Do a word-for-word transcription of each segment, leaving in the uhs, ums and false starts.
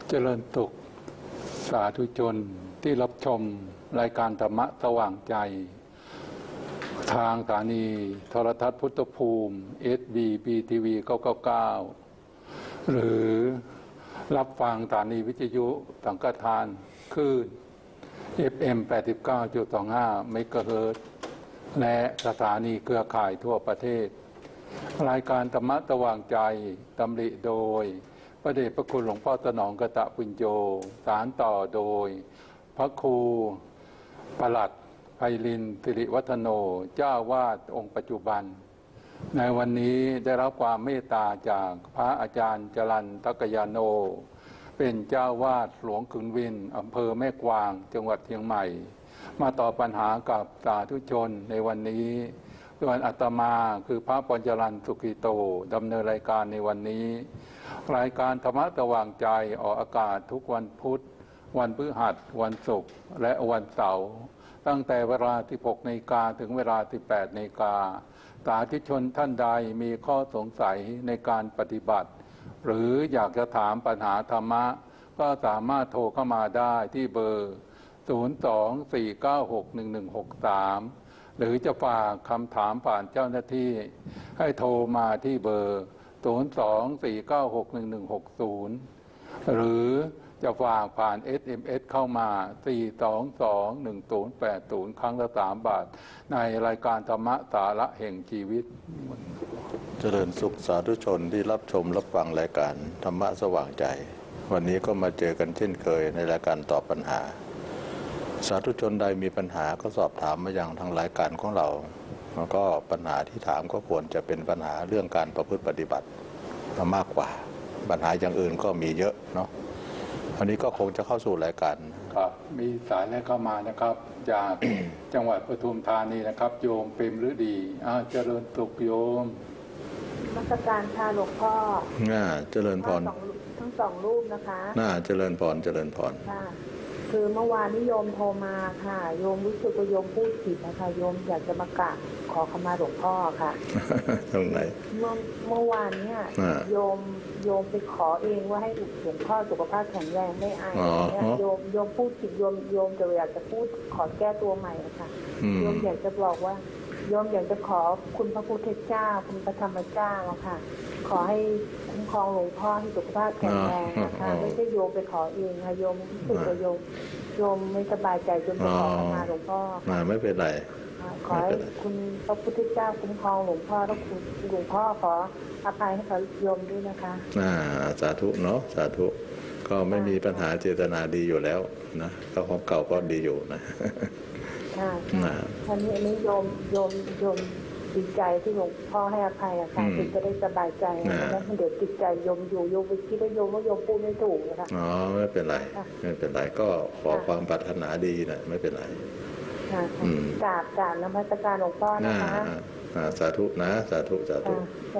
เจริญสุขสาธุชนที่รับชมรายการธรรมะสว่างใจทางสถานีโทรทัศน์พุทธภูมิ เอส บี บี ที วี เก้า เก้า เก้า หรือรับฟังสถานีวิทยุสังกัดทานคลื่น เอฟ เอ็ม แปดสิบเก้าจุดสองห้า เมกะเฮิรตซ์และสถานีเครือข่ายทั่วประเทศรายการธรรมะสว่างใจดำริโดยพระเดชพระคุณหลวงพ่อสนองกตปุญโญสารต่อโดยพระครูปลัดไพลินสิริวัฒโนเจ้าวาดองค์ปัจจุบันในวันนี้ได้รับความเมตตาจากพระอาจารย์จรัญทักยาโนเป็นเจ้าวาดหลวงขุนวินอำเภอแม่กวางจังหวัดเชียงใหม่มาตอบปัญหากับสาธุชนในวันนี้ส่วนอาตมาคือพระปัญจรัญสุขิโตดำเนินรายการในวันนี้รายการธรรมะสว่างใจออกอากาศทุกวันพุธวันพฤหัสวันศุกร์และวันเสาร์ตั้งแต่เวลา สิบหกนาฬิกา ถึงเวลา สิบแปดนาฬิกาสาธุชนท่านใดมีข้อสงสัยในการปฏิบัติหรืออยากจะถามปัญหาธรรมะก็สามารถโทรเข้ามาได้ที่เบอร์ ศูนย์ สอง สี่ เก้า หก หนึ่ง หนึ่ง หก สาม หรือจะฝากคำถามผ่านเจ้าหน้าที่ให้โทรมาที่เบอร์ ศูนย์ สอง สี่ เก้า หก หนึ่ง หนึ่ง หก ศูนย์ หรือจะฝากผ่าน เอส เอ็ม เอส เข้ามา สี่ สอง สอง หนึ่ง ศูนย์ แปด ศูนย์ ครั้งละสามบาทในรายการธรรมะสาระแห่งชีวิตเจริญสุขสาธุชนที่รับชมรับฟังรายการธรรมะสว่างใจวันนี้ก็มาเจอกันเช่นเคยในรายการตอบปัญหาสาธุชนใดมีปัญหาก็สอบถามมาอย่างทางรายการของเราแล้วก็ปัญหาที่ถามก็ควรจะเป็นปัญหาเรื่องการประพฤติปฏิบัติมากกว่าปัญหาอย่างอื่นก็มีเยอะเนาะวันนี้ก็คงจะเข้าสู่รายการครับมีสายแรกเข้ามานะครับจาก จังหวัดปทุมธานีนะครับโยมเปรมฤดีอ่าเจริญสุขโยมมัสการค่ะหลวงพ่อน่าเจริญพรทั้งสองรูปนะคะน่าเจริญพรเจริญพรค่ะคือเมื่อวานนี้โยมโทรมาค่ะโยมรู้สึกว่าโยมพูดผิดนะคะโยมอยากจะมากราบขอขมาหลวงพ่อค่ะตรงไหนเมื่อเมื่อวานเนี่ยโยมโยมไปขอเองว่าให้หลวงพ่อสุขภาพแข็งแรงไม่อายเนี่ยโยมโยมพูดผิดโยมโยมจะอยากจะพูดขอแก้ตัวใหม่ค่ะโยมอยากจะบอกว่าโยมอยากจะขอคุณพระพุทธเจ้าคุณพระธรรมเจ้าค่ะขอให้คุ้มครองหลวงพ่อให้สุขภาพแข็งแรงนะคะไม่ใช่โยมไปขอเองค่ะโยมรู้สึกว่าโยมโยมไม่สบายใจจนไปขอมาหลวงพ่อมาไม่เป็นไรขอให้คุณพระพุทธเจ้าคุ้มครองหลวงพ่อแล้วคุณหลวงพ่อขออภัยให้เขาโยมด้วยนะคะอ่าสาธุเนาะสาธุก็ไม่มีปัญหาเจตนาดีอยู่แล้วนะก็ของเก่าก็ดีอยู่นะค่ะท่านนี้อันนี้โยมโยมโยมดีใจที่หลวงพ่อให้อภัยอะค่ะถึงจะได้สบายใจแล้วเดี๋ยวจิตใจโยมอยู่โยมไปคิดว่าโยมว่าโยมพูดไม่ถูกนะคะอ๋อไม่เป็นไรไม่เป็นไรก็ขอความปรารถนาดีนะไม่เป็นไรค่ะกราบกราบนมัสการหลวงพ่อนะคะสาธุนะสาธุสาธุ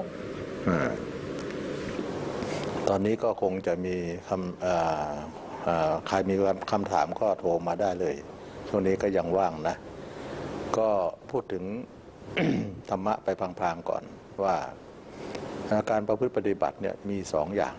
ตอนนี้ก็คงจะมีคำใครมีคำถามก็โทรมาได้เลยช่วงนี้ก็ยังว่างนะก็พูดถึง ธรรมะไปพลางๆก่อนว่าการประพฤติปฏิบัติเนี่ยมีสองอย่าง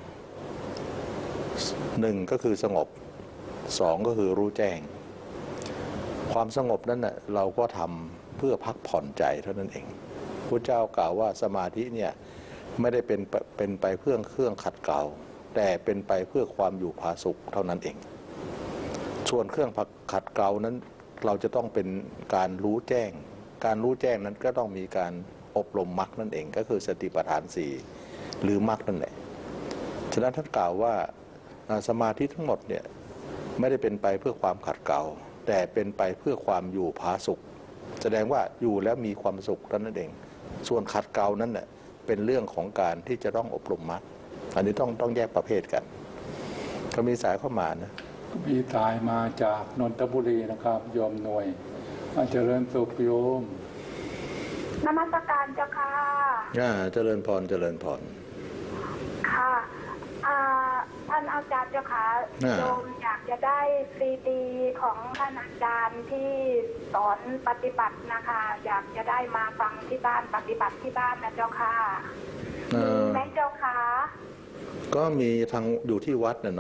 หนึ่งก็คือสงบสองก็คือรู้แจ้งความสงบนั้นน่ะเราก็ทำเพื่อพักผ่อนใจเท่านั้นเองพระเจ้ากล่าวว่าสมาธิเนี่ยไม่ได้เป็นเป็นไปเพื่อเครื่องขัดเกลาแต่เป็นไปเพื่อความอยู่ผาสุกเท่านั้นเองส่วนเครื่องขัดเกลานั้นเราจะต้องเป็นการรู้แจ้งการรู้แจ้งนั้นก็ต้องมีการอบรมมรรคนั่นเองก็คือสติปัฏฐานสี่หรือมรรคนั่นแหละฉะนั้นท่านกล่าวว่าสมาธิทั้งหมดเนี่ยไม่ได้เป็นไปเพื่อความขัดเกลาแต่เป็นไปเพื่อความอยู่ผาสุกแสดงว่าอยู่แล้วมีความสุขนั่นเองส่วนขัดเกลานั้นเนี่ยเป็นเรื่องของการที่จะต้องอบรมมรรคอันนี้ต้องต้องแยกประเภทกันก็มีสายเข้ามานะมีสายมาจากนนทบุรีนะครับโยมหน่วยเจริญสุขโยมนมัสการเจ้าค่ะอ่าเจริญพรเจริญพรค่ะท่านอาจารย์เจ้าค่ะโยมอยากจะได้ซีดีของท่านอาจารย์ที่สอนปฏิบัตินะคะอยากจะได้มาฟังที่บ้านปฏิบัติที่บ้านนะเจ้าค่ะมีไหมเจ้าค่ะก็มีทางอยู่ที่วัดน่ะเนาะ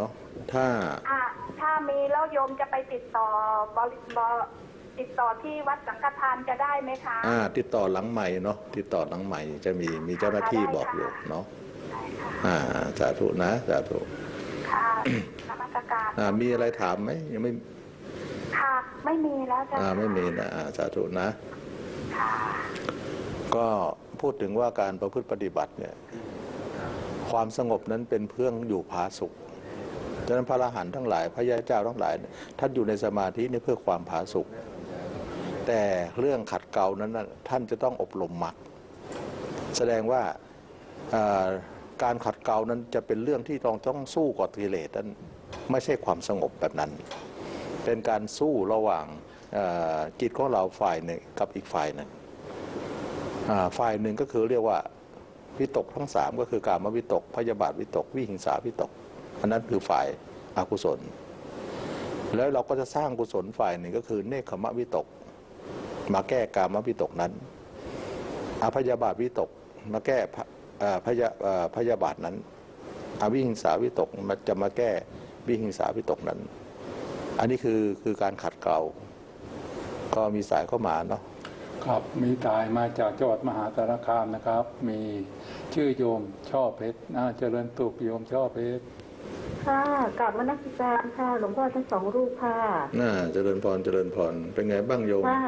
ถ้าถ้ามีแล้วโยมจะไปติดต่อบริบติดต่อที่วัดสังฆทานจะได้ไหมคะอ่าติดต่อหลังใหม่เนาะติดต่อหลังใหม่จะมีมีเจ้าหน้าที่บอกอยู่เนาะอ่าสาธุนะสาธุค่ะนมัสการอ่ามีอะไรถามไหมยังไม่ค่ะไม่มีแล้วจ้ะอ่าไม่มีนะอ่าสาธุนะค่ะก็พูดถึงว่าการประพฤติปฏิบัติเนี่ยความสงบนั้นเป็นเพื่องอยู่ผาสุกฉะนั้นพระอรหันต์ทั้งหลายพระยาเจ้าทั้งหลายท่านอยู่ในสมาธินี่เพื่อความผาสุกแต่เรื่องขัดเกลานั้นท่านจะต้องอบรมมรรคแสดงว่าการขัดเกลานั้นจะเป็นเรื่องที่ต้องต้องสู้กับกิเลสนั้นไม่ใช่ความสงบแบบนั้นเป็นการสู้ระหว่างจิตของเราฝ่ายหนึ่งกับอีกฝ่ายหนึ่งฝ่ายหนึ่งก็คือเรียกว่าวิตกทั้งสามก็คือกามวิตกพยาบาทวิตกวิหิงสาวิตกอันนั้นคือฝ่ายอกุศลแล้วเราก็จะสร้างกุศลฝ่ายหนึ่งก็คือเนคขมวิตกมาแก้กามวิตกนั้นอพยาบาทวิตกมาแก้พยาพยาบาทนั้นอวิหิงสาวิตกมันจะมาแก้วิหิงสาวิตกนั้นอันนี้คือคือการขัดเกลาก็มีสายเข้ามาเนาะครับมีสายมาจากจังหวัดมหาสารคามนะครับมีชื่อโยมช่อเพชรน่าเจริญตุกโยมช่อเพชรค่ะกลับมานักศึกษาค่ะหลวงพ่อทั้งสองรูปค่ะน่าเจริญพรเจริญพรเป็นไงบ้างโยมค่ะ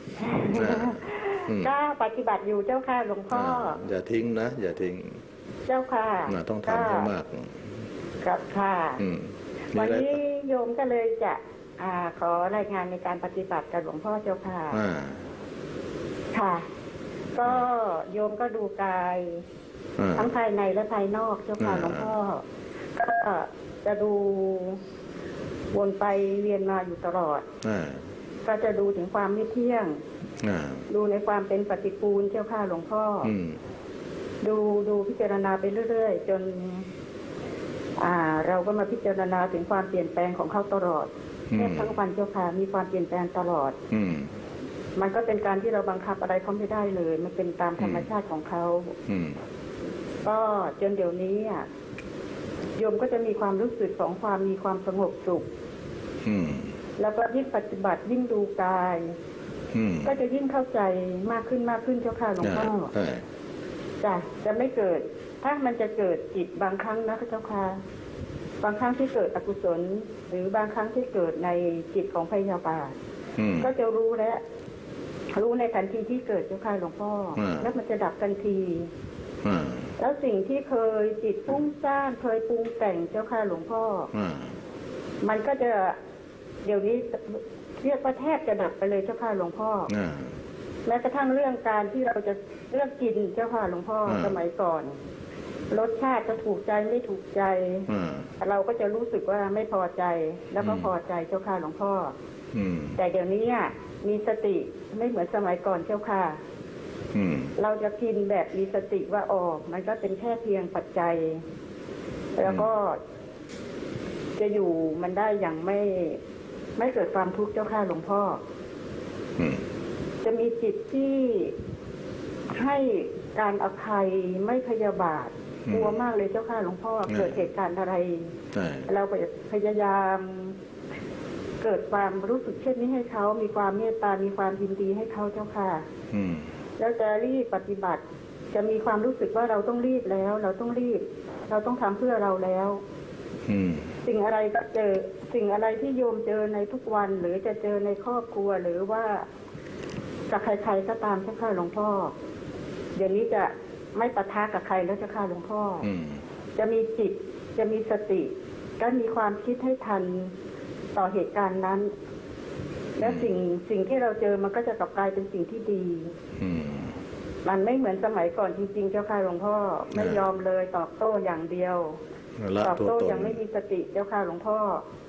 ก็ปฏิบัติอยู่เจ้าค่ะหลวงพ่ออย่าทิ้งนะอย่าทิ้งเจ้าค่ะต้องทำให้มากครับค่ะวันนี้โยมก็เลยจะขอรายงานในการปฏิบัติกับหลวงพ่อเจ้าค่ะค่ะก็โยมก็ดูกายทั้งภายในและภายนอกเจ้าค่ะหลวงพ่อก็จะดูวนไปเวียนมาอยู่ตลอดก็จะดูถึงความไม่เที่ยงดูในความเป็นปฏิปูลเจ้าค่ะหลวงพ่อดูดูพิจารณาไปเรื่อยๆจนอ่าเราก็มาพิจารณาถึงความเปลี่ยนแปลงของเขาตลอดแค่ทั้งวันเจ้าค่ะมีความเปลี่ยนแปลงตลอดมันก็เป็นการที่เราบังคับอะไรเขาไม่ได้เลยมันเป็นตามธรรมชาติของเขาก็จนเดี๋ยวนี้อ่ะโยมก็จะมีความรู้สึกของความมีความสงบสุขแล้วก็ยิ่งปฏิบัติยิ่งดูกายก็จะยิ่งเข้าใจมากขึ้นมากขึ้นเจ้าค่ะหลวงพ่อจ้ะจะไม่เกิดถ้ามันจะเกิดจิตบางครั้งนะเจ้าค่ะบางครั้งที่เกิดอกุศลหรือบางครั้งที่เกิดในจิตของพยาบาทก็จะรู้และรู้ในทันทีที่เกิดเจ้าค่ะหลวงพ่อแล้วมันจะดับทันทีแล้วสิ่งที่เคยจิตฟุ้งซ่านเคยปรุงแต่งเจ้าค่ะหลวงพ่อมันก็จะเดี๋ยวนี้เรียกว่าแทบจะดับไปเลยเจ้าค่ะหลวงพ่อแม้กระทั่งเรื่องการที่เราจะเลือกกินเจ้าค่ะหลวงพ่อสมัยก่อนรสชาติจะถูกใจไม่ถูกใจเราก็จะรู้สึกว่าไม่พอใจแล้วก็พอใจเจ้าค่ะหลวงพ่อแต่เดี๋ยวนี้มีสติไม่เหมือนสมัยก่อนเจ้าค่ะเราจะกินแบบมีสติว่าอ๋อมันก็เป็นแค่เพียงปัจจัยแล้วก็จะอยู่มันได้อย่างไม่ไม่เกิดความทุกข์เจ้าค่ะหลวงพ่อจะมีจิตที่ให้การอภัยไม่พยาบาทกลัวมากเลยเจ้าค่ะหลวงพ่อเกิดเหตุการณ์อะไรเราพยายามเกิดความรู้สึกเช่นนี้ให้เขามีความเมตตามีความยินดีให้เขาเจ้าค่ะแล้วจะรีบปฏิบัติจะมีความรู้สึกว่าเราต้องรีบแล้วเราต้องรีบเราต้องทำเพื่อเราแล้วสิ่งอะไรก็เจอสิ่งอะไรที่โยมเจอในทุกวันหรือจะเจอในครอบครัวหรือว่ากับใครๆก็ตามเจ้าค่ะหลวงพ่อเดี๋ยวนี้จะไม่ปะทะกับใครแล้วเจ้าค่ะหลวงพ่อจะมีจิตจะมีสติก็มีความคิดให้ทันต่อเหตุการณ์นั้นและสิ่งสิ่งที่เราเจอมันก็จะกลับกลายเป็นสิ่งที่ดีมันไม่เหมือนสมัยก่อนจริงๆเจ้าค่ะหลวงพ่อไม่ยอมเลยตอบโต้อย่างเดียวตอบโต้ยังไม่มีสติเจ้าค่ะหลวงพ่อ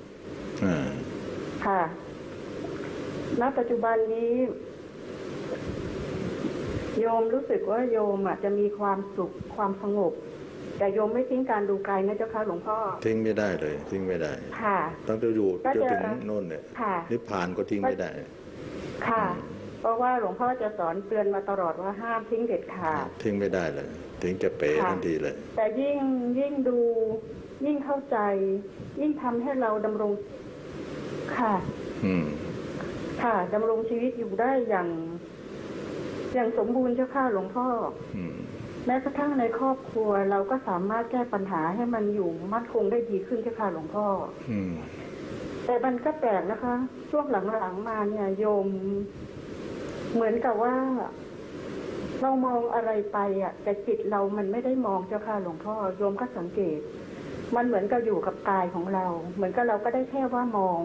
ค่ะณปัจจุบันนี้โยมรู้สึกว่าโยมอ่ะจะมีความสุขความสงบแต่โยมไม่ทิ้งการดูกายนะเจ้าค่ะหลวงพ่อทิ้งไม่ได้เลยทิ้งไม่ได้ค่ะต้องจะอยู่จนถึงโน่นเนี่ยนิพพานก็ทิ้งไม่ได้ค่ะเพราะว่าหลวงพ่อจะสอนเตือนมาตลอดว่าห้ามทิ้งเด็ดขาดทิ้งไม่ได้เลยทิ้งจะเป๋ทันทีเลยแต่ยิ่งยิ่งดูยิ่งเข้าใจ ยิ่งทำให้เราดำรงค่ะอืมค่ะดำรงชีวิตอยู่ได้อย่างอย่างสมบูรณ์เจ้าค่ะหลวงพ่ออืมแม้กระทั่งในครอบครัวเราก็สามารถแก้ปัญหาให้มันอยู่มั่นคงได้ดีขึ้นเจ้าค่ะหลวงพ่ออืมแต่มันก็แปลกนะคะช่วงหลังๆมาเนี่ยโยมเหมือนกับว่าเรามองอะไรไปอ่ะแต่จิตเรามันไม่ได้มองเจ้าค่ะหลวงพ่อโยมก็สังเกตมันเหมือนกับอยู่กับกายของเราเหมือนกับเราก็ได้แค่ว่ามอง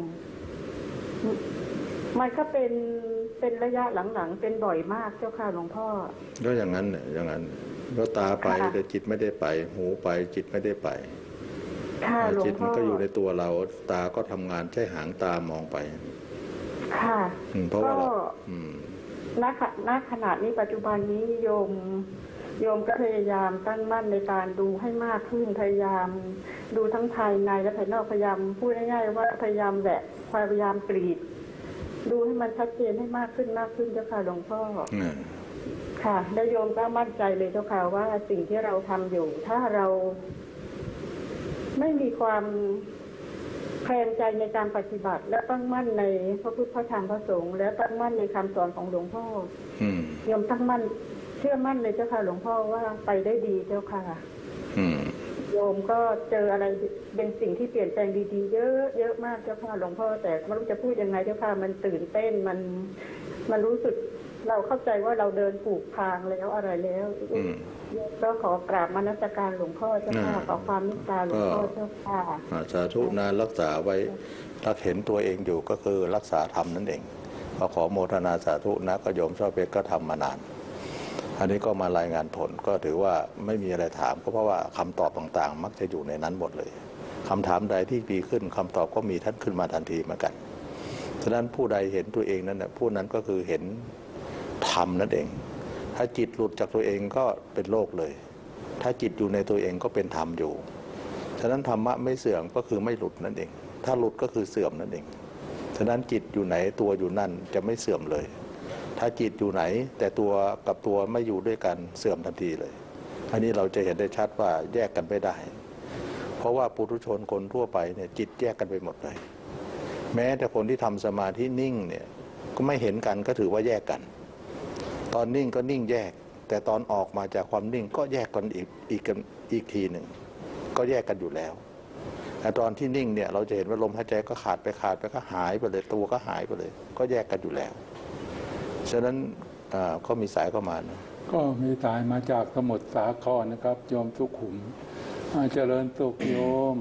มันก็เป็นเป็นระยะหลังๆเป็นบ่อยมากเจ้าค่ะหลวงพ่อก็อย่างนั้นเนี่ยอย่างนั้นก็ตาไปแต่จิตไม่ได้ไปหูไปจิตไม่ได้ไปจิตมันก็อยู่ในตัวเราตาก็ทำงานใช้หางตามองไปค่ะเพราะว่าเราณณขณะนี้ปัจจุบันนี้โยมโยมก็พยายามตั้งมั่นในการดูให้มากขึ้นพยายามดูทั้งภายในและภายนอกพยายามพูดง่ายๆว่าพยายามแหวะพยายามกรีดดูให้มันชัดเจนให้มากขึ้นมากขึ้นเจ้าค่ะหลวงพ่อค่ะและโยมก็มั่นใจเลยเจ้าค่ะว่าสิ่งที่เราทำอยู่ถ้าเราไม่มีความแข็งใจในการปฏิบัติและตั้งมั่นในพระพุทธพระธรรมพระสงฆ์และตั้งมั่นในคำสอนของหลวงพ่อโยมตั้งมั่นเชื่อมั่นเลยเจ้าค่ะหลวงพ่อว่าไปได้ดีเจ้าค่ะโยมก็เจออะไรเป็นสิ่งที่เปลี่ยนแปลงดีๆเยอะเยอะมากเจ้าค่ะหลวงพ่อแต่ไม่รู้จะพูดยังไงเจ้าค่ะมันตื่นเต้นมันมันรู้สึกเราเข้าใจว่าเราเดินถูกทางแล้วอะไรแล้วก็ขอกราบมนมัสการหลวงพ่อเจ้าค่ะขอความเมตตาหลวงพ่อเจ้าค่ะสาธุนะรักษาไว้รักเห็นตัวเองอยู่ก็คือรักษาธรรมนั่นเองขอขอโมทนาสาธุนะก็โยมชอบเพชรก็ทำมานานอันนี้ก็มารายงานผลก็ถือว่าไม่มีอะไรถามก็เพราะว่าคำตอบต่างๆมักจะอยู่ในนั้นหมดเลยคำถามใดที่ดีขึ้นคำตอบก็มีท่านขึ้นมาทันทีเหมือนกันฉะนั้นผู้ใดเห็นตัวเองนั้นนะผู้นั้นก็คือเห็นธรรมนั่นเองถ้าจิตหลุดจากตัวเองก็เป็นโลกเลยถ้าจิตอยู่ในตัวเองก็เป็นธรรมอยู่ฉะนั้นธรรมะไม่เสื่อมก็คือไม่หลุดนั่นเองถ้าหลุดก็คือเสื่อมนั่นเองฉะนั้นจิตอยู่ไหนตัวอยู่นั่นจะไม่เสื่อมเลยถ้าจิตอยู่ไหนแต่ตัวกับตัวไม่อยู่ด้วยกันเสื่อมทันทีเลยอันนี้เราจะเห็นได้ชัดว่าแยกกันไม่ได้เพราะว่าปุถุชนคนทั่วไปเนี่ยจิตแยกกันไปหมดเลยแม้แต่คนที่ทำสมาธินิ่งเนี่ยก็ไม่เห็นกันก็ถือว่าแยกกันตอนนิ่งก็นิ่งแยกแต่ตอนออกมาจากความนิ่งก็แยกกันอีกอีกกันอีกทีหนึ่งก็แยกกันอยู่แล้วแต่ตอนที่นิ่งเนี่ยเราจะเห็นว่าลมหายใจก็ขาดไปขาดไปก็หายไปเลยตัวก็หายไปเลยก็แยกกันอยู่แล้วฉะนั้นก็มีสายเข้ามานะก็มีสายมาจากสมุทรสาครนะครับโยมสุขุมเจริญสุขโยม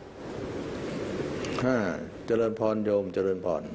ฮ่าเจริญพรโยมเจริญพร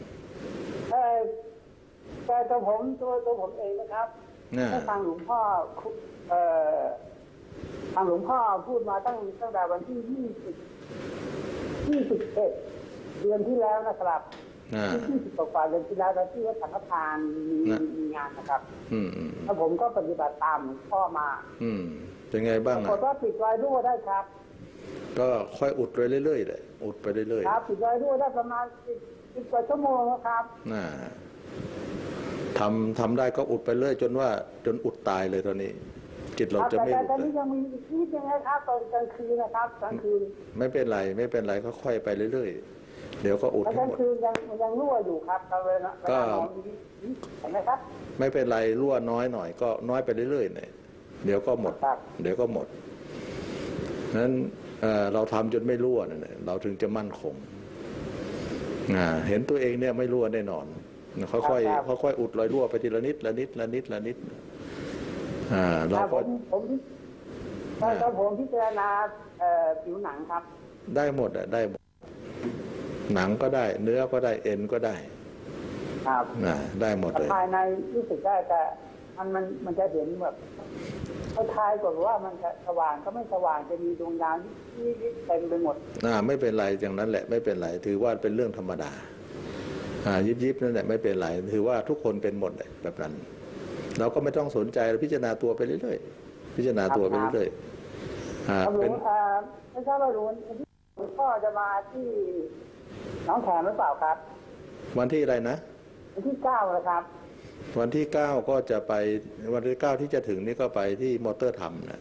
แต่ตัวผมตัวตัวผมเองนะครับได้ฟังหลวงพ่อเอ่อทางหลวงพ่อพูดมาตั้งตั้งแต่วันที่ยี่สิบยี่สิบเอ็ดเดือนที่แล้วนะครับยี่สิบกว่าเดือนที่แล้วที่วัดสังฆทานมีมีงานนะครับแล้วผมก็ปฏิบัติตามหลวงพ่อมาอืมเป็นไงบ้างอ่ะกดว่าปิดรอยรั่วได้ครับก็ค่อยอุดไปเรื่อยๆเลยอุดไปเรื่อยๆครับปิดรอยรั่วได้ประมาณสิบสิบกว่าชั่วโมงครับน่าทำทำได้ก็อุดไปเรื่อยจนว่าจนอุดตายเลยตอนนี้จิตเราจะไม่หลุดแต่ตอนนี้ยังมีอีกนิดนึงนะครับตอนกลางคืนนะครับกลางคืนไม่เป็นไรไม่เป็นไรก็ค่อยไปเรื่อยๆเดี๋ยวก็อุดทั้งหมดกลางคืนยังยังรั่วอยู่ครับก็เห็นไหมครับไม่เป็นไรรั่วน้อยหน่อยก็น้อยไปเรื่อยๆเนี่ยเดี๋ยวก็หมดเดี๋ยวก็หมดนั้นเราทำจนไม่รั่วเนี่ยเราถึงจะมั่นคงเห็นตัวเองเนี่ยไม่รั่วแน่นอนค่อยๆค่อยๆอุดรอยรั่วไปทีละนิดละนิดละนิดละนิดอ่าเราก็ผมถ้าผมพิจารณาผิวหนังครับได้หมดอ่ะได้หมดหนังก็ได้เนื้อก็ได้เอ็นก็ได้ครับนะได้หมดเลยภายในรู้สึกได้แต่มันมันมันจะเห็นแบบคล้ายๆกับว่ามันจะสว่างก็ไม่สว่างจะมีดวงดาวที่เต็มไปหมดอ่าไม่เป็นไรอย่างนั้นแหละไม่เป็นไรถือว่าเป็นเรื่องธรรมดาอ่ายิบยิบนั่นแหละไม่เป็นไรถือว่าทุกคนเป็นหมดเลยแบบนั้นเราก็ไม่ต้องสนใจพิจารณาตัวไปเรื่อยๆพิจารณาตัวไปเรื่อยๆอ่าเป็นไม่ทราบว่ารู้หลวงพ่อจะมาที่น้องแขมหรือเปล่าครับวันที่อะไรนะวันที่เก้านะครับวันที่เก้าก็จะไปวันที่เก้าที่จะถึงนี่ก็ไปที่มอเตอร์ธรรมนะอ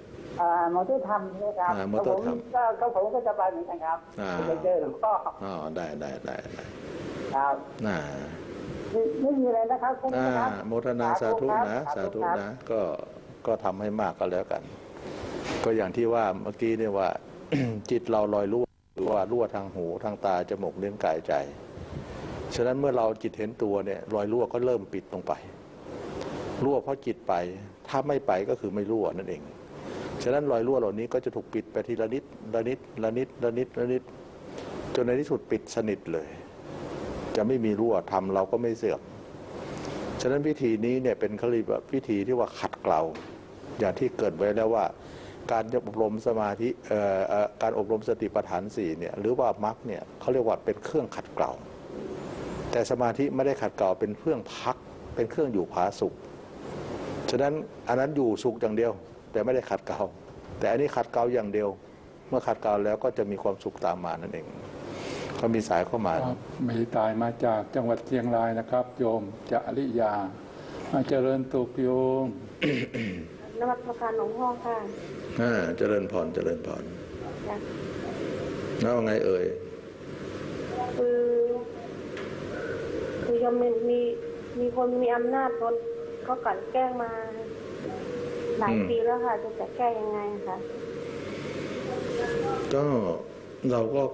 มอเตอร์ธรรมใช่ครับมอเตอร์ธรรมก็ก็ผมก็จะไปเหมือนกันครับจะเจอหลวงพ่ออ๋อได้ได้ได้ครับน่าไม่มีอะไรนะครับโมทนาสาธุนะสาธุนะก็ก็ทำให้มากก็แล้วกันก็อย่างที่ว่าเมื่อกี้เนี่ยว่า จิตเราลอยรั่วหรือว่ารั่วทางหูทางตาจมูกลิ้นกายใจฉะนั้นเมื่อเราจิตเห็นตัวเนี่ยรอยรั่วก็เริ่มปิดลงไปรั่วเพราะจิตไปถ้าไม่ไปก็คือไม่รั่วนั่นเองฉะนั้นรอยรั่วเหล่านี้ก็จะถูกปิดไปทีละนิดละนิดละนิดละนิดละนิดจนในที่สุดปิดสนิทเลยจะไม่มีรั่วทำเราก็ไม่เสื่อมฉะนั้นวิธีนี้เนี่ยเป็นเขาเรียกว่าวิธีที่ว่าขัดเกลาอย่างที่เกิดไว้แล้วว่าการอบรมสมาธิการอบรมสติปัฏฐานสี่เนี่ยหรือว่ามรรคเนี่ยเขาเรียกว่าเป็นเครื่องขัดเกลาแต่สมาธิไม่ได้ขัดเกลาเป็นเครื่องพักเป็นเครื่องอยู่ผาสุขฉะนั้นอันนั้นอยู่สุขอย่างเดียวแต่ไม่ได้ขัดเกลาแต่อันนี้ขัดเกลาอย่างเดียวเมื่อขัดเกลาแล้วก็จะมีความสุขตามมานั่นเองก็มีสายเข้ามามีตายมาจากจังหวัดเชียงรายนะครับโยมจริยามาเจริญตุกโยมนวัตกรรมหลวงพ่อค่ะอ่าเจริญพรเจริญพรแล้วไงเอ่ยคือคือยังมีมีมีคนมีอำนาจตนเขากลั่นแกล้งมาหลายปีแล้วค่ะจะจะแก้ยังไงคะก็เราก็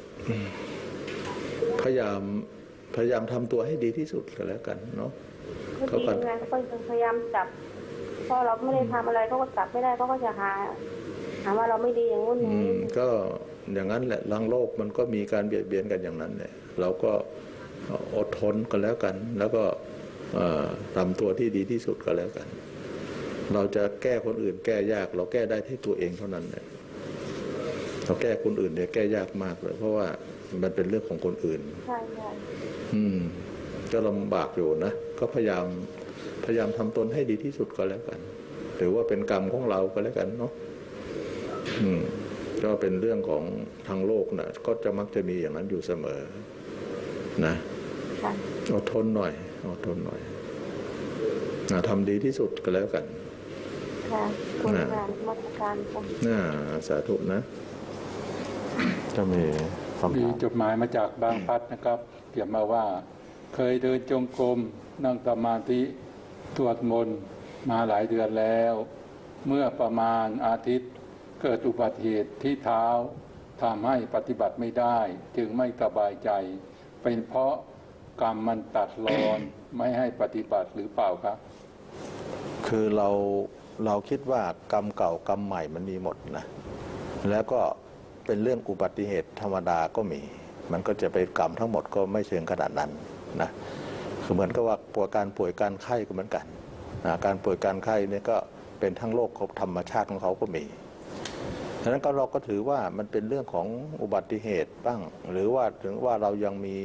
พยายามพยายามทำตัวให้ดีที่สุดก็แล้วกันเนาะเขาดียังไงเขาก็พยายามจับพอเราไม่ได้ทำอะไรเขาก็จับไม่ได้เขาก็จะหาหาว่าเราไม่ดีอย่างนู้นอย่างนี้ก็อย่างนั้นแหละลังโลกมันก็มีการเบียดเบียนกันอย่างนั้นเนี่ยเราก็อดทนกันแล้วกันแล้วก็ทำตัวที่ดีที่สุดก็แล้วกันเราจะแก้คนอื่นแก้ยากเราแก้ได้ที่ตัวเองเท่านั้นเลยเราแก้คนอื่นเนี่ยแก้ยากมากเลยเพราะว่ามันเป็นเรื่องของคนอื่นใช่ใช่อืมก็ลำบากอยู่นะก็พยายามพยายามทำตนให้ดีที่สุดก็แล้วกันหรือว่าเป็นกรรมของเราก็แล้วกันเนาะอืมก็เป็นเรื่องของทางโลกนะก็จะมักจะมีอย่างนั้นอยู่เสมอนะอดทนหน่อยอดทนหน่อยทำดีที่สุดก็แล้วกันค่ะคุณค่ะมาตรการค่ะสาธุนะจะมีมีจดหมายมาจากบางพัดนะครับเขียนมาว่าเคยเดินจงกรมนั่งสมาธิสวดมนต์มาหลายเดือนแล้วเมื่อประมาณอาทิตย์เกิดอุบัติเหตุที่เท้าทำให้ปฏิบัติไม่ได้จึงไม่สบายใจเป็นเพราะกรรมมันตัดรอนไม่ให้ปฏิบัติหรือเปล่าครับคือเราเราคิดว่ากรรมเก่ากรรมใหม่มันมีหมดนะแล้วก็เป็นเรื่องอุบัติเหตุธรรมดาก็มีมันก็จะไปกรรมทั้งหมดก็ไม่เชิงขนาดนั้นนะคือเหมือนกับว่าป่วยการป่วยการไข้ก็เหมือนกันนะการป่วยการไข้เนี่ยก็เป็นทั้งโรคของธรรมชาติของเขาก็มีฉะนั้นก็เราก็ถือว่ามันเป็นเรื่องของอุบัติเหตุบ้างหรือว่าถึงว่าเรายังมี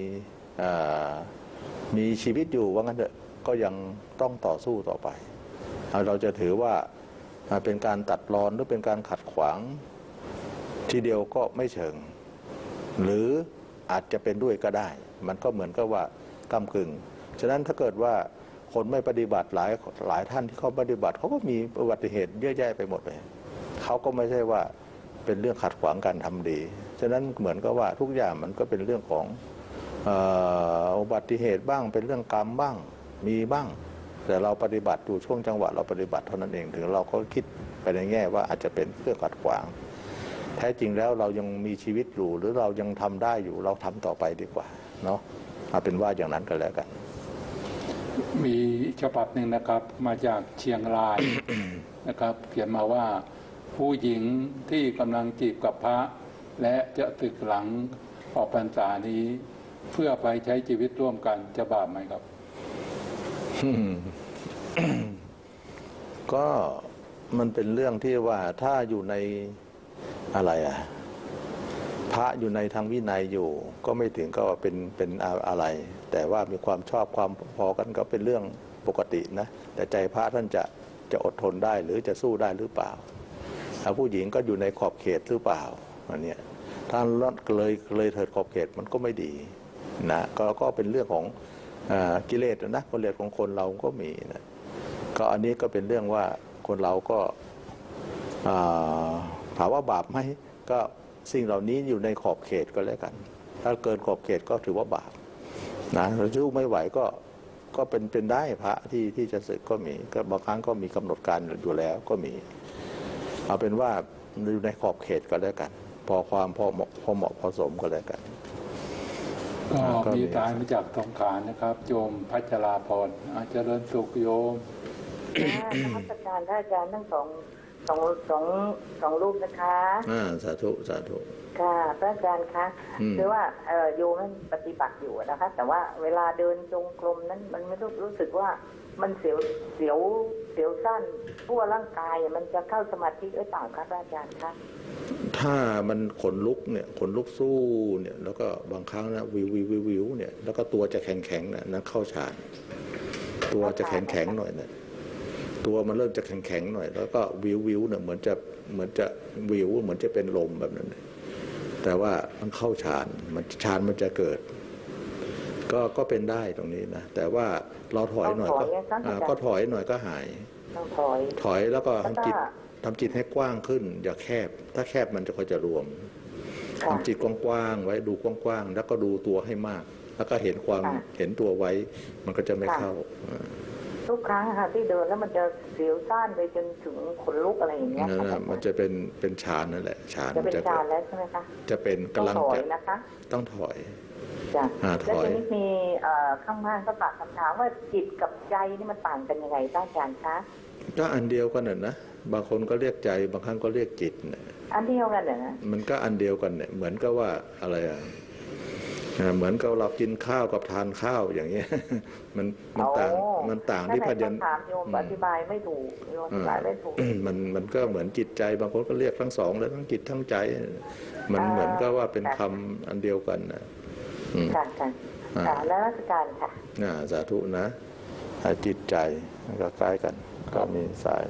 มีชีวิตอยู่ว่างั้นเถอะก็ยังต้องต่อสู้ต่อไปเราจะถือว่าเป็นการตัดรอนหรือเป็นการขัดขวางทีเดียวก็ไม่เชิงหรืออาจจะเป็นด้วยก็ได้มันก็เหมือนกับว่ากำกึ่งฉะนั้นถ้าเกิดว่าคนไม่ปฏิบัติหลายหลายท่านที่เขาปฏิบัติเขาก็มีอุบัติเหตุเยอะแยะไปหมดเลยเขาก็ไม่ใช่ว่าเป็นเรื่องขัดขวางการทำดีฉะนั้นเหมือนกับว่าทุกอย่างมันก็เป็นเรื่องของอุบัติเหตุบ้างเป็นเรื่องกรรมบ้างมีบ้างแต่เราปฏิบัติอยู่ช่วงจังหวะเราปฏิบัติเท่านั้นเองถึงเราก็คิดไปในแง่ว่าอาจจะเป็นเรื่องขัดขวางแท้จริงแล้วเรายังมีชีวิตอยู่หรือเรายังทำได้อยู่เราทำต่อไปดีกว่าเนาะเอาเป็นว่าอย่างนั้นก็แล้วกันมีฉบับหนึ่งนะครับมาจากเชียงราย นะครับเขียนมาว่าผู้หญิงที่กำลังจีบกับพระและจะสึกหลังออกพรรษานี้เพื่อไปใช้ชีวิตร่วมกันจะบาปไหมครับก็มันเป็นเรื่องที่ว่าถ้าอยู่ในอะไรอ่ะพระอยู่ในทางวินัยอยู่ก็ไม่ถึงก็เป็นเป็นอะไรแต่ว่ามีความชอบความพอกันก็เป็นเรื่องปกตินะแต่ใจพระท่านจะจะอดทนได้หรือจะสู้ได้หรือเปล่าถ้าผู้หญิงก็อยู่ในขอบเขตหรือเปล่าอันนี้ถ้าเลยเลยเถิดขอบเขตมันก็ไม่ดีนะก็ก็เป็นเรื่องของกิเลสนะกิเลสของคนเราก็มีนะก็อันนี้ก็เป็นเรื่องว่าคนเราก็ถามว่าบาปไหมก็สิ่งเหล่านี้อยู่ในขอบเขตก็แล้วกันถ้าเกินขอบเขตก็ถือว่าบาปนะเราสู้ไม่ไหวก็ก็เป็นเป็นได้พระที่ที่จะศึกก็มีก็บางครั้งก็มีกำหนดการอยู่แล้วก็มีเอาเป็นว่าอยู่ในขอบเขตก็แล้วกันพอความพอเหมาะพอเหมาะพอสมก็แล้วกันก็มีตายมาจากสงขลานะครับโยมพัชราพรอาจารย์เริญสุขโยมนมัสการท่านอาจารย์ทั้งสองสองสองสองรูปนะคะอ่าสาธุสาธุค่ะพระอาจารย์คะคือว่าเออโยมนั้นปฏิบัติอยู่นะคะแต่ว่าเวลาเดินจงกรมนั้นมันไม่รู้รู้สึกว่ามันเสียวเสียวเสียวสั้นทั่วร่างกายมันจะเข้าสมาธิหรือเปล่าคะพระอาจารย์คะถ้ามันขนลุกเนี่ยขนลุกสู้เนี่ยแล้วก็บางครั้งนะวิววิววิววิวเนี่ยแล้วก็ตัวจะแข็งแข็งนะนั้นเข้าฌานตัวจะแข็งแข็งหน่อยเนี่ยตัวมันเริ่มจะแข็งแข็งหน่อยแล้วก็วิววิวเนี่ยเหมือนจะเหมือนจะวิวเหมือนจะเป็นลมแบบนั้นแต่ว่ามันเข้าฌานมันฌานมันจะเกิดก็ก็เป็นได้ตรงนี้นะแต่ว่าเราถอยหน่อยก็ก็ถอยหน่อยก็หายถอยถอยแล้วก็ทำจิตทำจิตให้กว้างขึ้นอย่าแคบถ้าแคบมันจะค่อยจะรวมทำจิตกว้างๆไว้ดูกว้างๆแล้วก็ดูตัวให้มากแล้วก็เห็นความเห็นตัวไว้มันก็จะไม่เข้าทุกครั้งค่ะที่เดินแล้วมันจะเสียวซ่านไปจนถึงขนลุกอะไรอย่างเงี้ยมันจะเป็นเป็นฌานนั่นแหละฌานจะเป็นฌานแล้วใช่ไหมคะจะเป็นกำลังจะต้องถอยจ้ะแล้วทีนี้มีข้างบ้านก็ฝากคำถามว่าจิตกับใจนี่มันต่างกันยังไงบ้างอาจารย์คะก็อันเดียวกันน่ะนะบางคนก็เรียกใจบางครั้งก็เรียกจิตเนี่ยอันเดียวกันเหรอนะมันก็อันเดียวกันเนี่ยเหมือนกับว่าอะไรอ่ะเหมือนกับเรากินข้าวกับทานข้าวอย่างเงี้ยมันมันต่างมันต่างที่พยัญชนะถามโยมอธิบายไม่ถูกโยมอธิบายไม่ถูกมันมันก็เหมือนจิตใจบางคนก็เรียกทั้งสองเลยทั้งจิตทั้งใจมันเหมือนกับว่าเป็นคำอันเดียวกันนะค่ะค่ะค่ะแล้วราชการค่ะสาธุนะจิตใจก็ใกล้กันก็มีสาย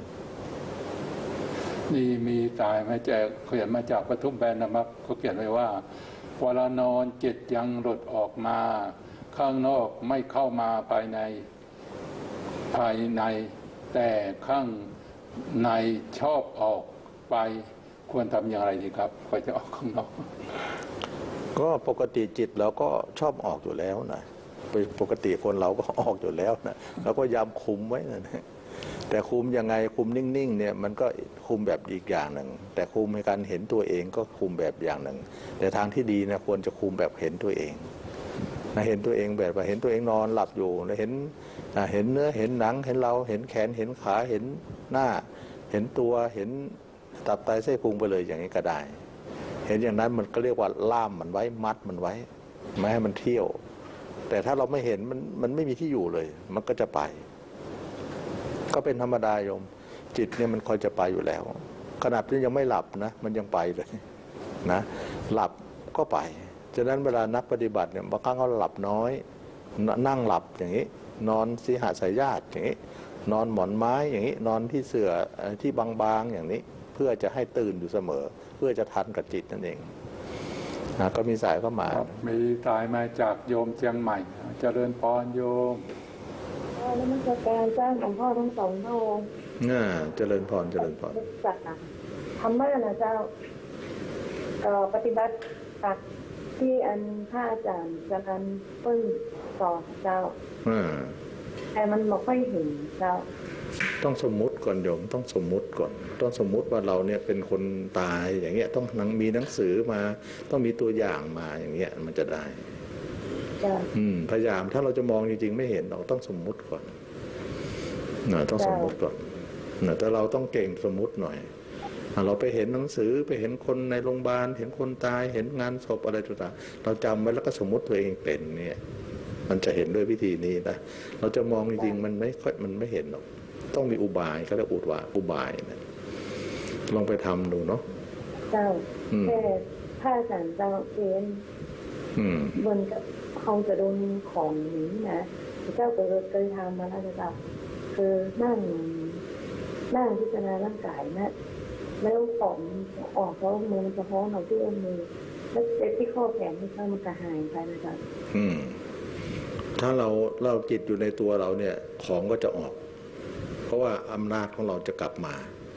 นี่มีสายมาจากเขียนมาจากปทุมแบนนะครับเขาเขียนไว้ว่าเวลานอนจิตยังหลุดออกมาข้างนอกไม่เข้ามาภายในภายในแต่ข้างในชอบออกไปควรทำอย่างไรดีครับควรจะออกข้างนอกก็ปกติจิตเราก็ชอบออกอยู่แล้วนะปกติคนเราก็ออกอยู่แล้วนะเราก็ย้ำคุมไว้นะแต่คุมยังไงคุมนิ่งๆเนี่ยมันก็คุมแบบอีกอย่างหนึ่งแต่คุมให้การเห็นตัวเองก็คุมแบบอย่างหนึ่งแต่ทางที่ดีนะควรจะคุมแบบเห็นตัวเองนะเห็นตัวเองแบบว่าเห็นตัวเองนอนหลับอยู่แล้วเห็นเห็นเนื้อเห็นหนังเห็นเราเห็นแขนเห็นขาเห็นหน้าเห็นตัวเห็นตับไตไส้พุงไปเลยอย่างนี้ก็ได้เห็นอย่างนั้นมันก็เรียกว่าล่ามมันไว้มัดมันไว้ไม่ให้มันเที่ยวแต่ถ้าเราไม่เห็นมันมันไม่มีที่อยู่เลยมันก็จะไปก็เป็นธรรมดาโยมจิตเนี่ยมันคอยจะไปอยู่แล้วขนาดที่ยังไม่หลับนะมันยังไปเลยนะหลับก็ไปฉะนั้นเวลานักปฏิบัติเนี่ยบางครั้งเขาหลับน้อยนั่งหลับอย่างนี้นอนสีหสายญาติอย่างนี้นอนหมอนไม้อย่างนี้นอนที่เสื่อที่บางๆอย่างนี้เพื่อจะให้ตื่นอยู่เสมอเพื่อจะทันกับจิตนั่นเองนะก็มีสายเข้ามามีสายมาจากโยมเชียงใหม่เจริญพรโยมแล้วมันจะการสร้างของพ่อทั้งสองพระองค์น่าเจริญพรเจริญพรจัดนะทำไมนะเจ้าก็ปฏิบัติตักที่อันพระอาจารย์จะกันปึ้งสอนเจ้าแต่มันไม่ค่อยเห็นเจ้าต้องสมมุติก่อนโยมต้องสมมุติก่อนต้องสมมุติว่าเราเนี่ยเป็นคนตายอย่างเงี้ยต้องนังมีหนังสือมาต้องมีตัวอย่างมาอย่างเงี้ยมันจะได้อืมพยายามถ้าเราจะมองจริงๆไม่เห็นเราต้องสมมุติก่อนนะต้องสมมุติก่อนนะแต่เราต้องเก่งสมมุติหน่อยเราไปเห็นหนังสือไปเห็นคนในโรงพยาบาลเห็นคนตายเห็นงานศพอะไรต่างๆเราจำไว้แล้วก็สมมุติตัวเองเป็นเนี่ยมันจะเห็นด้วยวิธีนี้นะเราจะมองจริงๆมันไม่ค่อยมันไม่เห็นหรอกต้องมีอุบายเขาเรียกอุบายอุบายนะลองไปทำดูเนาะเจ้าแค่พระอาจารย์เจ้าเองบนกับเขาจะโดนของนี้นะเจ้าก็เคยทำมาแล้วจ้ะคือนั่งนั่งพิจารณาร่างกายนะแล้วของออกเพราะมือมันจะพ้องเราที่เอามือแล้วเจ็บที่ข้อแขนที่ข้างมันจะหายไปนะจ๊ะอืมถ้าเราเราจิตอยู่ในตัวเราเนี่ยของก็จะออกเพราะว่าอำนาจของเราจะกลับมา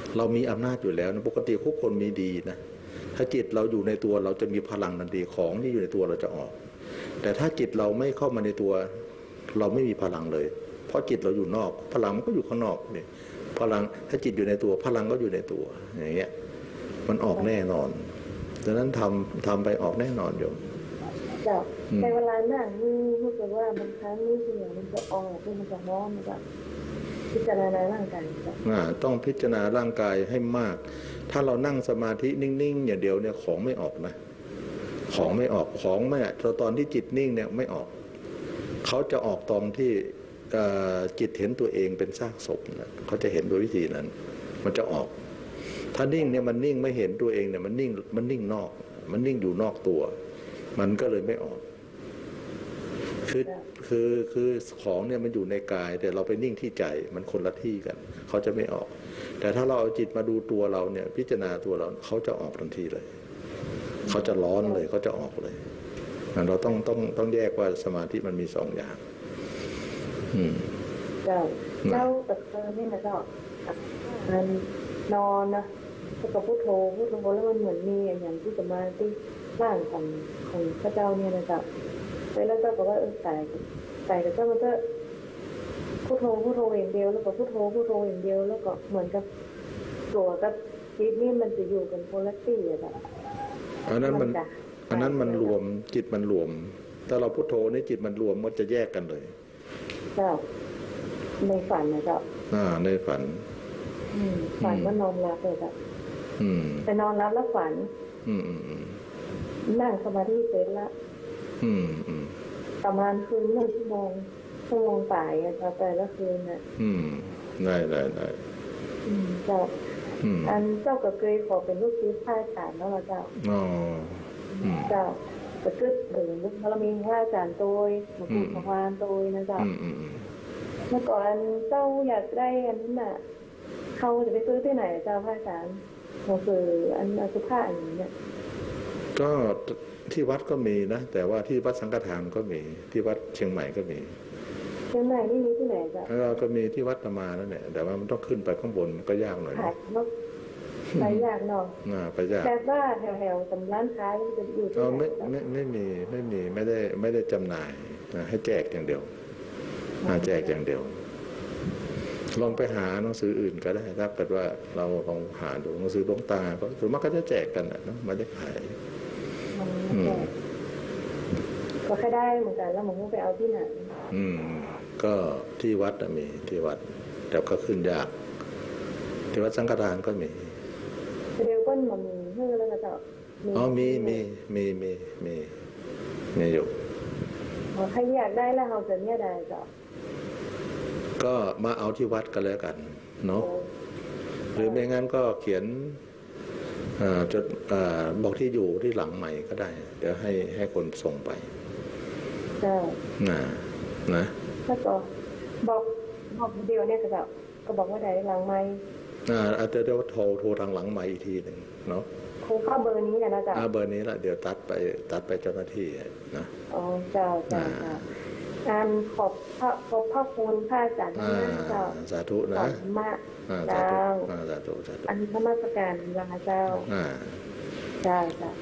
เรามีอำนาจอยู่แล้วนะปกติทุกคนมีดีนะถ้าจิตเราอยู่ในตัวเราจะมีพลังทันทีของที่อยู่ในตัวเราจะออกแต่ถ้าจิตเราไม่เข้ามาในตัวเราไม่มีพลังเลยเพราะจิตเราอยู่นอกพลังมันก็อยู่ข้างนอกนี่พลังถ้าจิตอยู่ในตัวพลังก็อยู่ในตัวอย่างเงี้ยมันออกแน่นอนดังนั้นทำทำไปออกแน่นอนโยมจ้ะในเวลานั่งนี่รู้สึกว่ามันครั้งนี้เสียมันจะออกมันจะร้อนมันจะพิจารณาร่างกายจ้ะต้องพิจารณาร่างกายให้มากถ้าเรานั่งสมาธินิ่งๆอย่างเดียวเนี่ยของไม่ออกนะของไม่ออกของไม่ตอนที่จิตนิ่งเนี่ยไม่ออกเขาจะออกตอนที่จิตเห็นตัวเองเป็นซากศพนะเขาจะเห็นโดยวิธีนั้นมันจะออกถ้านิ่งเนี่ยมันนิ่งไม่เห็นตัวเองเนี่ยมันนิ่งมันนิ่งนอกมันนิ่งอยู่นอกตัวมันก็เลยไม่ออกคือคือคือของเนี่ยมันอยู่ในกายแต่เราไปนิ่งที่ใจมันคนละที่กันเขาจะไม่ออกแต่ถ้าเราเอาจิตมาดูตัวเราเนี่ยพิจารณาตัวเราเขาจะออกทันทีเลยเขาจะร้อนเลยเขาจะออกเลยเราต้องต้องต้องแยกว่าสมาธิมันมีสองอย่างเจ้าเจ้าแต่เธอเนี่ยนะเจ้ามันนอนนะก็พุทโธพุทโธแล้วมันเหมือนมีอย่างที่สมาธิร่างของของพระเจ้าเนี่ยนะเจ้าแล้วเจ้าบอกว่าเออตายตายแต่เจ้ามันก็พุทโธพุทโธอย่างเดียวแล้วก็พุทโธพุทโธอย่างเดียวแล้วก็เหมือนกับตัวกับจิตนี่มันจะอยู่กันคนละที่อะจ้ะอันนั้นมันอันนั้นมันรวมจิตมันรวมถ้าเราพุทโธนี่จิตมันรวมมันจะแยกกันเลยเจ้าในฝันนะเจ้าอ่าในฝันฝันว่านอนหลับเลยจ้ะแต่นอนหลับแล้วฝันนั่งสมาธิเสร็จแล้วประมาณคืนหนึ่งชั่วโมงชั่วโมงป่ายอะจ้ะแต่ละคืนน่ะได้ได้ได้เจ้าอันเจ้าก็เคยขอเป็นลูกศิษย์พระอาจารย์แล้วเจ้าอ๋อเจ้าก็คือถึงพระมีพระอาจารย์โดยหลวงปู่พระวานโดยนะเจ้าเมื่อก่อนเจ้าอยากได้อันนั้นน่ะเขาจะไปซื้อที่ไหนเจ้าพระอาจารย์หนังสืออันอสุภะอย่างเงี้ยก็ที่วัดก็มีนะแต่ว่าที่วัดสังฆทานก็มีที่วัดเชียงใหม่ก็มีเชียงใหม่นี่มีที่ไหนจ้ะเราก็มีที่วัดธรรมานั่นแหละแต่ว่ามันต้องขึ้นไปข้างบนก็ยากหน่อยนะไปยากหน่อยไปยากแต่ว่าแถวๆตำร้านค้าจะอยู่ที่ไหนไม่ไม่ไม่มีไม่มีไม่ได้ไม่ได้จำหน่ายให้แจกอย่างเดียวแจกอย่างเดียวลองไปหาหนังสืออื่นก็ได้ถ้าเกิดว่าเราลองหาดูหนังสือหลวงตาก็ส่วนมากก็จะแจกกันนะไม่ได้ขายก็แค่ได้เหมือนกันแล้วมึงไปเอาที่ไหนอืมก็ที่วัดมีที่วัดแต่ก็ขึ้นยากที่วัดสังฆทานก็มีเดี๋ยวก็มันมีเพื่อแล้วก็จะอ๋อมีมีมีมีมีมีอยู่ใครอยากได้แล้วเราจะเนี่ยได้จ้ะก็มาเอาที่วัดกันแล้วกันเนาะหรือไม่งั้นก็เขียนจดบอกที่อยู่ที่หลังใหม่ก็ได้เดี๋ยวให้ให้คนส่งไปจ้ะนะนะแล้วก็บอกบอกเดียวเนี่ยก็จะก็บอกว่าได้หลังใหม่อ่าอาจจะเดี๋ยวโทรโทรทางหลังใหม่อีกทีหนึ่งเนาะครูเข้าเบอร์นี้นะจ๊ะอ่าเบอร์นี้ละเดี๋ยวตัดไปตัดไปเจ้าหน้าที่นะอ๋อเจ้าจ้าการขอบพระขอบพระคุณพระอาจารย์นะเจ้าสาธุนะมาเจ้าสาธุสาธุอันนี้พระมาสการยังไงเจ้าเจ้าจ้า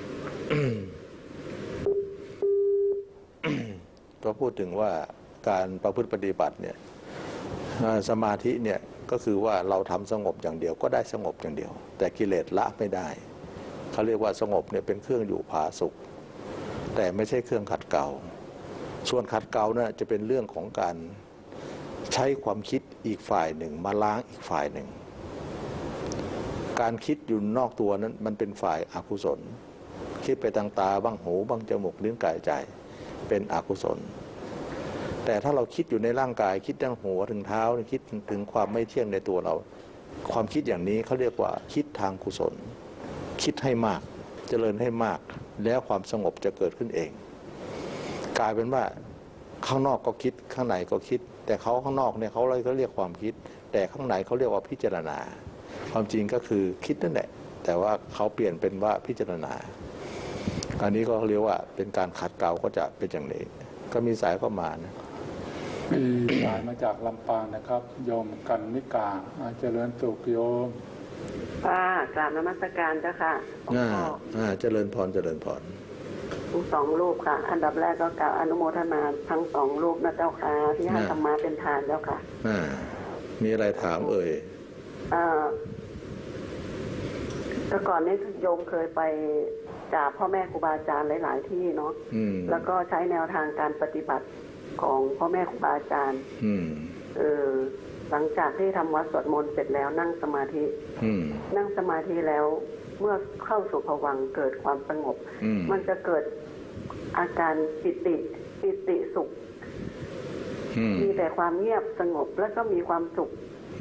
ก็พูดถึงว่าการประพฤติปฏิบัติเนี่ยสมาธิเนี่ยก็คือว่าเราทำสงบอย่างเดียวก็ได้สงบอย่างเดียวแต่กิเลสละไม่ได้เขาเรียกว่าสงบเนี่ยเป็นเครื่องอยู่ผาสุกแต่ไม่ใช่เครื่องขัดเกลาส่วนขัดเกลาน่ะจะเป็นเรื่องของการใช้ความคิดอีกฝ่ายหนึ่งมาล้างอีกฝ่ายหนึ่งการคิดอยู่นอกตัวนั้นมันเป็นฝ่ายอกุศลคิดไปทางตาบ้างหูบ้างจมูกลิ้นกายใจเป็นอกุศลแต่ถ้าเราคิดอยู่ในร่างกายคิดตั้งหัวถึงเท้าคิดถึงความไม่เที่ยงในตัวเราความคิดอย่างนี้เขาเรียกว่าคิดทางกุศลคิดให้มากเจริญให้มากแล้วความสงบจะเกิดขึ้นเองกลายเป็นว่าข้างนอกก็คิดข้างในก็คิดแต่เขาข้างนอกเนี่ยเขาเลยเขาเรียกความคิดแต่ข้างในเขาเรียกว่าพิจารณาความจริงก็คือคิดนั่นแหละแต่ว่าเขาเปลี่ยนเป็นว่าพิจารณาอันนี้ก็เรียกว่าเป็นการขัดเกลาก็จะเป็นอย่างนี้ก็มีสายเข้ามานะมีสายมาจากลำปางนะครับโยมกันนิกาเจริญสุขโยมค่ะกราบนมัสการเจ้าค่ะอ่าอ่าเจริญพรเจริญพรทั้งสองรูปค่ะอันดับแรกก็กล่าวอนุโมทนาทั้งสองรูปนะเจ้าค่ะที่ให้ธรรมะเป็นทานเจ้าค่ะอ่ามีอะไรถามเอ่ยอ่าแต่ก่อนนี้โยมเคยไปจากพ่อแม่ครูบาอาจารย์หลายๆที่เนาะแล้วก็ใช้แนวทางการปฏิบัติของพ่อแม่ครูบาอาจารย์เออหลังจากที่ทำวัดสวดมนต์เสร็จแล้วนั่งสมาธินั่งสมาธิแล้วเมื่อเข้าสู่ภวังค์เกิดความสงบมันจะเกิดอาการปิติปิติสุขมีแต่ความเงียบสงบแล้วก็มีความสุข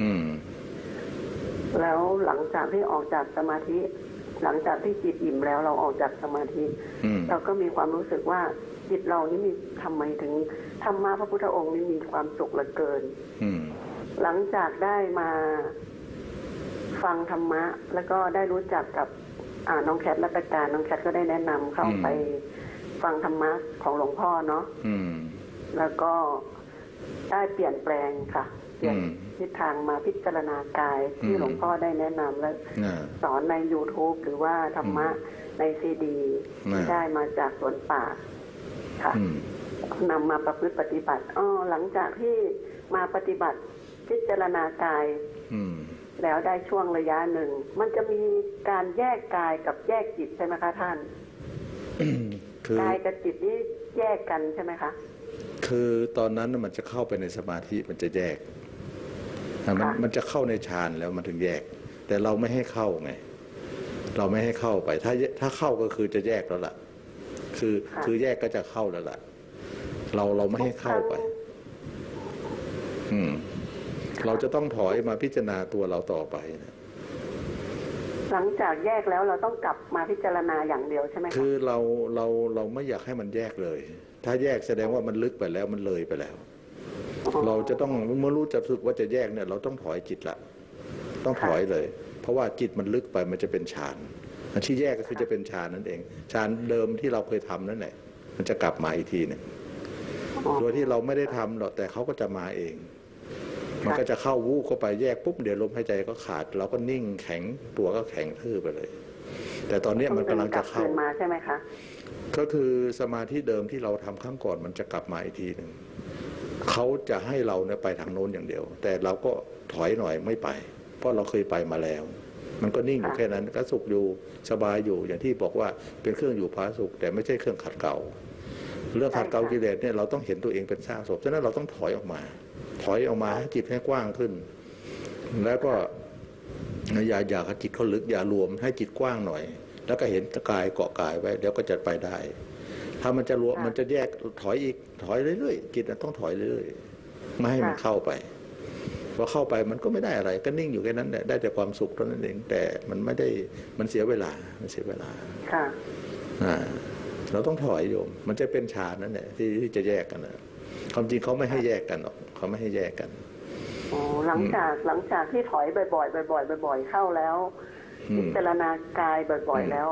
แล้วหลังจากที่ออกจากสมาธิหลังจากที่จิตอิ่มแล้วเราออกจากสมาธิเราก็มีความรู้สึกว่าจิตเรานี่มีทำไมถึงธรรมะพระพุทธองค์นี่มีความสุขเหลือเกินหลังจากได้มาฟังธรรมะแล้วก็ได้รู้จักกับอ่าน้องแคทรัตการน้องแคทก็ได้แนะนำเข้าไปฟังธรรมะของหลวงพ่อเนาะแล้วก็ได้เปลี่ยนแปลงค่ะเปลี่ยนทิศทางมาพิจารณากายที่หลวงพ่อได้แนะนำและสอนใน YouTube หรือว่าธรรมะในซีดีที่ได้มาจากสวนป่าค่ะนำมาประพฤติปฏิบัติอ๋อหลังจากที่มาปฏิบัติพิจารณากายแล้วได้ช่วงระยะหนึ่งมันจะมีการแยกกายกับแยกจิตใช่ไหมคะท่านกายกับจิตนี่แยกกันใช่ไหมคะคือตอนนั้นมันจะเข้าไปในสมาธิมันจะแยกมันมันจะเข้าในฌานแล้วมันถึงแยกแต่เราไม่ให้เข้าไงเราไม่ให้เข้าไปถ้าถ้าเข้าก็คือจะแยกแล้วล่ะคือคือแยกก็จะเข้าแล้วล่ะเราเราไม่ให้เข้าไปอืมเราจะต้องถอยมาพิจารณาตัวเราต่อไปนะหลังจากแยกแล้วเราต้องกลับมาพิจารณาอย่างเดียวใช่ไหมคือเราเราเราไม่อยากให้มันแยกเลยถ้าแยกแสดงว่ามันลึกไปแล้วมันเลยไปแล้วเราจะต้องเมื่อรู้จักสึกว่าจะแยกเนี่ยเราต้องถอยจิตละต้องถอยเลยเพราะว่าจิตมันลึกไปมันจะเป็นฌานอันที่แยกก็คือจะเป็นฌานนั่นเองฌานเดิมที่เราเคยทำนั่นแหละมันจะกลับมาอีกทีหนึ่งโดยที่เราไม่ได้ทำหรอกแต่เขาก็จะมาเองมันก็จะเข้าวูบเข้าไปแยกปุ๊บเดี๋ยวลมหายใจก็ขาดเราก็นิ่งแข็งตัวก็แข็งทื่อไปเลยแต่ตอนนี้มันกำลังจะเข้ามาใช่ไหมคะก็คือสมาธิเดิมที่เราทำครั้งก่อนมันจะกลับมาอีกทีหนึ่งเขาจะให้เราเนี่ยไปทางโน้นอย่างเดียวแต่เราก็ถอยหน่อยไม่ไปเพราะเราเคยไปมาแล้วมันก็นิ่งอยู่แค่นั้นก็สุขอยู่สบายอยู่อย่างที่บอกว่าเป็นเครื่องอยู่ผาสุขแต่ไม่ใช่เครื่องขัดเกลาเรื่องขัดเกลากิเลสเนี่ยเราต้องเห็นตัวเองเป็นซากศพฉะนั้นเราต้องถอยออกมาถอยออกมาให้จิตให้กว้างขึ้นแล้วก็อย่าอย่าให้จิตเขาลึกอย่ารวมให้จิตกว้างหน่อยแล้วก็เห็นกายเกาะกายไว้เดี๋ยวก็จะไปได้ถ้ามันจะรวมมันจะแยกถอยอีกถอยเรื่อยๆจิตต้องถอยเรื่อยๆไม่ให้มันเข้าไปพอเข้าไปมันก็ไม่ได้อะไรก็นิ่งอยู่แค่นั้นแหละได้แต่ความสุขเท่านั้นเองแต่มันไม่ได้มันเสียเวลามันเสียเวลาค่ะอ่าเราต้องถอยโยมมันจะเป็นฌานนั่นแหละที่ที่จะแยกกันนะความจริงเขาไม่ให้แยกกันหรอกเขาไม่ให้แยกกันอ๋อหลังจากหลังจากที่ถอยบ่อยๆบ่อยๆบ่อยๆเข้าแล้วพิจารณากายบ่อยๆแล้ว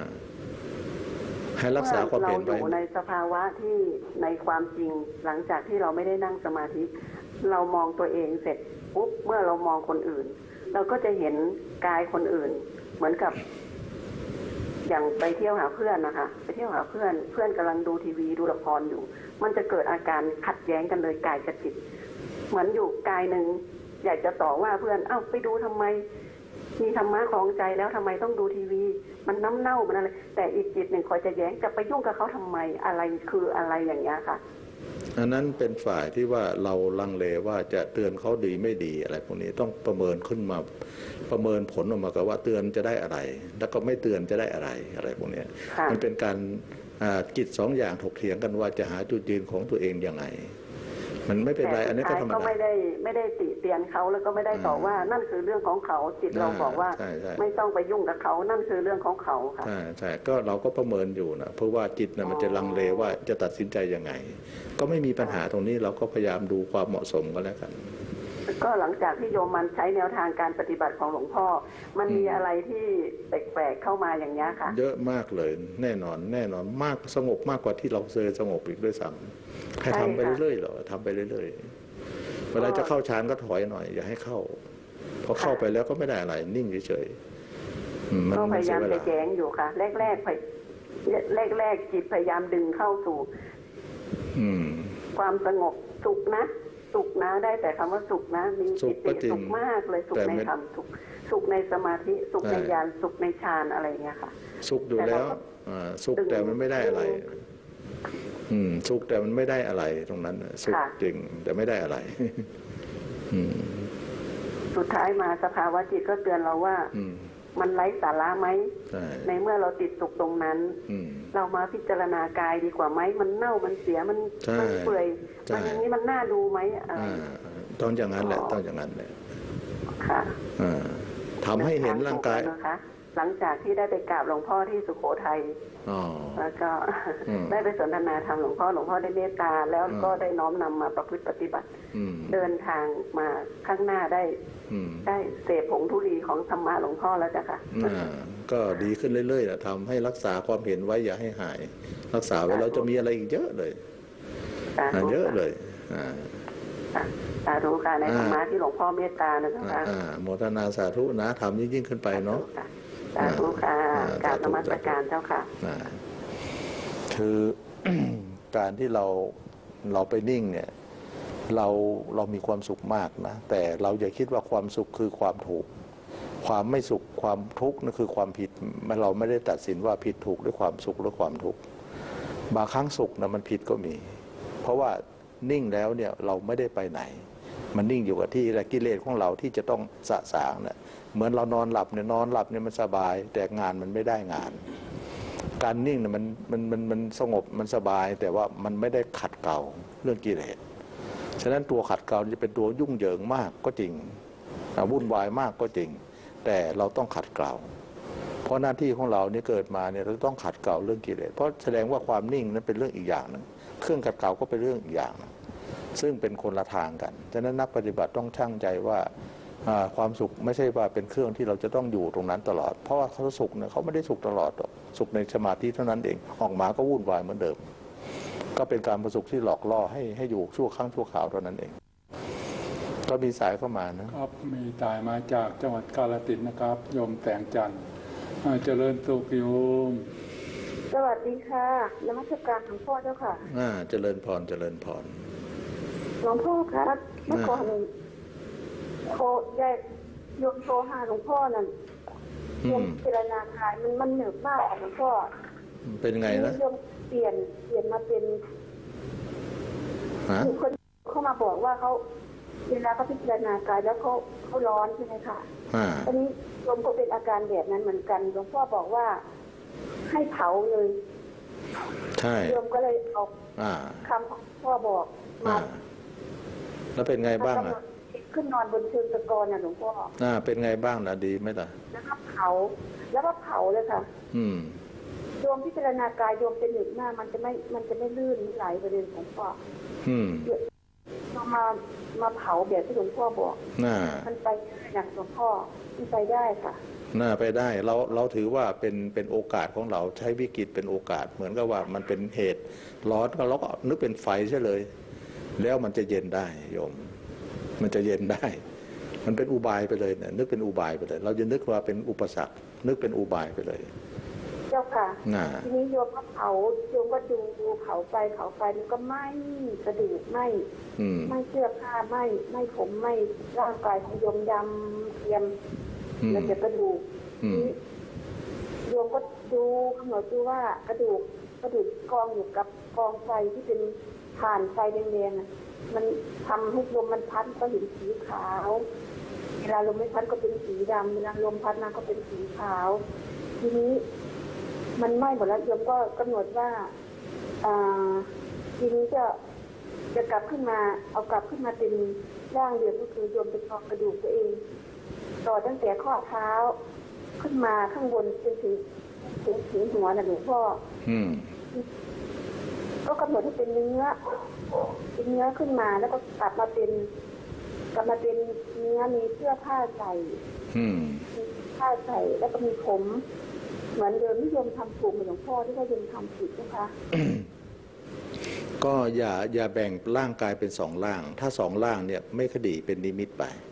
ให้รักษาความเป็นไปเราอยู่ในสภาวะที่ในความจริงหลังจากที่เราไม่ได้นั่งสมาธิเรามองตัวเองเสร็จปุ๊บเมื่อเรามองคนอื่นเราก็จะเห็นกายคนอื่นเหมือนกับอย่างไปเที่ยวหาเพื่อนนะคะไปเที่ยวหาเพื่อนเพื่อนกำลังดูทีวีดูละครอยู่มันจะเกิดอาการขัดแย้งกันเลยกายกับจิตเหมือนอยู่กายหนึ่งอยากจะต่อว่าเพื่อนเอ้าไปดูทำไมมีธรรมะของใจแล้วทำไมต้องดูทีวีมันน้ำเน่ามันอะไรแต่อีกจิตหนึ่งคอยจะแย้งจะไปยุ่งกับเขาทำไมอะไรคืออะไรอย่างเงี้ยค่ะอันนั้นเป็นฝ่ายที่ว่าเราลังเลว่าจะเตือนเขาดีไม่ดีอะไรพวกนี้ต้องประเมินขึ้นมาประเมินผลออกมากับว่าเตือนจะได้อะไรแล้วก็ไม่เตือนจะได้อะไรอะไรพวกนี้มันเป็นการจิตสองอย่างถกเถียงกันว่าจะหาจุดยืนของตัวเองยังไงมันไม่เป็นไรอันนี้ก็ธรรมดาก็ไม่ได้ไม่ได้ติเตียนเขาแล้วก็ไม่ได้ตอบว่านั่นคือเรื่องของเขาจิตเราบอกว่าไม่ต้องไปยุ่งกับเขานั่นคือเรื่องของเขาค่ะใช่ใช่ก็เราก็ประเมินอยู่นะเพราะว่าจิตนะมันจะลังเลว่าจะตัดสินใจยังไงก็ไม่มีปัญหาตรงนี้เราก็พยายามดูความเหมาะสมกันแล้วกันก็หลังจากที่โยมมันใช้แนวทางการปฏิบัติของหลวงพ่อมันมีอะไรที่แปลกๆเข้ามาอย่างนี้ค่ะเยอะมากเลยแน่นอนแน่นอนมากสงบมากกว่าที่เราเคยสงบอีกด้วยซ้ำให้ทำไปเรื่อยๆหรอทำไปเรื่อยๆเวลาจะเข้าฌานก็ถอยหน่อยอย่าให้เข้าพอเข้าไปแล้วก็ไม่ได้อะไรนิ่งเฉยๆก็พยายามจะแย้งอยู่ค่ะแรกๆไปแรกๆจิตพยายามดึงเข้าสู่ความสงบสุขนะสุขนะได้แต่คำว่าสุขนะมีจิตสุขมากเลยสุขในธรรมสุขสุขในสมาธิสุขในญาณสุขในฌานอะไรเงี้ยค่ะสุขอยู่แล้วสุขแต่มันไม่ได้อะไรอืมสุขแต่มันไม่ได้อะไรตรงนั้นสุขจริงแต่ไม่ได้อะไรสุดท้ายมาสภาวะจิตก็เตือนเราว่ามันไร้สาระไหมในเมื่อเราติดสุขตรงนั้นเรามาพิจารณากายดีกว่าไหมมันเน่ามันเสียมันมันเปื่อยมันอย่างนี้มันน่าดูไหมอะไรต้องอย่างนั้นแหละต้องอย่างนั้นแหละค่ะทำให้เห็นร่างกายนะคะหลังจากที่ได้ไปกราบหลวงพ่อที่สุโขทัยแล้วก็ได้ไปสนทนาธรรมหลวงพ่อหลวงพ่อได้เมตตาแล้วก็ได้น้อมนำมาประพฤติปฏิบัติเดินทางมาข้างหน้าได้ได้เสพผงธุลีของธรรมะหลวงพ่อแล้วจ้ะค่ะก็ดีขึ้นเรื่อยๆนะทำให้รักษาความเห็นไว้อย่าให้หายรักษาไว้แล้วจะมีอะไรอีกเยอะเลยเยอะเลยสาธุค่ะในธรรมะที่หลวงพ่อเมตตานะคะโมทนาสาธุนะทำยิ่งขึ้นไปเนาะสาธุค่ะกราบนมัสการเจ้าค่ะคือการที่เราเราไปนิ่งเนี่ยเราเรามีความสุขมากนะแต่เราอย่าคิดว่าความสุขคือความถูกความไม่สุขความทุกข์นั่นคือความผิดเราไม่ได้ตัดสินว่าผิดถูกด้วยความสุขหรือความทุกข์บางครั้งสุขนะมันผิดก็มีเพราะว่านิ่งแล้วเนี่ยเราไม่ได้ไปไหนมันนิ่งอยู่กับที่และกิเลสของเราที่จะต้องสะสางเนี่ยเหมือนเรานอนหลับเนี่ยนอนหลับเนี่ยมันสบายแต่งานมันไม่ได้งานการนิ่งเนี่ยมันมันมันมันสงบมันสบายแต่ว่ามันไม่ได้ขัดเกลาเรื่องกิเลสฉะนั้นตัวขัดเกลาจะเป็นตัวยุ่งเหยิงมากก็จริงวุ่นวายมากก็จริงแต่เราต้องขัดเกลาเพราะหน้าที่ของเราเนี่ยเกิดมาเนี่ยเราต้องขัดเกลาเรื่องกิเลสเพราะแสดงว่าความนิ่งนั้นเป็นเรื่องอีกอย่างนึงเครื่องขัดเกลาก็เป็นเรื่องอีกอย่างซึ่งเป็นคนละทางกันฉะนั้นนักปฏิบัติต้องชั่งใจว่าความสุขไม่ใช่ว่าเป็นเครื่องที่เราจะต้องอยู่ตรงนั้นตลอดเพราะว่าเขาสุขเนี่ยเขาไม่ได้สุขตลอดหรอกสุขในสมาธิเท่านั้นเองออกมาก็วุ่นวายเหมือนเดิมก็เป็นการประสุขที่หลอกล่อให้ให้อยู่ชั่วครั้งชั่วคราวเท่านั้นเองก็มีสายเข้ามานะครับมีสายมาจากจังหวัดกาฬสินธุ์นะครับโยมแสงจันทร์เจริญสุขโยมสวัสดีค่ะนมัสการหลวงพ่อเจ้าค่ะอ่าเจริญพรเจริญพรหลวงพ่อครับเมื่อก่อนโทรแยกโยมโทรหาหลวงพ่อนั่นโยมพิจารณาขายมันมันเหนื่อยมากหลวงพ่อเป็นไงนะโยมเปลี่ยนเปลี่ยนมาเป็นมีคนเข้ามาบอกว่าเขาเวลาเขาพิจารณากายแล้วเขาเขาร้อนใช่ไหมคะตอนนี้โยมก็เป็นอาการแบบนั้นเหมือนกันหลวงพ่อบอกว่าให้เผาเลยใช่โยมก็เลยเอาคำของพ่อบอกมาแล้วเป็นไงบ้างอ่ะขึ้นนอนบนเชิงตะกอนน่ะหลวงพ่ออ่าเป็นไงบ้างนะดีไหมล่ะแล้วก็เผาแล้วก็เผาเลยค่ะอืมโยมพิจารณากายโยมเป็นหนึ่งหน้ามันจะไม่มันจะไม่ลื่นไหลไปเลยหลวงพ่ออืมเรามามาเผาแบบที่หลวงพ่อบอกน่ามันไปอย่างหลวงพ่อมันไปได้ค่ะน่าไปได้เราเราถือว่าเป็นเป็นโอกาสของเราใช้วิกฤตเป็นโอกาสเหมือนกับว่ามันเป็นเหตุร้อนเราก็นึกเป็นไฟใช่เลยแล้วมันจะเย็นได้โยมมันจะเย็นได้มันเป็นอุบายไปเลยเนี่ยนึกเป็นอุบายไปเลยเราจะนึกว่าเป็นอุปสรรคนึกเป็นอุบายไปเลยเจ้าค่ะทีนี้โยมก็เผาโยมก็ดูเผาไปเผาไปมันก็ไหม้กระดูกไหม้ไหม้เสื้อผ้าไหม้ไหม้ผมไหม้ร่างกายของโยมดำเทียมแล้วจะกระดูกนี้โยมก็ดูกำหนดดูว่ากระดูกกระดูกกองอยู่กับกองไฟที่เป็นถ่านไฟแดงๆมันทำให้ลมมันพัดก็เห็นสีขาวเวลาลมไม่พัดก็เป็นสีดำเวลาลมพัดมาก็เป็นสีขาวทีนี้มันไหม้หมดแล้วโยมก็กำหนดว่าทีนี้จะจะกลับขึ้นมาเอากลับขึ้นมาเป็นร่างเดียวก็คือโยมเป็นกองกระดูกตัวเองต่อตั้งแต่ข้อเท้าขึ้นมาข้างบนจนถึงถึงถึงหัวน่ะหลวงพ่อก็กำหนดให้เป็นเนื้อเป็นเนื้อขึ้นมาแล้วก็กลับมาเป็นกลับมาเป็นเนื้อมีเสื้อผ้าใส่ผ้าใส่แล้วก็มีผมเหมือนเดิมที่โยมทำถูกเหมือนหลวงพ่อที่ว่าโยมทำผิดนะคะก็อย่าอย่าแบ่งร่างกายเป็นสองร่างถ้าสองร่างเนี่ยไม่คดีเป็นนิมิตไป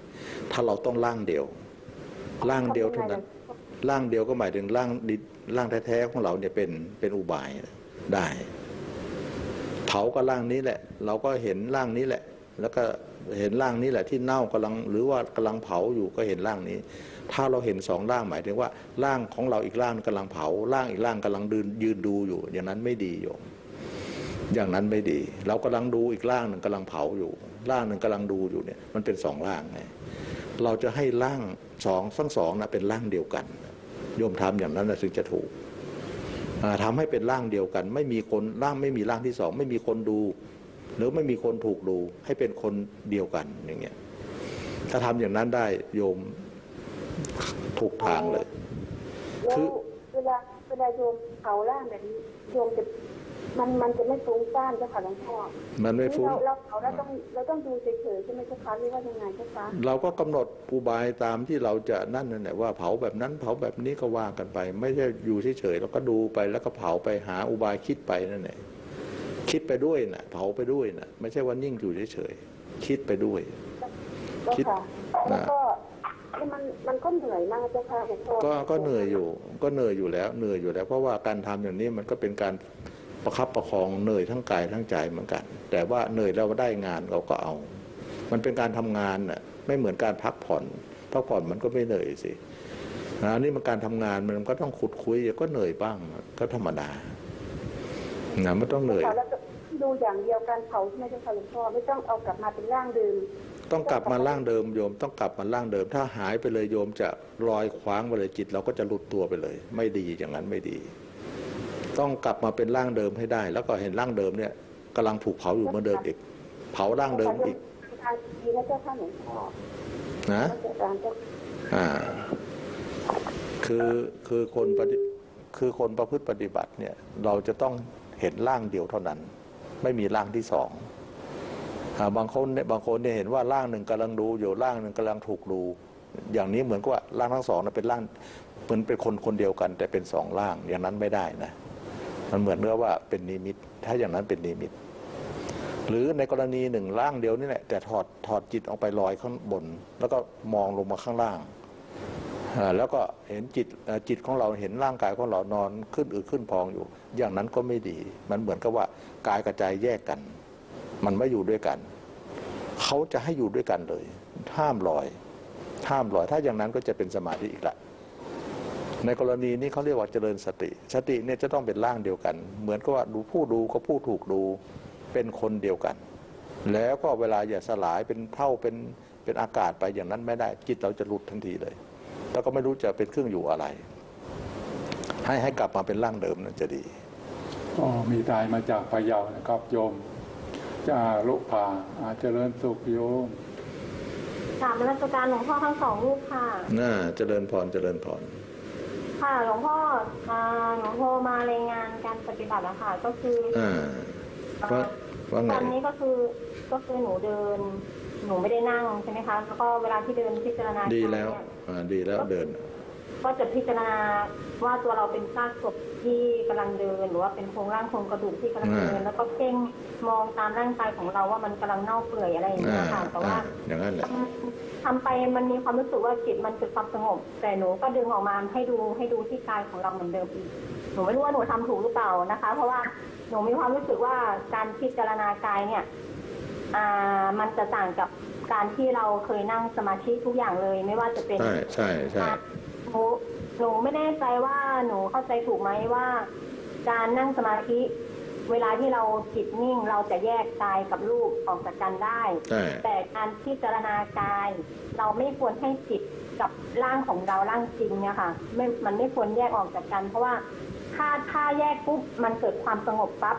ถ้าเราต้องร่างเดียวร่างเดียวเท่านั้นร่างเดียวก็หมายถึงร่างร่างแท้ๆของเราเนี่ยเป็นเป็นอุบายได้เผาก็ร่างนี้แหละเราก็เห็นร่างนี้แหละแล้วก็เห็นร่างนี้แหละที่เน่ากำลังหรือว่ากำลังเผาอยู่ก็เห็นร่างนี้ถ้าเราเห็นสองร่างหมายถึงว่าร่างของเราอีกร่างกำลังเผาร่างอีกร่างกำลังยืนยืนดูอยู่อย่างนั้นไม่ดีโยมอย่างนั้นไม่ดีเรากำลังดูอีกร่างหนึ่งกำลังเผาอยู่ร่างหนึ่งกำลังดูอยู่เนี่ยมันเป็นสองร่างไงเราจะให้ร่างสองทั้งสองนะเป็นร่างเดียวกันโยมทำอย่างนั้นนะถึงจะถูกทำให้เป็นร่างเดียวกันไม่มีคนร่างไม่มีร่างที่สองไม่มีคนดูหรือไม่มีคนถูกดูให้เป็นคนเดียวกันอย่างเงี้ยถ้าทำอย่างนั้นได้โยมถูกทางเลยคือเวลาเวลาโยมเผาร่างแบบนี้โยมจะมันมันจะไม่ฟุ้งซ่านเจ้าค่ะหลวงพ่อมันไม่ฟุ้งเราเผาเราต้องเราต้องดูเฉยๆใช่ไหมเจ้าค่ะหรือว่ายังไงเจ้าค่ะเราก็กำหนดอุบายตามที่เราจะนั่นนั่นแหละว่าเผาแบบนั้นเผาแบบนี้ก็ว่ากันไปไม่ใช่อยู่เฉยๆเราก็ดูไปแล้วก็เผาไปหาอุบายคิดไปนั่นแหละคิดไปด้วยน่ะเผาไปด้วยน่ะไม่ใช่ว่านิ่งอยู่เฉยๆคิดไปด้วยคิดแล้วก็มันมันก็เหนื่อยมากเจ้าค่ะหลวงพ่อก็ก็เหนื่อยอยู่ก็เหนื่อยอยู่แล้วเหนื่อยอยู่แล้วเพราะว่าการทำอย่างนี้มันก็เป็นการประคับประคองเหนื่อยทั้งกายทั้งใจเหมือนกันแต่ว่าเหนื่อยแล้วได้งานเราก็เอามันเป็นการทำงานน่ะไม่เหมือนการพักผ่อนพักผ่อนมันก็ไม่เหนื่อยสิอันนี้มันการทำงานมันก็ต้องขุดคุยก็เหนื่อยบ้างก็ธรรมดานะไม่ต้องเหนื่อยแล้วดูอย่างเดียวกันเผาใช่ไหมเจ้าค่ะหลวงพ่อไม่ต้องเอากลับมาเป็นร่างเดิมต้องกลับมาร่างเดิมโยมต้องกลับมาร่างเดิมถ้าหายไปเลยโยมจะลอยคว้างไปเลยจิตเราก็จะหลุดตัวไปเลยไม่ดีอย่างนั้นไม่ดีต้องกลับมาเป็นร่างเดิมให้ได้แล้วก็เห็นร่างเดิมเนี่ยกำลังถูกเผาอยู่เหมือนเดิมอีกเผาร่างเดิมอีกดีนะเจ้าค่ะหลวงพ่อนะอ่าคือคือคนปฏิคือคนประพฤติปฏิบัติเนี่ยเราจะต้องเห็นร่างเดียวเท่านั้นไม่มีร่างที่สองบางคนเนี่ยบางคนเนี่ยเห็นว่าร่างหนึ่งกำลังดูอยู่ร่างหนึ่งกำลังถูกดูอย่างนี้เหมือนกับว่าร่างทั้งสองนั้นเป็นร่างเหมือนเป็นคนคนเดียวกันแต่เป็นสองร่างอย่างนั้นไม่ได้นะมันเหมือนเรื่องว่าเป็นนิมิตถ้าอย่างนั้นเป็นนิมิตหรือในกรณีหนึ่งร่างเดียวนี่แหละแต่ถอดถอดจิตออกไปลอยข้างบนแล้วก็มองลงมาข้างล่างแล้วก็เห็นจิตจิตของเราเห็นร่างกายของเรานอนขึ้นอืดขึ้นพองอยู่อย่างนั้นก็ไม่ดีมันเหมือนกับว่ากายกับใจแยกกันมันไม่อยู่ด้วยกันเขาจะให้อยู่ด้วยกันเลยห้ามลอยห้ามลอยถ้าอย่างนั้นก็จะเป็นสมาธิอีกละในกรณีนี้เขาเรียกว่าเจริญสติสติเนี่ยจะต้องเป็นร่างเดียวกันเหมือนกับว่าดูผู้ดูก็ผู้ถูกดูเป็นคนเดียวกันแล้วก็เวลาอย่าสลายเป็นเท่าเป็นเป็นอากาศไปอย่างนั้นไม่ได้จิตเราจะหลุดทันทีเลยแล้วก็ไม่รู้จะเป็นเครื่องอยู่อะไรให้ให้กลับมาเป็นร่างเดิมนั่นจะดีก็มีตายมาจากพะเยานะครับโยมจะลุพาอาเจริญสุขโยมกราบนมัสการหลวงพ่อทั้งสองรูปค่ะน่าเจริญพรเจริญพรค่ะหลวงพ่อหลวงพ่อมารายงานการปฏิบัติแล้วค่ะก็คืออ่าตอนนี้ก็คือก็คือหนูเดินหนูไม่ได้นั่งใช่ไหมคะแล้วก็เวลาที่เดินพิจารณาดีแล้วอ่าดีแล้วเดินก็จะพิจารณาว่าตัวเราเป็นซากศพที่กำลังเดินหรือว่าเป็นโครงร่างโครงกระดูกที่กำลังเดินแล้วก็เพ่งมองตามร่างกายของเราว่ามันกำลังเน่าเปื่อยอะไรอย่างเงี้ยค่ะแต่ว่าอย่างนั้นแหละทำไปมันมีความรู้สึกว่าจิตมันเกิดความสงบแต่หนูก็ดึงออกมาให้ดูให้ดูที่กายของเราเหมือนเดิมอีกหนูไม่รู้ว่าหนูทำถูกหรือเปล่านะคะเพราะว่าหนูมีความรู้สึกว่าการพิจารณากายเนี่ยอ่ามันจะต่างกับการที่เราเคยนั่งสมาธิทุกอย่างเลยไม่ว่าจะเป็นใช่ใช่ใช่หนูหนูไม่แน่ใจว่าหนูเข้าใจถูกไหมว่าการนั่งสมาธิเวลาที่เราจิตนิ่งเราจะแยกกายกับรูปออกจากกันได้แต่การพิจารณากายเราไม่ควรให้จิตกับร่างของเราร่างจริงเนี่ยค่ะไม่มันไม่ควรแยกออกจากกันเพราะว่าถ้าถ้าแยกปุ๊บมันเกิดความสงบปั๊บ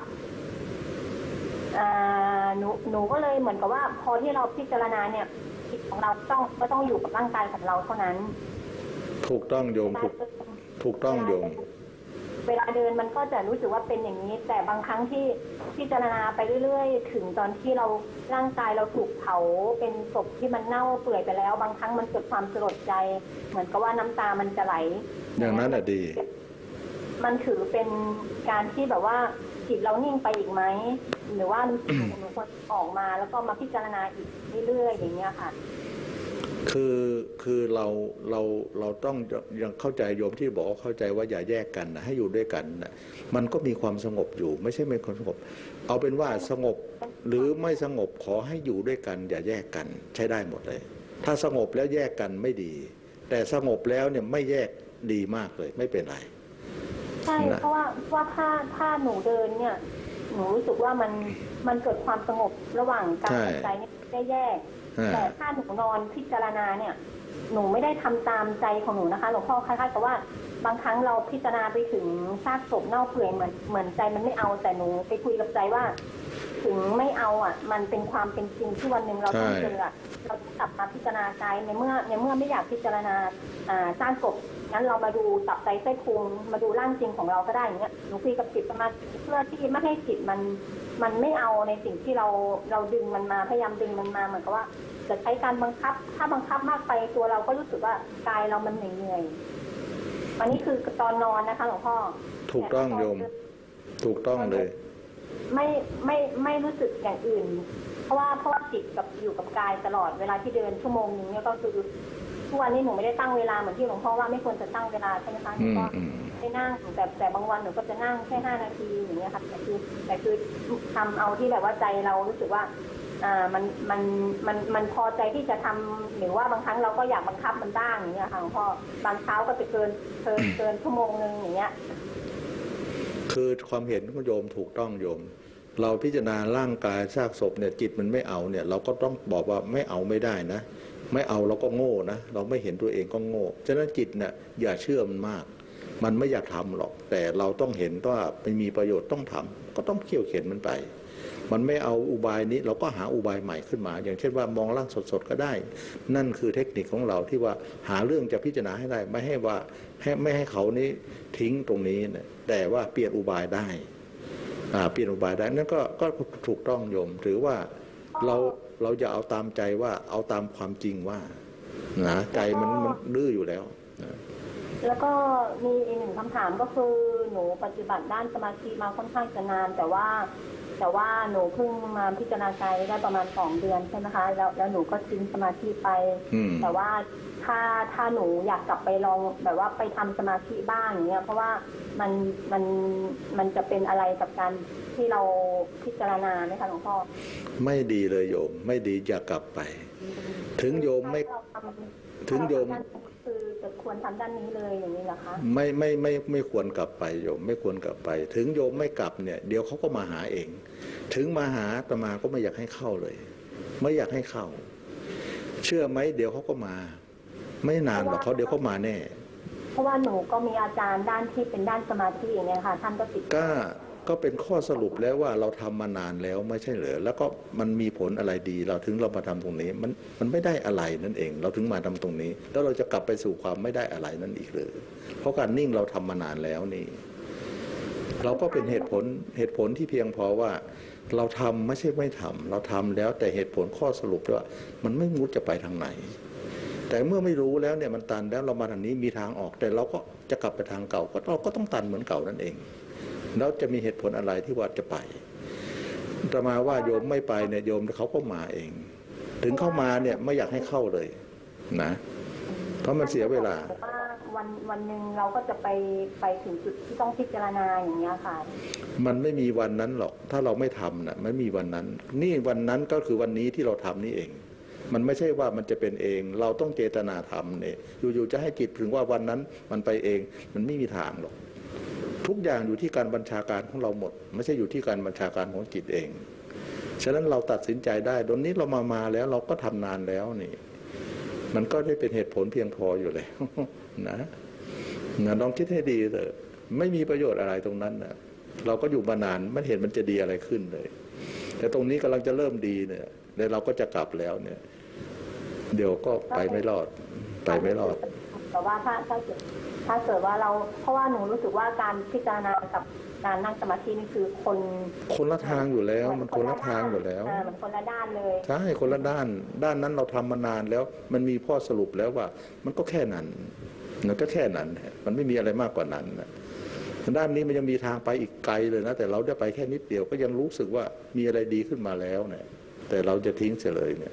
หนูหนูก็เลยเหมือนกับว่าพอที่เราพิจารณาเนี่ยจิตของเราต้องก็ต้องอยู่กับร่างกายของเราเท่านั้นถูกต้องโยมถูกถูกต้องโยมเวลาเดินมันก็จะรู้สึกว่าเป็นอย่างนี้แต่บางครั้งที่พิจารณาไปเรื่อยๆถึงตอนที่เราร่างกายเราถูกเผาเป็นศพที่มันเน่าเปื่อยไปแล้วบางครั้งมันเกิดความสลดใจเหมือนกับว่าน้ำตามันจะไหลอย่างนั้นแหละดีมันถือเป็นการที่แบบว่าจิตเรานิ่งไปอีกไหมหรือว่าหนูควรออกมาแล้วก็มาพิจารณาอีกเรื่อยๆอย่างเงี้ยค่ะคือคือเราเราเราต้องยังเข้าใจโยมที่บอกเข้าใจว่าอย่าแยกกันนะให้อยู่ด้วยกันนะมันก็มีความสงบอยู่ไม่ใช่ไม่ความสงบเอาเป็นว่าสงบหรือไม่สงบขอให้อยู่ด้วยกันอย่าแยกกันใช้ได้หมดเลยถ้าสงบแล้วแยกกันไม่ดีแต่สงบแล้วเนี่ยไม่แยกดีมากเลยไม่เป็นไรใช่เพราะว่าว่าถ้าถ้าหนูเดินเนี่ยหนูรู้สึกว่ามันมันเกิดความสงบระหว่างการหายใจนี่ได้แยกแต่ถ้าหนูนอนพิจารณาเนี่ยหนูไม่ได้ทำตามใจของหนูนะคะหลวงพ่อคล้ายๆกับว่าบางครั้งเราพิจารณาไปถึงซากศพเน่าเปื่อยเหมือนเหมือนใจมันไม่เอาแต่หนูไปคุยกับใจว่าถึงไม่เอาอ่ะมันเป็นความเป็นจริงที่วันหนึ่งเราต้องเจอเรากลับมาพิจารณากายในเมื่อในเมื่อไม่อยากพิจารณาซากศพงั้นเรามาดูตับไตไส้พุงมาดูร่างจริงของเราก็ได้อย่างเงี้ยหนูคุยกับจิตมาเพื่อที่ไม่ให้จิตมันมันไม่เอาในสิ่งที่เราเราดึงมันมาพยายามดึงมันมาเหมือนกับว่าจะใช้การบังคับถ้าบังคับมากไปตัวเราก็รู้สึกว่ากายเรามันเหนื่อยๆวันนี้คือตอนนอนนะคะหลวงพ่อถูกต้องโยมถูกต้องเลยไม่ไม่ไม่รู้สึกอย่างอื่นเพราะว่าเพราะว่าจิตกับอยู่กับกายตลอดเวลาที่เดินชั่วโมงนึงเนี่ยก็คือทุกวันนี้หนูไม่ได้ตั้งเวลาเหมือนที่หลวงพ่อว่าไม่ควรจะตั้งเวลาใช่ไหมคะหนูก็ไม่นั่งแต่แต่บางวันหนูก็จะนั่งแค่ห้านาทีอย่างเงี้ยค่ะแต่คือแต่คือทำเอาที่แบบว่าใจเรารู้สึกว่าอ่ามันมันมันมันพอใจที่จะทำหรือว่าบางครั้งเราก็อยากบังคับมันบ้างอย่างเงี้ยค่ะหลวงพ่อบางเช้าก็จะเกินเกินเกินชั่วโมงนึงอย่างเงี้ยคือความเห็นของโยมถูกต้องโยมเราพิจารณาร่างกายซากศพเนี่ยจิตมันไม่เอาเนี่ยเราก็ต้องบอกว่าไม่เอาไม่ได้นะไม่เอาเราก็โง่นะเราไม่เห็นตัวเองก็โง่ฉะนั้นจิตเนี่ยอย่าเชื่อมันมากมันไม่อยากทำหรอกแต่เราต้องเห็นว่าไม่มีประโยชน์ต้องทำก็ต้องเขี่ยวเข็นมันไปมันไม่เอาอุบายนี้เราก็หาอุบายใหม่ขึ้นมาอย่างเช่นว่ามองร่างสดๆก็ได้นั่นคือเทคนิคของเราที่ว่าหาเรื่องจะพิจารณาให้ได้ไม่ให้ว่าให้ไม่ให้เขานี้ทิ้งตรงนี้นะแต่ว่าเปลี่ยนอุบายได้เปลี่ยนอุบายได้นั่นก็ก็ถูกต้องโยมถือว่าเราเราจะเอาตามใจว่าเอาตามความจริงว่านะใจมันมันดื้ออยู่แล้วนะแล้วก็มีอีกหนึ่งคำถามก็คือหนูปฏิบัติด้านสมาธิมาค่อนข้างจะนานแต่ว่าแต่ว่าหนูเพิ่งมาพิจารณากายได้ประมาณสองเดือนใช่ไหมคะแล้วแล้วหนูก็ทิ้งสมาธิไปแต่ว่าถ้าถ้าหนูอยากกลับไปลองแบบว่าไปทำสมาธิบ้างอย่างเงี้ยเพราะว่ามันมันมันจะเป็นอะไรกับการที่เราพิจารณาไหมคะหลวงพ่อไม่ดีเลยโยมไม่ดีอย่ากลับไปถึงโยมไม่ถึงโยมคือจะควรทำด้านนี้เลยอย่างนี้เหรอคะไม่ไม่ไม่ไม่ควรกลับไปโยมไม่ควรกลับไปถึงโยมไม่กลับเนี่ยเดี๋ยวเขาก็มาหาเองถึงมาหาอาตมาก็ไม่อยากให้เข้าเลยไม่อยากให้เข้าเชื่อไหมเดี๋ยวเขาก็มาไม่นานหรอกเขาเดี๋ยวเขามาแน่เพราะว่าหนูก็มีอาจารย์ด้านที่เป็นด้านสมาธิอย่างเงี้ยค่ะท่านก็ติดก็ก็เป็นข้อสรุปแล้วว่าเราทำมานานแล้วไม่ใช่เหรอแล้วก็มันมีผลอะไรดีเราถึงเรามาทำตรงนี้มันมันไม่ได้อะไรนั่นเองเราถึงมาทำตรงนี้แล้วเราจะกลับไปสู่ความไม่ได้อะไรนั่นอีกเลยเพราะการนิ่งเราทำมานานแล้วนี่เราก็เป็นเหตุผลเหตุผลที่เพียงพอว่าเราทำไม่ใช่ไม่ทำเราทำแล้วแต่เหตุผลข้อสรุปว่ามันไม่รู้จะไปทางไหนแต่เมื่อไม่รู้แล้วเนี่ยมันตันแล้วเรามาทางนี้มีทางออกแต่เราก็จะกลับไปทางเก่าก็เราก็ต้องตันเหมือนเก่านั่นเองแล้วจะมีเหตุผลอะไรที่ว่าจะไปแต่มาว่าโยมไม่ไปเนี่ยโยมเขาก็มาเองถึงเข้ามาเนี่ยไม่อยากให้เข้าเลยนะเพราะมันเสียเวลาวันวันหนึ่งเราก็จะไปไปถึงจุดที่ต้องพิจารณาอย่างเงี้ยค่ะมันไม่มีวันนั้นหรอกถ้าเราไม่ทำนะไม่มีวันนั้นนี่วันนั้นก็คือวันนี้ที่เราทำนี่เองมันไม่ใช่ว่ามันจะเป็นเองเราต้องเจตนาทำเนี่ยอยู่ๆจะให้จิตถึงว่าวันนั้นมันไปเองมันไม่มีทางหรอกทุกอย่างอยู่ที่การบัญชาการของเราหมดไม่ใช่อยู่ที่การบัญชาการของจิตเองฉะนั้นเราตัดสินใจได้ตอนนี้เรามามาแล้วเราก็ทำนานแล้วนี่มันก็ได้เป็นเหตุผลเพียงพออยู่เลยนะนะลองคิดให้ดีเถอะไม่มีประโยชน์อะไรตรงนั้นนะเราก็อยู่มานานไม่เห็นมันจะดีอะไรขึ้นเลยแต่ตรงนี้กำลังจะเริ่มดีเนี่ยแล้วเราก็จะกลับแล้วเนี่ยเดี๋ยวก็ไปไม่รอดไปไม่รอดแต่ว่าถ้าถ้าเกิดถ้าเกิดว่าเราเพราะว่าหนูรู้สึกว่าการพิจารณากับการนั่งสมาธินี่คือคนคนละทางอยู่แล้วมันคนละทางอยู่แล้วมันคนละด้านเลยใช่คนละด้านด้านนั้นเราทำมานานแล้วมันมีข้อสรุปแล้วว่ามันก็แค่นั้นมันก็แค่นั้นมันไม่มีอะไรมากกว่านั้นนะด้านนี้มันยังมีทางไปอีกไกลเลยนะแต่เราได้ไปแค่นิดเดียวก็ยังรู้สึกว่ามีอะไรดีขึ้นมาแล้วเนี่ยแต่เราจะทิ้งเสียเลยเนี่ย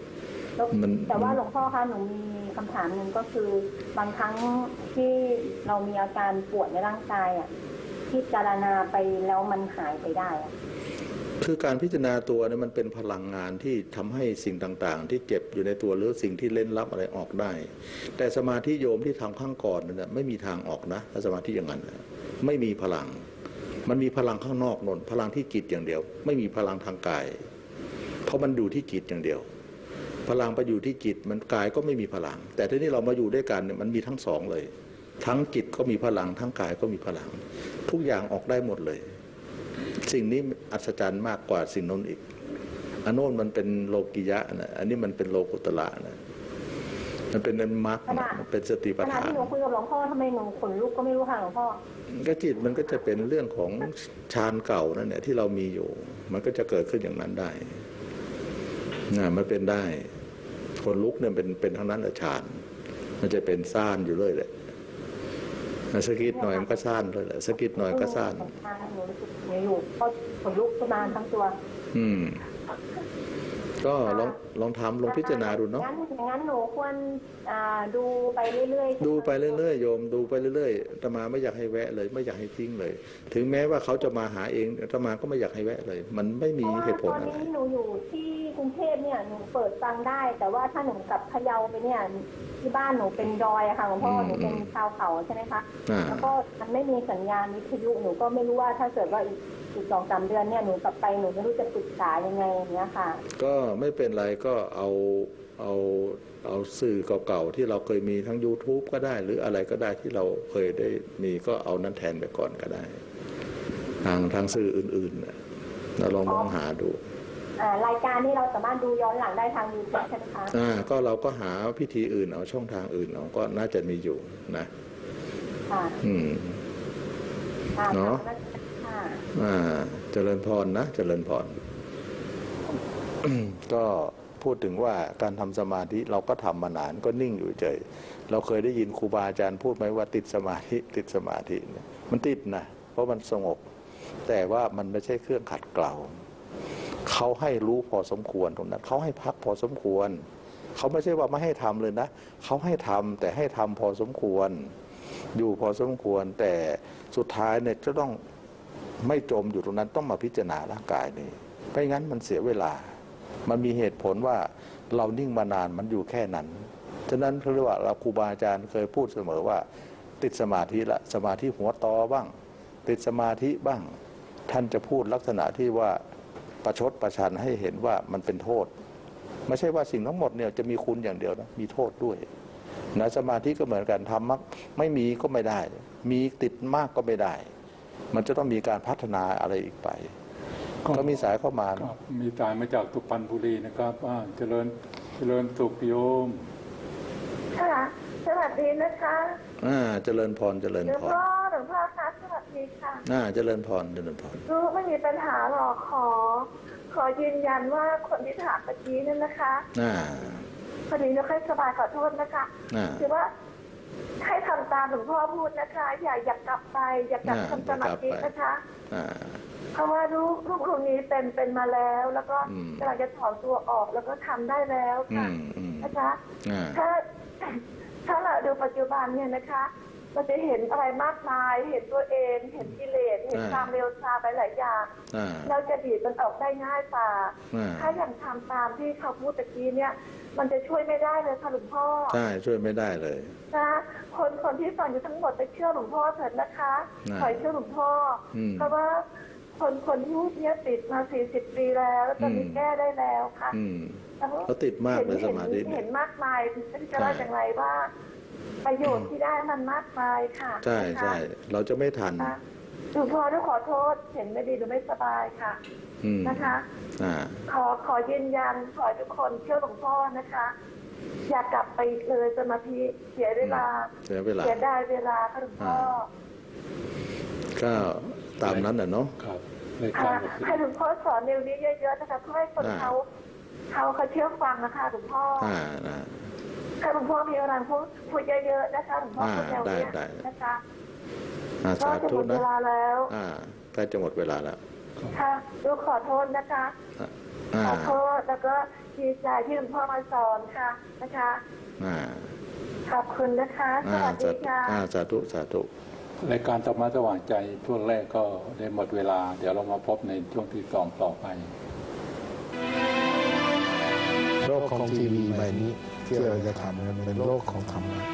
แต่ว่าหลวงพ่อคะหนูมีคำถามหนึ่งก็คือบางครั้งที่เรามีอาการปวดในร่างกายอ่ะพิจารณาไปแล้วมันหายไปได้คือการพิจารณาตัวเนี่ยมันเป็นพลังงานที่ทำให้สิ่งต่างๆที่เจ็บอยู่ในตัวหรือสิ่งที่เล่นลับอะไรออกได้แต่สมาธิโยมที่ทำข้างก่อนเนี่ยไม่มีทางออกนะถ้าสมาธิอย่างนั้นไม่มีพลังมันมีพลังข้างนอกนนพลังที่จิตอย่างเดียวไม่มีพลังทางกายเพราะมันอยู่ที่จิตอย่างเดียวพลังไปอยู่ที่จิตมันกายก็ไม่มีพลังแต่ทีนี้เรามาอยู่ด้วยกันเนี่ยมันมีทั้งสองเลยทั้งจิตก็มีพลังทั้งกายก็มีพลังทุกอย่างออกได้หมดเลยสิ่งนี้อัศจรรย์มากกว่าสิ่งนั้นอีกอันโน้นมันเป็นโลกิยะนะอันนี้มันเป็นโลกุตระนะมันเป็นมรรคมันเป็นสติปัฏฐานขณะที่หนูคุยกับหลวงพ่อทำไมหนูขนลุกก็ไม่รู้ค่ะหลวงพ่อก็จิตมันก็จะเป็นเรื่องของฌานเก่านั่นแหละที่เรามีอยู่มันก็จะเกิดขึ้นอย่างนั้นได้นะมันเป็นได้คนลุกเนี่ยเป็นเป็นทั้งนั้นแหละฌานมันจะเป็นซ่านอยู่เลยแหละสกิดหน่อยมันก็ซ่านเลยแหละสกิดหน่อยก็ซ่านหนูรู้สึกอยู่ก็ขนลุกขึ้นมาทั้งตัวอืมก็ลองลองทำลองพิจารณาดูเนาะงั้นอย่างนั้นหนูควรดูไปเรื่อยๆดูไปเรื่อยๆโยมดูไปเรื่อยๆอาตมาไม่อยากให้แวะเลยไม่อยากให้ทิ้งเลยถึงแม้ว่าเขาจะมาหาเองอาตมาก็ไม่อยากให้แวะเลยมันไม่มีเหตุผลอะไรตอนนี้หนูอยู่ที่กรุงเทพเนี่ยหนูเปิดฟังได้แต่ว่าถ้าหนูกลับพะเยาไปเนี่ยที่บ้านหนูเป็นดอยอะค่ะหลวงพ่อหนูเป็นชาวเขาใช่ไหมคะแล้วก็มันไม่มีสัญญาณวิทยุหนูก็ไม่รู้ว่าถ้าเกิดว่าอีกอีกสองสามเดือนเนี่ยหนูกลับไปหนูไม่รู้จะปรึกษายังไงอย่างเงี้ยค่ะก็ไม่เป็นไรก็เอาเอาเอาสื่อเก่าๆที่เราเคยมีทั้ง YouTube ก็ได้หรืออะไรก็ได้ที่เราเคยได้มีก็เอานั้นแทนไปก่อนก็ได้ทางทางสื่ออื่นๆเราลองมองหาดูรายการที่เราสามารถดูย้อนหลังได้ทาง YouTube ใช่ไหมคะอ่าก็เราก็หาพิธีอื่นเอาช่องทางอื่นเอาก็น่าจะมีอยู่นะค่ะอืมเนาะอ่าเจริญพรนะเจริญพร ก็พูดถึงว่าการทำสมาธิเราก็ทำมานานก็นิ่งอยู่เฉยเราเคยได้ยินครูบาอาจารย์พูดไหมว่าติดสมาธิติดสมาธิเนี่ยมันติดนะเพราะมันสงบแต่ว่ามันไม่ใช่เครื่องขัดเกลาเขาให้รู้พอสมควรตรงนั้นเขาให้พักพอสมควรเขาไม่ใช่ว่าไม่ให้ทำเลยนะเขาให้ทำแต่ให้ทำพอสมควรอยู่พอสมควรแต่สุดท้ายเนี่ยจะต้องไม่จมอยู่ตรงนั้นต้องมาพิจารณาร่างกายนี่ไม่งั้นมันเสียเวลามันมีเหตุผลว่าเรานิ่งมานานมันอยู่แค่นั้นฉะนั้นเขาเรียกว่าเราครูบาอาจารย์เคยพูดเสมอว่าติดสมาธิละสมาธิหัวตอบ้างติดสมาธิบ้างท่านจะพูดลักษณะที่ว่าประชดประชันให้เห็นว่ามันเป็นโทษไม่ใช่ว่าสิ่งทั้งหมดเนี่ยจะมีคุณอย่างเดียวนะมีโทษด้วยนะสมาธิก็เหมือนกันทำมักไม่มีก็ไม่ได้มีติดมากก็ไม่ได้มันจะต้องมีการพัฒนาอะไรอีกไปก็มีสายเข้ามามีสายมาจากสุพรรณบุรีนะครับว่าเจริญเจริญสุขโยมค่ะสวัสดีนะคะอ่าเจริญพรเจริญพรหลวงพ่อหลวงพ่อคะสวัสดีค่ะอ่าเจริญพรเจริญพรรู้ไม่มีปัญหาหรอกขอขอยืนยันว่าคนที่ถามเมื่อกี้นั่นนะคะอ่าพอดีไม่ค่อยสบายขอโทษนะคะคือว่าให้ทำตามหลวงพ่อพูดนะคะอย่าอยากกลับไปอยากกลับทำสมาธินะคะเพราะว่าลูกลูกคนนี้เป็นเป็นมาแล้วแล้วก็กำลังจะถอนตัวออกแล้วก็ทำได้แล้วค่ะนะคะถ้าถ้าเราดูปัจจุบันเนี่ยนะคะเราจะเห็นอะไรมากมายเห็นตัวเองเห็นกิเลสเห็นความเร็วช้าไปหลายอย่างเราจะดีดมันออกได้ง่ายกว่าถ้าอย่างทำตามที่เขาพูดตะกี้เนี่ยมันจะช่วยไม่ได้เลยค่ะหลวงพ่อใช่ช่วยไม่ได้เลยนะคนคนที่ฟังอยู่ทั้งหมดไปเชื่อหลวงพ่อเถิดนะคะขอเชื่อหลวงพ่อเพราะว่าคนคนที่พูดเนี่ยติดมาสี่สิบปีแล้วตอนนี้แก้ได้แล้วค่ะเขาติดมากเลยสมาธิเห็นมากมายที่จะว่าอย่างไรว่าประโยชน์ที่ได้มันมากมายค่ะใช่ใช่เราจะไม่ทันหลวงพ่อต้องขอโทษเห็นไม่ดีหรือไม่สบายค่ะนะคะขอขอยืนยันขอทุกคนเชื่อหลวงพ่อนะคะอย่ากลับไปเลยสมาธิเสียเวลาเสียเวลาเสียได้เวลาค่ะหลวงพ่อก็ตามนั้นน่ะเนาะให้หลวงพ่อสอนเร็วนี้เยอะๆนะคะเพื่อให้คนเขาเขาเขาเชื่อฟังนะคะหลวงพ่อถ้าหลวงพ่อมีอะไรพูดพูดเยอะๆนะคะหลวงพ่อพูดเร็วนี้นะคะสาธุนะเวลาแล้วใกล้จะหมดเวลาแล้วค่ะลูกขอโทษนะคะขอโทษแล้วก็ดีใจที่หลวงพ่อมาสอนค่ะนะคะขอบคุณนะคะสวัสดีค่ะสาธุสาธุรายการธรรมะสว่างใจช่วงแรกก็ได้หมดเวลาเดี๋ยวเรามาพบในช่วงที่สองต่อไปโลกของทีวีใบนี้ที่เราจะทำเป็นโลกของธรรมะ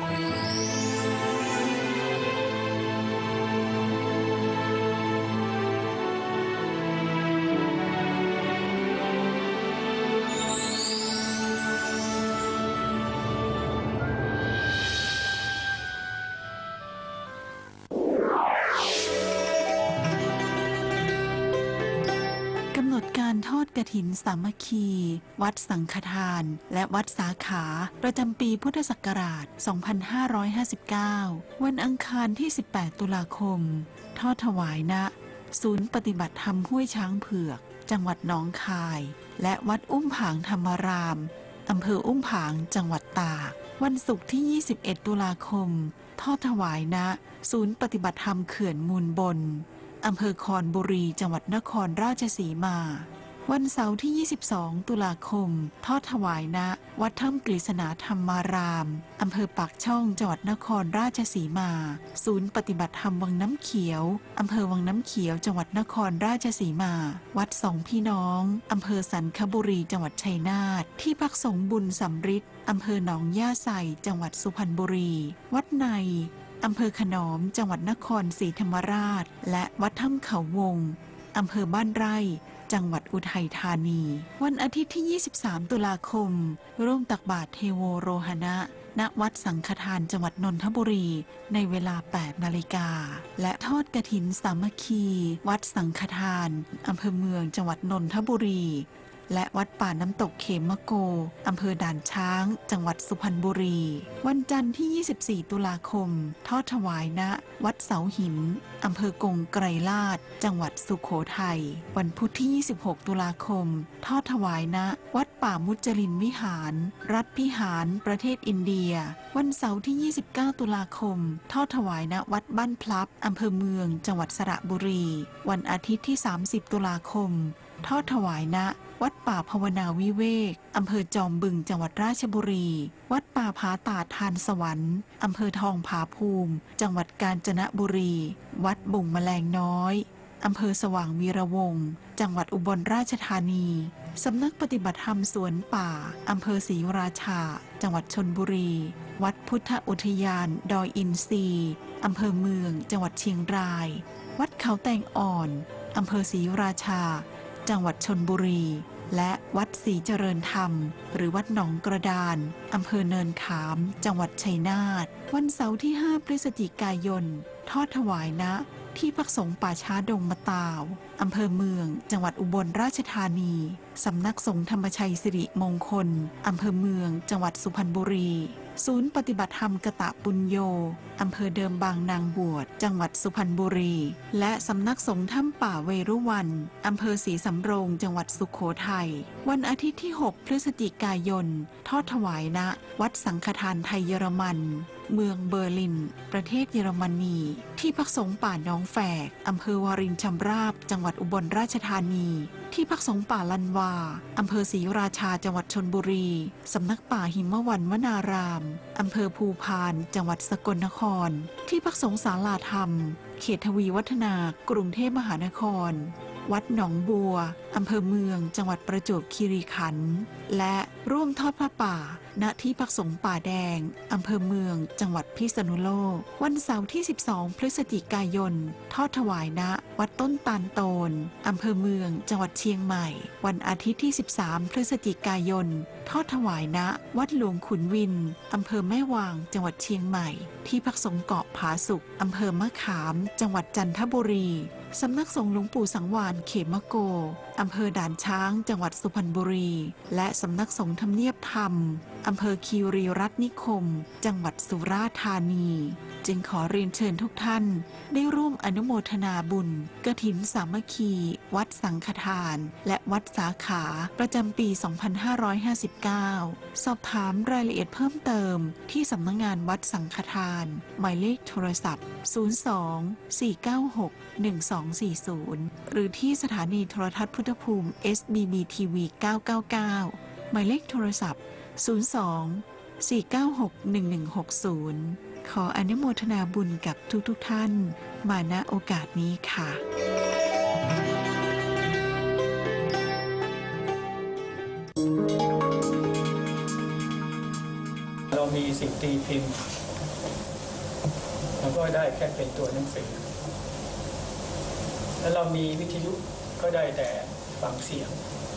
ทอดกฐินสามัคคีวัดสังฆทานและวัดสาขาประจำปีพุทธศักราช สองพันห้าร้อยห้าสิบเก้า วันอังคารที่ สิบแปด ตุลาคม ทอดถวายณ ศูนย์ปฏิบัติธรรมห้วยช้างเผือก จังหวัดหนองคาย และวัดอุ้มผางธรรมาราม อำเภออุ้มผาง จังหวัดตาก วันศุกร์ที่ ยี่สิบเอ็ด ตุลาคม ทอดถวายณ ศูนย์ปฏิบัติธรรมเขื่อนมูลบน อำเภอคอนบุรี จังหวัดนครราชสีมาวันเสาร์ที่ ยี่สิบสอง ตุลาคม ทอดถวายณ วัดถ้ำกฤษณาธรรมาราม อำเภอปากช่อง จังหวัดนครราชสีมา ศูนย์ปฏิบัติธรรมวังน้ำเขียว อำเภอวังน้ำเขียว จังหวัดนครราชสีมา วัดสองพี่น้อง อำเภอสันคบุรี จังหวัดชัยนาท ที่พักสงฆ์บุญสำริด อำเภอหนองย่าไซ จังหวัดสุพรรณบุรี วัดในอำเภอขนอม จังหวัดนครศรีธรรมราช และวัดถ้ำเขาวง อำเภอบ้านไร่จังหวัดอุทัยธานีวันอาทิตย์ที่ ยี่สิบสาม ตุลาคมร่วมตักบาตรเทโวโรหณะณวัดสังฆทานจังหวัดนนทบุรีในเวลา แปด นาฬิกาและทอดกฐินสามัคคีวัดสังฆทานอำเภอเมืองจังหวัดนนทบุรีและวัดป่าน้ำตกเขมโกอำเภอด่านช้างจังหวัดสุพรรณบุรีวันจันทร์ที่ ยี่สิบสี่ ตุลาคมทอดถวายณวัดเสาหินอำเภอกงไกรลาดจังหวัดสุโขทัยวันพุธที่ ยี่สิบหก ตุลาคมทอดถวายณวัดป่ามุจลินวิหารรัฐพิหารประเทศอินเดียวันเสาร์ที่ ยี่สิบเก้า ตุลาคมทอดถวายณวัดบ้านพลับอำเภอเมืองจังหวัดสระบุรีวันอาทิตย์ที่ สามสิบ ตุลาคมทอดถวายณวัดป่าภาวนาวิเวกอำเภอจอมบึงจังหวัดราชบุรีวัดป่าผาตาดทานสวรรค์อำเภอทองผาภูมิจังหวัดกาญจนบุรีวัดบุ่งแมลงน้อยอำเภอสว่างวีระวงศ์จังหวัดอุบลราชธานีสำนักปฏิบัติธรรมสวนป่าอำเภอศรีราชาจังหวัดชลบุรีวัดพุทธอุทยานดอยอินทรีอำเภอเมืองจังหวัดเชียงรายวัดเขาแตงอ่อนอำเภอศรีราชาจังหวัดชลบุรีและวัดศรีเจริญธรรมหรือวัดหนองกระดานอำเภอเนินขามจังหวัดชัยนาทวันเสาร์ที่ ห้า พฤศจิกายนทอดถวายณที่พักสงฆ์ป่าช้าดงมะตาวอำเภอเมืองจังหวัดอุบลราชธานีสำนักสงฆ์ธรรมชัยสิริมงคลอำเภอเมืองจังหวัดสุพรรณบุรีศูนย์ปฏิบัติธรรมกตะปุญโยอำเภอเดิมบางนางบวชจังหวัดสุพรรณบุรีและสำนักสงฆ์ถ้ำป่าเวรุวันอำเภอศรีสำโรงจังหวัดสุโขทัยวันอาทิตย์ที่ หก พฤศจิกายนทอดถวายณวัดสังฆทานไทยเยอรมันเมืองเบอร์ลินประเทศเยอรมนีที่พักสงฆ์ป่าน้องแฝกอำเภอวารินชำราบจังหวัดอุบลราชธานีที่พักสงฆ์ป่าลันวาอำเภอศรีราชาจังหวัดชลบุรีสำนักป่าหิมวันวนารามอำเภอภูพานจังหวัดสกลนครที่พักสงฆ์ศาลาธรรมเขตทวีวัฒนากรุงเทพมหานครวัดหนองบัวอำเภอเมืองจังหวัดประจวบคีรีขันธ์และร่วมทอดผ้าป่าณที่พักสงฆ์ป่าแดงอำเภอเมืองจังหวัดพิษณุโลกวันเสาร์ที่ สิบสอง พฤศจิกายนทอดถวายณวัดต้นตาลโตนอำเภอเมืองจังหวัดเชียงใหม่วันอาทิตย์ที่ สิบสาม พฤศจิกายนทอดถวายณวัดหลวงขุนวินอำเภอแม่วางจังหวัดเชียงใหม่ที่พักสงฆ์เกาะผาสุกอำเภอมะขามจังหวัดจันทบุรีสำนักสงฆ์หลวงปู่สังวาลเขมโกอำเภอด่านช้างจังหวัดสุพรรณบุรีและสำนักสงฆ์ทำเนียบธรรมอำเภอคีรีรัตนิคมจังหวัดสุราษฎร์ธานีจึงขอเรียนเชิญทุกท่านได้ร่วมอนุโมทนาบุญกฐินสามัคคีวัดสังฆทานและวัดสาขาประจำปี สองพันห้าร้อยห้าสิบเก้า สอบถามรายละเอียดเพิ่มเติมที่สำนักงานวัดสังฆทานหมายเลขโทรศัพท์ ศูนย์ สอง สี่ เก้า หก หนึ่ง สอง สี่ ศูนย์ หรือที่สถานีโทรทัศน์พุทธภูมิ เอส บี บี ที วี เก้า เก้า เก้าหมายเลขโทรศัพท์ ศูนย์ สอง สี่ เก้า หก หนึ่ง หนึ่ง หก ศูนย์ ขออนุโมทนาบุญกับทุกๆ ท่านมาณโอกาสนี้ค่ะเรามีสิ่งตีพิมพ์เราก็ได้แค่เป็นตัวหนังสือแล้วเรามีวิทยุก็ได้แต่ฟังเสียง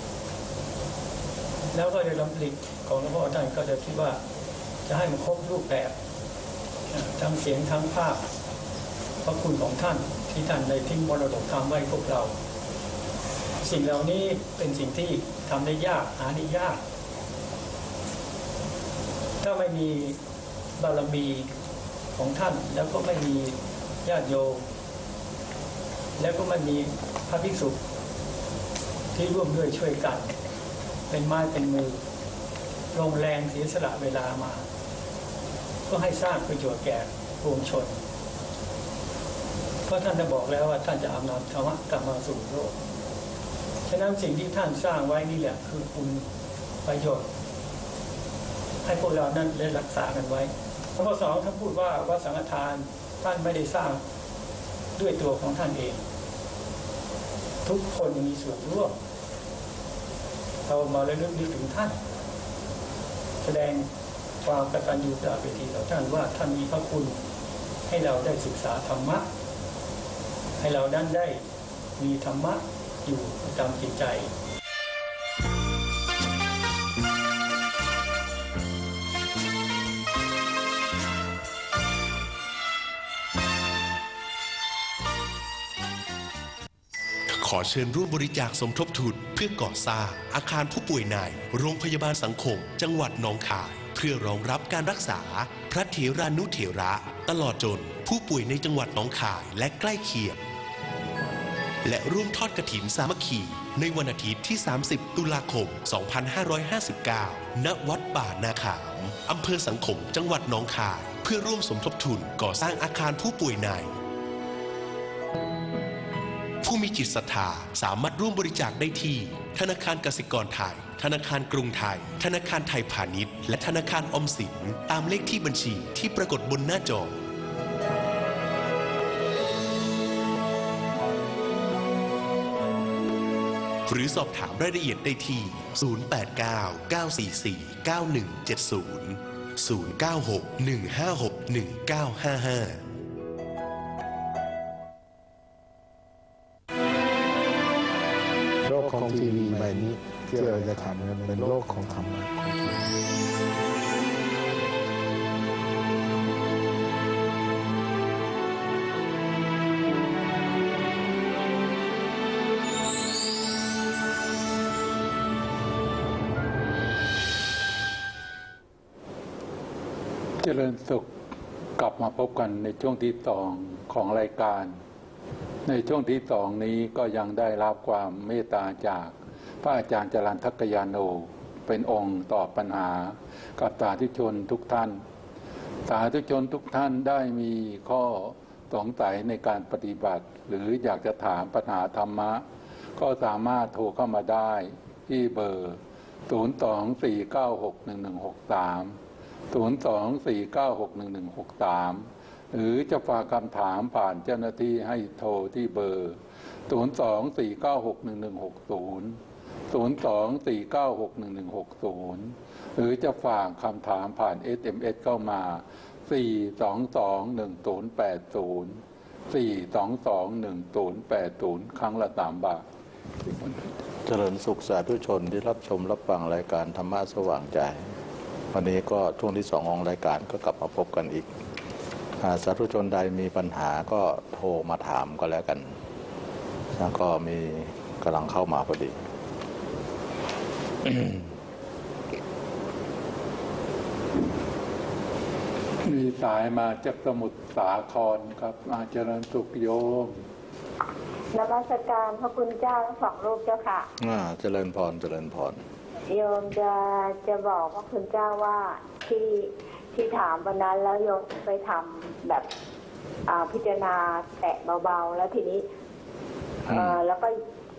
แล้วก็ในลำลิกของหลวงพ่อท่านก็จะคิดว่าจะให้มันครบรูปแบบทั้งเสียงทั้งภาพพระคุณของท่านที่ท่านได้ทิ้งมรดกธรรมไว้พวกเราสิ่งเหล่านี้เป็นสิ่งที่ทำได้ยากหาได้ยากถ้าไม่มีบารมีของท่านแล้วก็ไม่มีญาติโยมแล้วก็ไม่มีพระภิกษุที่ร่วมด้วยช่วยกันเป็นไม้เป็นมือลงแรงเสียสละเวลามาก็ให้สร้างประโยชน์แก่ปวงชนเพราะท่านได้บอกแล้วว่าท่านจะอำนำธรรมะกลับมาสู่โลกฉะนั้นสิ่งที่ท่านสร้างไว้นี่แหละคือคุณประโยชน์ให้พวกเรานั้นได้รักษากันไว้ข้อสองท่านพูดว่าวัดสังฆทานท่านไม่ได้สร้างด้วยตัวของท่านเองทุกคนมีส่วนร่วมเรามาระลึกนึกถึงท่านแสดงความกตัญญูกตเวทีต่อท่านว่าท่านมีพระคุณให้เราได้ศึกษาธรรมะให้เรานั้นได้มีธรรมะอยู่ประจำจิตใจขอเชิญร่วมบริจาคสมทบทุนเพื่อก่อสร้างอาคารผู้ป่วยในโรงพยาบาลสังคมจังหวัดหนองคายเพื่อรองรับการรักษาพระเถรานุเถระตลอดจนผู้ป่วยในจังหวัดหนองคายและใกล้เคียงและร่วมทอดกฐินสามัคคีในวันอาทิตย์ที่ สามสิบ ตุลาคม สองพันห้าร้อยห้าสิบเก้า ณ วัดป่านาขามอำเภอสังคมจังหวัดหนองคายเพื่อร่วมสมทบทุนก่อสร้างอาคารผู้ป่วยในผู้มีจิตศรัทธาสามารถร่วมบริจาคได้ที่ธนาคารกสิกรไทยธนาคารกรุงไทยธนาคารไทยพาณิชย์และธนาคารออมสินตามเลขที่บัญชีที่ปรากฏบนหน้าจอหรือสอบถามรายละเอียดได้ที่ ศูนย์ แปด เก้า เก้า สี่ สี่ เก้า หนึ่ง เจ็ด ศูนย์ ศูนย์ เก้า หก หนึ่ง ห้า หก หนึ่ง เก้า ห้า ห้าโลกของทีวีใบนี้ที่เราจะทำกันเป็นโลกของธรรมะเจริญสุขกลับมาพบกันในช่วงที่สองของรายการในช่วงที่สองนี้ก็ยังได้รับความเมตตาจากพระอาจารย์จรัญทักกยาโนเป็นองค์ตอบปัญหากับสาธุชนทุกท่านสาธุชนทุกท่านได้มีข้อสงสัยในการปฏิบัติหรืออยากจะถามปัญหาธรรมะก็สามารถโทรเข้ามาได้ที่เบอร์ ศูนย์ สอง สี่ เก้า หก หนึ่ง หนึ่ง หก สาม ศูนย์ สอง สี่ เก้า หก หนึ่ง หนึ่ง หก สามหรือจะฝากคำถามผ่านเจ้าหน้าที่ให้โทรที่เบอร์ ศูนย์ สอง สี่ เก้า หก หนึ่ง หนึ่ง หก ศูนย์ ศูนย์ สอง สี่ เก้า หก หนึ่ง หนึ่ง หก ศูนย์หรือจะฝากคำถามผ่าน เอส เอ็ม เอส เข้ามา สี่ สอง สอง หนึ่ง ศูนย์ แปด ศูนย์ สี่ สอง สอง หนึ่ง ศูนย์ แปด ศูนย์ครั้งละสามบาทเจริญสุขสาธุชนที่รับชมรับฟังรายการธรรมะสว่างใจวันนี้ก็ช่วงที่สองของรายการก็กลับมาพบกันอีกสาธุชนใดมีปัญหาก็โทรมาถามก็แล้วกันแล้วก็มีกำลังเข้ามาพอดีมีสายมาจากสมุทรสาครครับอาจารย์สุขโยมนมัสการพระคุณเจ้าทั้งสองรูปเจ้าค่ะอ่าเจริญพรเจริญพรโยมจะจะบอกพระคุณเจ้าว่าที่ที่ถามวันนั้นแล้วโยมไปทำแบบพิจารณาแตะเบาๆแล้วทีนี้เออแล้วก็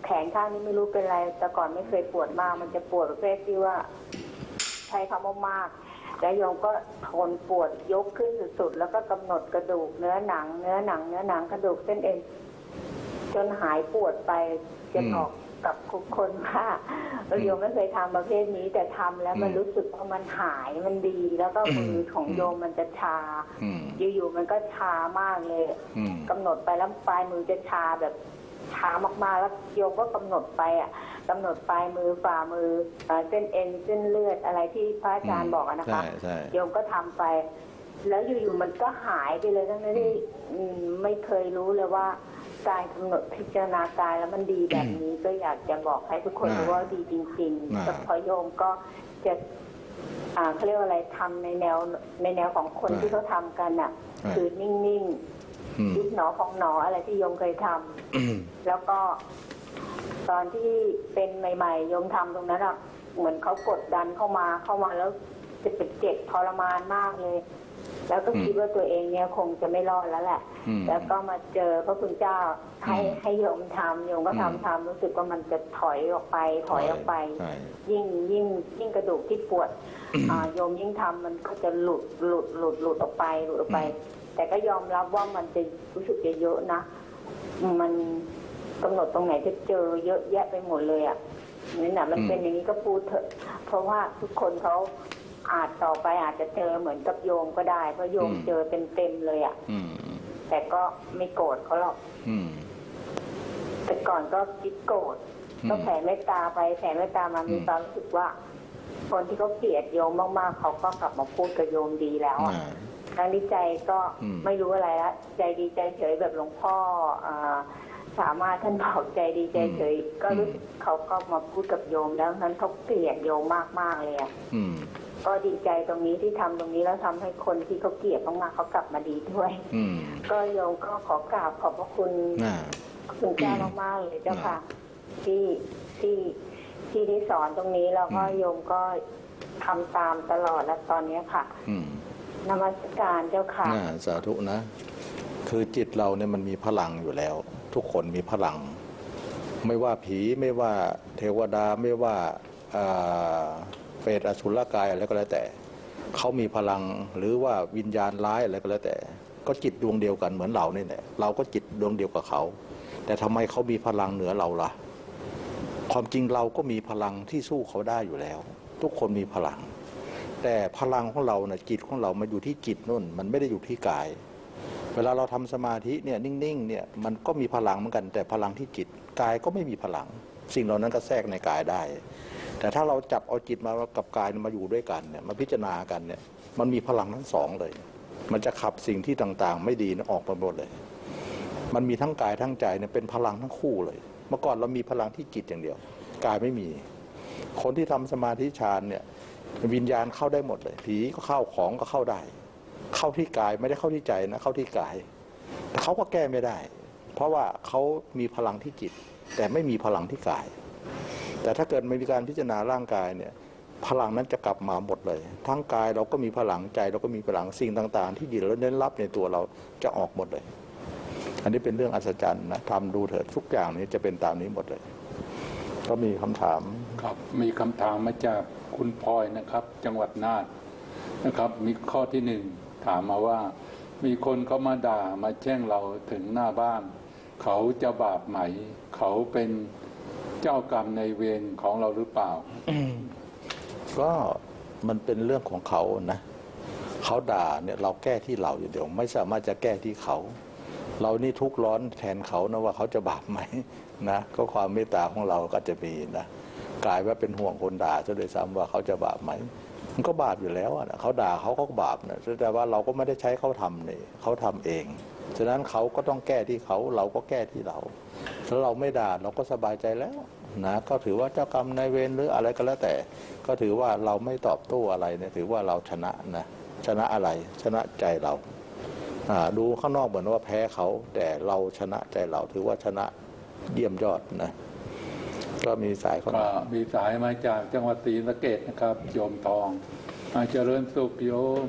แขนข้างนี้ไม่รู้เป็นไรแต่ก่อนไม่เคยปวดมากมันจะปวดประเภทที่ว่าใช้คำว่ามากแล้วโยมก็ทนปวดยกขึ้นสุดๆแล้วก็กำหนดกระดูกเนื้อหนังเนื้อหนังเนื้อหนังกระดูกเส้นเอ็นจนหายปวดไปจะออกกับทุกคนว่าโยมไม่เคยทำประเภทนี้แต่ทำแล้วมันรู้สึกว่ามันหายมันดีแล้วก็มือของโยมมันจะชาอยู่ๆมันก็ชามากเลยกำหนดไปแล้วปลายมือจะชาแบบชามากๆแล้วโยมก็กำหนดไปอ่ะกำหนดปลายมือฝ่ามือเส้นเอ็นเส้นเลือดอะไรที่พระอาจารย์บอกนะคะโยมก็ทำไปแล้วอยู่ๆมันก็หายไปเลยทั้งนั้นที่ไม่เคยรู้เลยว่าการกำหนดพิจารณากายแล้วมันดีแบบนี้ก็อยากจะบอกให้ทุกคนรู้ว่าดีจริงๆแต่พอโยมก็จะอ่าเขาเรียกว่าอะไรทำในแนวในแนวของคนที่เขาทำกันอ่ะคือนิ่งๆยุบหนอพองหนออะไรที่โยมเคยทำแล้วก็ตอนที่เป็นใหม่ๆโยมทำตรงนั้นอ่ะเหมือนเขากดดันเข้ามาเข้ามาแล้วจะเป็นเจ็บทรมานมากเลยแล้วก็คิดว่าตัวเองเนี่ยคงจะไม่รอดแล้วแหละแล้วก็มาเจอพระคุณเจ้าให้ให้โยมทำโยมก็ทำทำรู้สึกว่ามันจะถอยออกไปถอยออกไปยิ่งยิ่งยิ่งกระดูกที่ปวดโยมยิ่งทำมันก็จะหลุดหลุดหลุดหลุดออกไปหลุดออกไปแต่ก็ยอมรับว่ามันจะรู้สึกเยอะนะมันกำหนดตรงไหนจะเจอเยอะแยะไปหมดเลยอ่ะนี่นะมันเป็นอย่างนี้ก็พูดเถอะเพราะว่าทุกคนเขาอาจต่อไปอาจจะเจอเหมือนกับโยมก็ได้เพราะโยมเจอเต็มๆเลยอ่ะแต่ก็ไม่โกรธเขาหรอกแต่ก่อนก็คิดโกรธก็แผ่เมตตาไปแผ่เมตตามามีความรู้สึกว่าคนที่เขาเกลียดโยมมากๆเขาก็กลับมาพูดกับโยมดีแล้วอ่ะทางนี้ใจก็ไม่รู้อะไรละใจดีใจเฉยแบบหลวงพ่อสามารถท่านบอกใจดีใจเฉยก็รู้สึกเขาก็มาพูดกับโยมแล้วนั้นเขาเกลียดโยมมากๆเลยอ่ะก็ดีใจตรงนี้ที่ทำตรงนี้แล้วทำให้คนที่เขาเกลียดมากๆเขากลับมาดีด้วยก็โยมก็ขอกราบขอบพระคุณคุณเจ้ามากๆเลยเจ้าค่ะที่ที่ที่ได้สอนตรงนี้แล้วก็โยมก็ทำตามตลอดแล้วตอนนี้ค่ะนมัสการเจ้าค่ะสาธุนะคือจิตเราเนี่ยมันมีพลังอยู่แล้วทุกคนมีพลังไม่ว่าผีไม่ว่าเทวดาไม่ว่าเปรตอสุรกายอะไรก็แล้วแต่เขามีพลังหรือว่าวิญญาณร้ายอะไรก็แล้วแต่ก็จิตดวงเดียวกันเหมือนเรานี่แหละเราก็จิตดวงเดียวกับเขาแต่ทำไมเขามีพลังเหนือเราล่ะความจริงเราก็มีพลังที่สู้เขาได้อยู่แล้วทุกคนมีพลังแต่พลังของเรานะจิตของเรามาอยู่ที่จิตนู่นมันไม่ได้อยู่ที่กายเวลาเราทำสมาธิเนี่ยนิ่งๆเนี่ยมันก็มีพลังเหมือนกันแต่พลังที่จิตกายก็ไม่มีพลังสิ่งเหล่านั้นก็แทรกในกายได้แต่ถ้าเราจับเอาจิตมากับกายมาอยู่ด้วยกันเนี่ยมาพิจารณากันเนี่ยมันมีพลังทั้งสองเลยมันจะขับสิ่งที่ต่างๆไม่ดีนะออกไปหมดเลยมันมีทั้งกายทั้งใจเนี่ยเป็นพลังทั้งคู่เลยเมื่อก่อนเรามีพลังที่จิตอย่างเดียวกายไม่มีคนที่ทำสมาธิฌานเนี่ยวิญญาณเข้าได้หมดเลยผีก็เข้าของก็เข้าได้เข้าที่กายไม่ได้เข้าที่ใจนะเข้าที่กายแต่เขาก็แก้ไม่ได้เพราะว่าเขามีพลังที่จิตแต่ไม่มีพลังที่กายแต่ถ้าเกิดไม่มีการพิจารณาร่างกายเนี่ยพลังนั้นจะกลับมาหมดเลยทั้งกายเราก็มีพลังใจเราก็มีพลังสิ่งต่างๆที่ดีแล้วเน้นรับในตัวเราจะออกหมดเลยอันนี้เป็นเรื่องอัศจรรย์นะทำดูเถิดทุกอย่างนี้จะเป็นตามนี้หมดเลยก็มีคำถามครับมีคำถามมาจากคุณพลอยนะครับจังหวัดน่านนะครับมีข้อที่หนึ่งถามมาว่ามีคนเขามาด่ามาแช่งเราถึงหน้าบ้านเขาจะบาปไหมเขาเป็นเจ้ากรรมในเวรของเราหรือเปล่าก็มันเป็นเรื่องของเขานะเขาด่าเนี่ยเราแก้ที่เราอยู่เดียวไม่สามารถจะแก้ที่เขาเรานี่ทุกข์ร้อนแทนเขานะว่าเขาจะบาปไหมนะก็ความเมตตาของเราก็จะมีนะกลายว่าเป็นห่วงคนด่าซะเลยซ้ำว่าเขาจะบาปไหมมันก็บาปอยู่แล้วนะเขาด่าเขาก็บาปนะแต่ว่าเราก็ไม่ได้ใช้เขาทำนี่เขาทำเองฉะนั้นเขาก็ต้องแก้ที่เขาเราก็แก้ที่เราถ้าเราไม่ด่าเราก็สบายใจแล้วนะก็ถือว่าเจ้ากรรมนายเวรหรืออะไรก็แล้วแต่ก็ถือว่าเราไม่ตอบโต้อะไรเนี่ยถือว่าเราชนะนะชนะอะไรชนะใจเราดูข้างนอกเหมือนว่าแพ้เขาแต่เราชนะใจเราถือว่าชนะเยี่ยมยอดนะก็มีสายก็มีสายมาจากจังหวัดศรีสะเกษนะครับโยมทองมาเจริญสุขโยม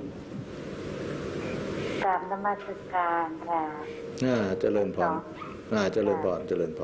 กราบนมัสการค่ะน่าเจริญพรน่าเจริญพรเจริญพร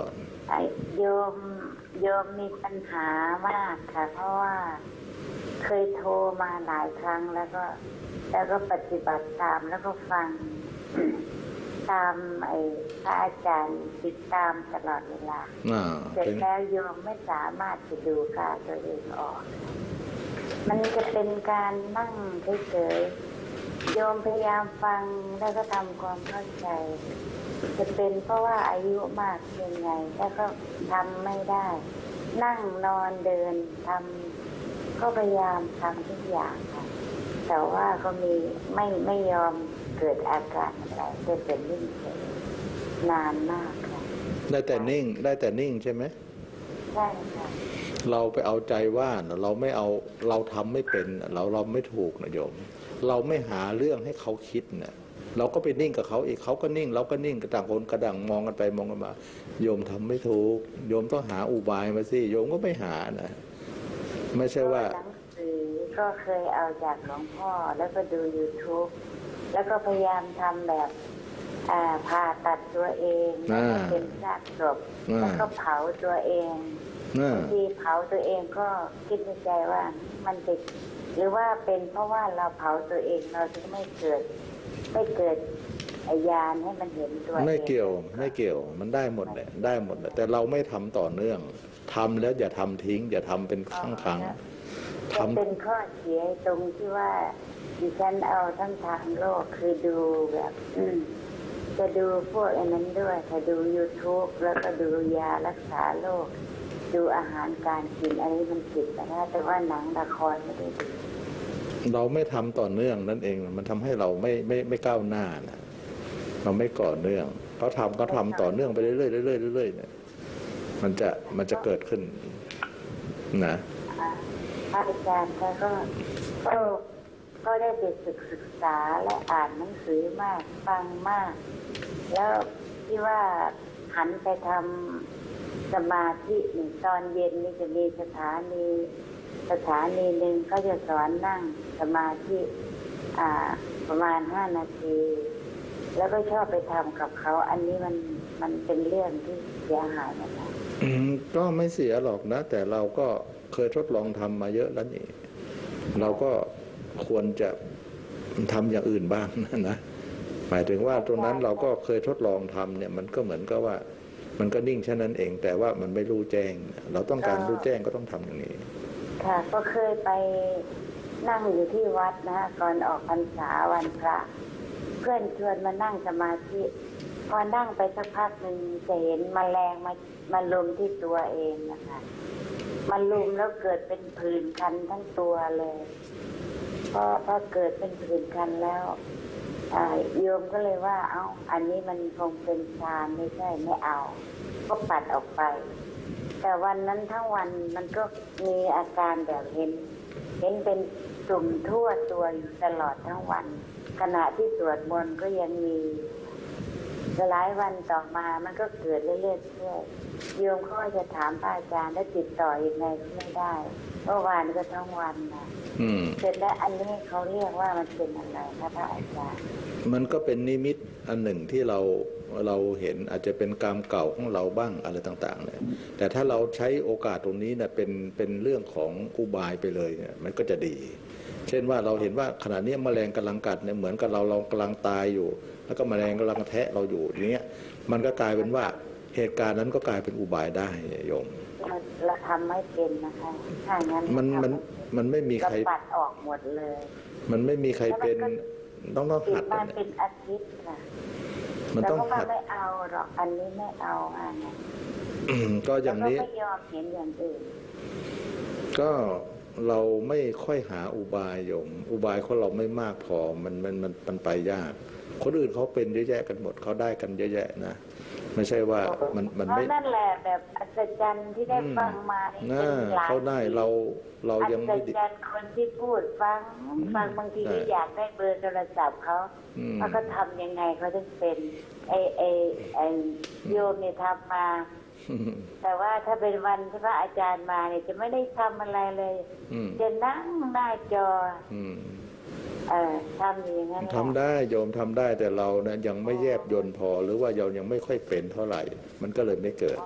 โยมโยมมีปัญหามากค่ะเพราะว่าเคยโทรมาหลายครั้งแล้วก็แล้วก็ปฏิบัติตามแล้วก็ฟังตามไอ้พระอาจารย์ติดตามตลอดเวลาเสร็จแล้วโยมไม่สามารถจะดูกายตัวเองออกมันจะเป็นการนั่งเฉยๆโยมพยายามฟังแล้วก็ทำความเข้าใจจะเป็นเพราะว่าอายุมากยังไงแล้วก็ทำไม่ได้นั่งนอนเดินทำก็พยายามทำทุกอย่างค่ะแต่ว่าก็มีไม่ไม่ยอมเกิดอาการอะไรจะเป็นนิ่งเฉยนานมากค่ะได้แต่นิ่งได้แต่นิ่งใช่ไหมใช่ค่ะเราไปเอาใจว่าเราไม่เอาเราทำไม่เป็นเราเราไม่ถูกนะโยมเราไม่หาเรื่องให้เขาคิดเนี่ยเราก็ไปนิ่งกับเขาอีกเขาก็นิ่งเราก็นิ่งกระต่างคนกระดังมองกันไปมองกันมาโยมทำไม่ถูกโยมต้องหาอุบายมาสิโยมก็ไม่หานะไม่ใช่ว่าหนังสือก็เคยเอาจากหลวงพ่อแล้วก็ดู ยูทูบ แล้วก็พยายามทำแบบผ่าตัดตัวเองแล้วก็เป็นซากศพแล้วก็เผาตัวเองบางทีเผาตัวเองก็คิดในใจว่ามันจะหรือว่าเป็นเพราะว่าเราเผาตัวเองเราจะไม่เกิดไม่เกิดอาญาณให้มันเห็นตัวเองไม่เกี่ยวไม่เกี่ยวมันได้หมดแหละได้หมดแหละแต่เราไม่ทำต่อเนื่องทำแล้วอย่าทำทิ้งอย่าทำเป็นครั้งครั้งทำเป็นข้อเสียตรงที่ว่าดิฉันเอาทั้งทางโลกคือดูแบบจะดูพวกอันนั้นด้วยจะดู ยูทูบ แล้วก็ดูยารักษาโรคดูอาหารการกินอันนี้มันผิดนะแต่ว่าหนังละครไม่ได้ดูเราไม่ทำต่อเนื่องนั่นเองมันทำให้เราไม่ไม่ไม่ก้าวหน้านะเราไม่ก่อเนื่องเขาทำก็ทำต่อเนื่องไปเรื่อยๆเรื่อยๆเรื่อยๆเนี่ยมันจะมันจะเกิดขึ้นนะพระอาจารย์ก็ก็ก็ได้ไปศึกษาและอ่านหนังสือมากฟังมากแล้วที่ว่าหันไปทำสมาธิหนึ่งตอนเย็นนี่จะมีสถานีสถานีหนึ่งเขาจะสอนนั่งสมาธิอ่าประมาณห้านาทีแล้วก็ชอบไปทำกับเขาอันนี้มันมันเป็นเรื่องที่เสียหายนะคะอืมก็ไม่เสียหรอกนะแต่เราก็เคยทดลองทำมาเยอะแล้วนี่เราก็ควรจะทำอย่างอื่นบ้างนะนะหมายถึงว่าตรงนั้นเราก็เคยทดลองทำเนี่ยมันก็เหมือนกับว่ามันก็นิ่งแค่นั้นเองแต่ว่ามันไม่รู้แจ้งเราต้องการรู้แจ้งก็ต้องทำอย่างนี้ค่ะก็เคยไปนั่งอยู่ที่วัดนะก่อนออกพรรษาวันพระเพื่อนชวนมานั่งสมาธิพอนั่งไปสักพักหนึ่งจะเห็นแมลงมามาลุมที่ตัวเองนะคะมันลุมแล้วเกิดเป็นผื่นคันทั้งตัวเลยพอพอเกิดเป็นผื่นคันแล้วโยมก็เลยว่าเอ้าอันนี้มันคงเป็นฌานไม่ใช่ไม่เอาก็ปัดออกไปแต่วันนั้นทั้งวันมันก็มีอาการแบบเห็นเห็นเป็นตุ่มทั่วตัวอยู่ตลอดทั้งวันขณะที่สวดมนต์ก็ยังมีหลายวันต่อมามันก็เกิดเรื่อยๆโยมก็จะถามพระอาจารย์แล้วติดต่อยังไงก็ไม่ได้เมื่อวานก็ทั้งวันนะเสร็จแล้วอันนี้เขาเรียกว่ามันเป็นอะไรคะพระอาจารย์มันก็เป็นนิมิตอันหนึ่งที่เราเราเห็นอาจจะเป็นกรรมเก่าของเราบ้างอะไรต่างๆเนี่ยแต่ถ้าเราใช้โอกาสตรงนี้เนี่ยเป็นเป็นเรื่องของอุบายไปเลยเนี่ยมันก็จะดีเช่นว่าเราเห็นว่าขณะนี้แมลงกำลังกัดเนี่ยเหมือนกับเราเรากำลังตายอยู่แล้วก็แมลงกำลังแทะเราอยู่อย่างเงี้ยมันก็กลายเป็นว่าเหตุการณ์นั้นก็กลายเป็นอุบายได้โยมเราทำไม่เป็นนะคะถ้างั้นมันมันมันไม่มีใครปัดออกหมดเลยมันไม่มีใครเป็นต้องต้องหัดมันเป็นอาทิตย์ค่ะมันต้องหัดไม่เอาหรอกอันนี้ไม่เอาอะไรก็อย่างนี้ไม่ยอมเห็นอย่างอื่นก็เราไม่ค่อยหาอุบายโยมอุบายของเราไม่มากพอมันมันมันมันไปยากคนอื่นเขาเป็นเยอะแยะกันหมดเขาได้กันเยอะแยะนะไม่ใช่ว่ามันมันไม่นั่นแหละแบบอัศจรรย์ที่ได้ฟังมาเนี่ยเขาได้เราเรายังไม่อัศจรรย์คนที่พูดฟังฟังบางทีก็อยากได้เบอร์โทรศัพท์เขาว่าเขาทำยังไงเขาถึงเป็นไอไอไอโยมเนี่ยทำมาแต่ว่าถ้าเป็นวันที่พระอาจารย์มาเนี่ยจะไม่ได้ทำอะไรเลยจะนั่งหน้าจอเออทำอย่างนั้นทำได้โยมทำได้แต่เราเนี่ยยังไม่แยบยลพอหรือว่าเรายังไม่ค่อยเป็นเท่าไหร่มันก็เลยไม่เกิด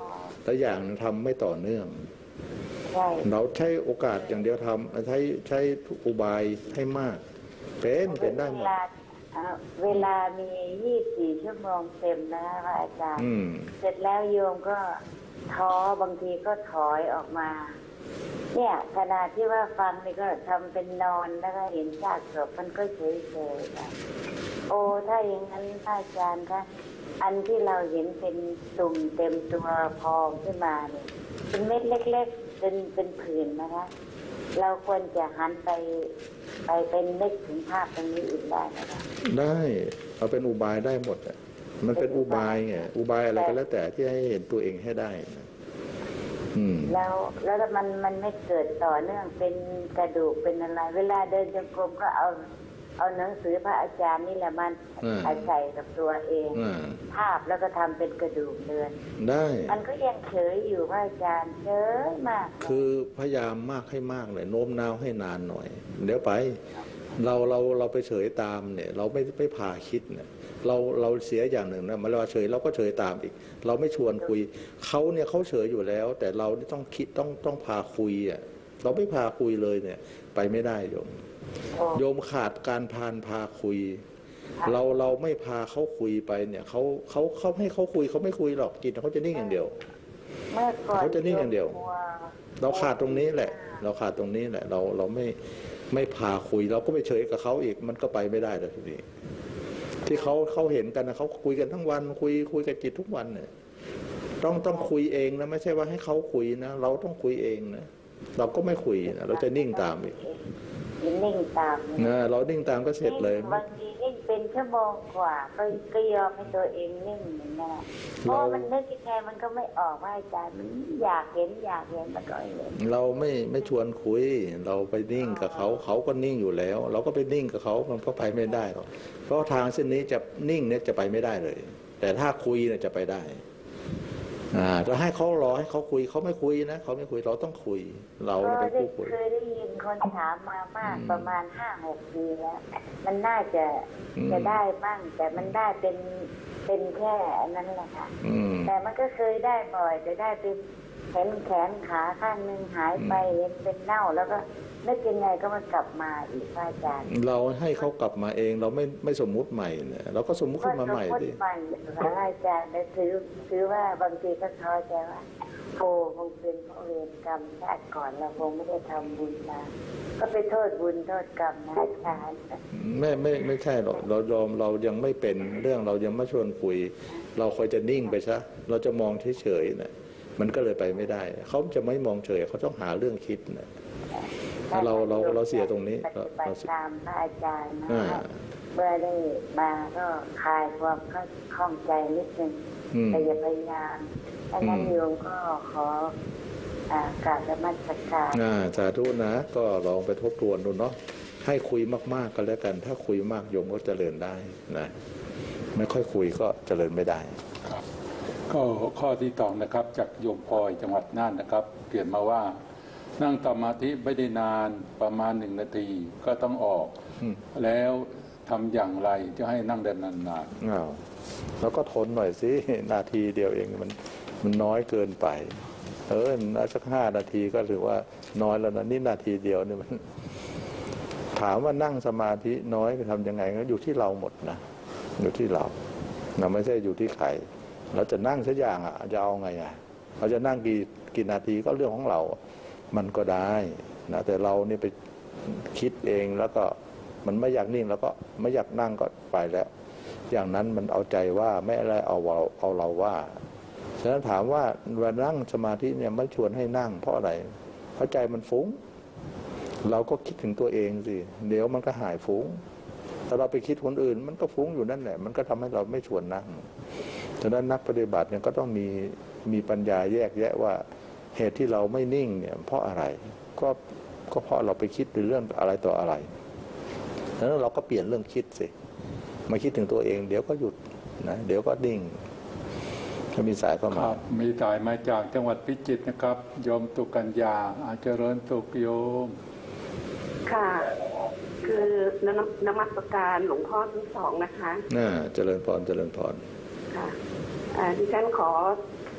แต่อย่างทำไม่ต่อเนื่องเราใช้โอกาสอย่างเดียวทำใช้ใช้อุบายให้มากเป็นเป็นได้หมดเวลามียี่สิบสี่ชั่วโมงเต็มนะคะพระอาจารย์เสร็จแล้วโยมก็ท้อบางทีก็ถอยออกมาเนี่ยขณะที่ว่าฟังนี่ก็ทำเป็นนอนแล้วก็เห็นซากศพมันก็เฉยเฉยโอ้ถ้าอย่างนั้นพระอาจารย์คะอันที่เราเห็นเป็นตุ่มเต็มตัวพองขึ้นมาเนี่ยเป็นเม็ดเล็กๆเป็นเป็นผื่นนะคะเราควรจะหันไปไปเป็นนึกถึงภาพตรงนี้อีกได้ไหมคะได้เอาเป็นอุบายได้หมดอ่ะมันเป็นอุบายไงอุบายอะไรก็แล้วแต่ที่ให้เห็นตัวเองให้ได้นะอืมแล้วแล้วมันมันไม่เกิดต่อเนื่องเป็นกระดูกเป็นอะไรเวลาเดินจงกรมก็เอาเอาหนังสือพระอาจารย์นี่แหละมันอาศัยกับตัวเองภาพแล้วก็ทำเป็นกระดูกเดินได้มันก็ยังเฉยอยู่พระอาจารย์เฉยมากคือพยายามมากให้มากเลยโน้มน้าวให้นานหน่อยเดี๋ยวไปเราเราเราไปเฉยตามเนี่ยเราไม่ไม่พาคิดเนี่ยเราเราเสียอย่างหนึ่งนะมาเราเฉยเราก็เฉยตามอีกเราไม่ชวนคุยเขาเนี่ยเขาเฉยอยู่แล้วแต่เราต้องคิดต้องต้องพาคุยอ่ะเราไม่พาคุยเลยเนี่ยไปไม่ได้โยมโยมขาดการพานพาคุยเราเราไม่พาเขาคุยไปเนี่ยเขาเขาเขาให้เขาคุยเขาไม่คุยหรอกจิตเขาจะนิ่งอย่างเดียวเขาจะนิ่งอย่างเดียวเราขาดตรงนี้แหละเราขาดตรงนี้แหละเราเราไม่ไม่พาคุยเราก็ไปเฉยกับเขาอีกมันก็ไปไม่ได้เลยทีนี้ที่เขาเขาเห็นกันนะเขาคุยกันทั้งวันคุยคุยกับจิตทุกวันเนี่ยต้องต้องคุยเองนะไม่ใช่ว่าให้เขาคุยนะเราต้องคุยเองนะเราก็ไม่คุยนะเราจะนิ่งตามอีกนิ่งตามนะเรานิ่งตามก็เสร็จเลยบางทีนิ่งเป็นชั่วโมงกว่าก็ก็ยอมให้ตัวเองนิ่งอย่างนี้เพราะมันนึกแค่มันก็ไม่ออกว่าอาจารย์มันอยากเห็นอยากเห็นมันก็เห็นเราไม่ไม่ชวนคุยเราไปนิ่งกับเขาเขาก็นิ่งอยู่แล้วเราก็ไปนิ่งกับเขามันก็ไปไม่ได้หรอกเพราะทางเส้นนี้จะนิ่งเนี่ยจะไปไม่ได้เลยแต่ถ้าคุยเนี่ยจะไปได้อ่าจะให้เขารอให้เขาคุยเขาไม่คุยนะเขาไม่คุยเราต้องคุยเราเป็นผู้คุยเคยได้ยินคนถามมามากประมาณห้าหกปีแล้วมันน่าจะจะได้บ้างแต่มันได้เป็นเป็นแค่นั้นแหละค่ะแต่มันก็เคยได้บ่อยจะได้เป็นเห็นแขนขาข้างหนึ่งหายไปเห็นเป็นเน่าแล้วก็นึกยังไงก็มันกลับมาอีกอาจารย์เราให้เขากลับมาเองเราไม่ไม่สมมุติใหม่เนี่ยเราก็สมมุติขึ้นมาใหม่ดิอาจารย์ถือถือว่าบางทีก็ท้อใจว่าโอ้คงเป็นเพราะเวรกรรมชาติก่อนเราคงไม่ได้ทำบุญมาก็ไปโทษบุญโทษกรรมนะอาจารย์ไม่ไม่ไม่ใช่หรอกเรายอมเรายังไม่เป็นเรื่องเรายังไม่ชวนคุยเราคอยจะนิ่งไปซะเราจะมองเฉยๆนะมันก็เลยไปไม่ได้เขาจะไม่มองเฉยเขาต้องหาเรื่องคิดนะเราเราเราเสียตรงนี้เราตามพระอาจารย์นะเมื่อได้มาก็คลายความคล่องใจนิดนึงแต่อย่าพยายามถ้างั้นโยมก็ขอกราบนมัสการสาธุนะก็ลองไปทบทวนดูเนาะให้คุยมากๆกันแล้วกันถ้าคุยมากโยมก็เจริญได้นะไม่ค่อยคุยก็เจริญไม่ได้ครับก็ข้อที่สองนะครับจากโยมพลอยจังหวัดน่านนะครับเขียนมาว่านั่งสมาธิไม่ได้นานประมาณหนึ่งนาทีก็ต้องออกแล้วทำอย่างไรจะให้นั่งได้นานๆอ้าวแล้วก็ทนหน่อยสินาทีเดียวเองมันมันน้อยเกินไปเออสักห้านาทีก็ถือว่าน้อยแล้วนะนี่นาทีเดียวเนี่ยมันถามว่านั่งสมาธิน้อยจะทำยังไงก็อยู่ที่เราหมดนะอยู่ที่เราเราไม่ใช่อยู่ที่ใครเราจะนั่งสักอย่างอ่ะจะเอาไงอ่ะเราจะนั่งกี่กี่นาทีก็เรื่องของเรามันก็ได้นะแต่เรานี่ไปคิดเองแล้วก็มันไม่อยากนิ่งแล้วก็ไม่อยากนั่งก็ไปแล้วอย่างนั้นมันเอาใจว่าไม่อะไรเอาเราเอาเราว่าฉะนั้นถามว่าเวลานั่งสมาธิเนี่ยไม่ชวนให้นั่งเพราะอะไรเพราะใจมันฟุ้งเราก็คิดถึงตัวเองสิเดี๋ยวมันก็หายฟุ้งถ้าเราไปคิดคนอื่นมันก็ฟุ้งอยู่นั่นแหละมันก็ทำให้เราไม่ชวนนั่งฉะนั้นนักปฏิบัติเนี่ยก็ต้องมีมีปัญญาแยกแยะว่าเหตุที่เราไม่นิ่งเนี่ยเพราะอะไรก็ก็เพราะเราไปคิดในเรื่องอะไรต่ออะไรฉะนั้นเราก็เปลี่ยนเรื่องคิดสิมาคิดถึงตัวเองเดี๋ยวก็หยุดนะเดี๋ยวก็นิ่งก็มีสายเข้ามามีสายมาจากจังหวัดพิจิตรนะครับโยมตุกัญญาอาเจริญสุขโยมค่ะคือนมัสการหลวงพ่อทั้งสองนะคะน่าเจริญพรเจริญพรค่ะดิฉันขอ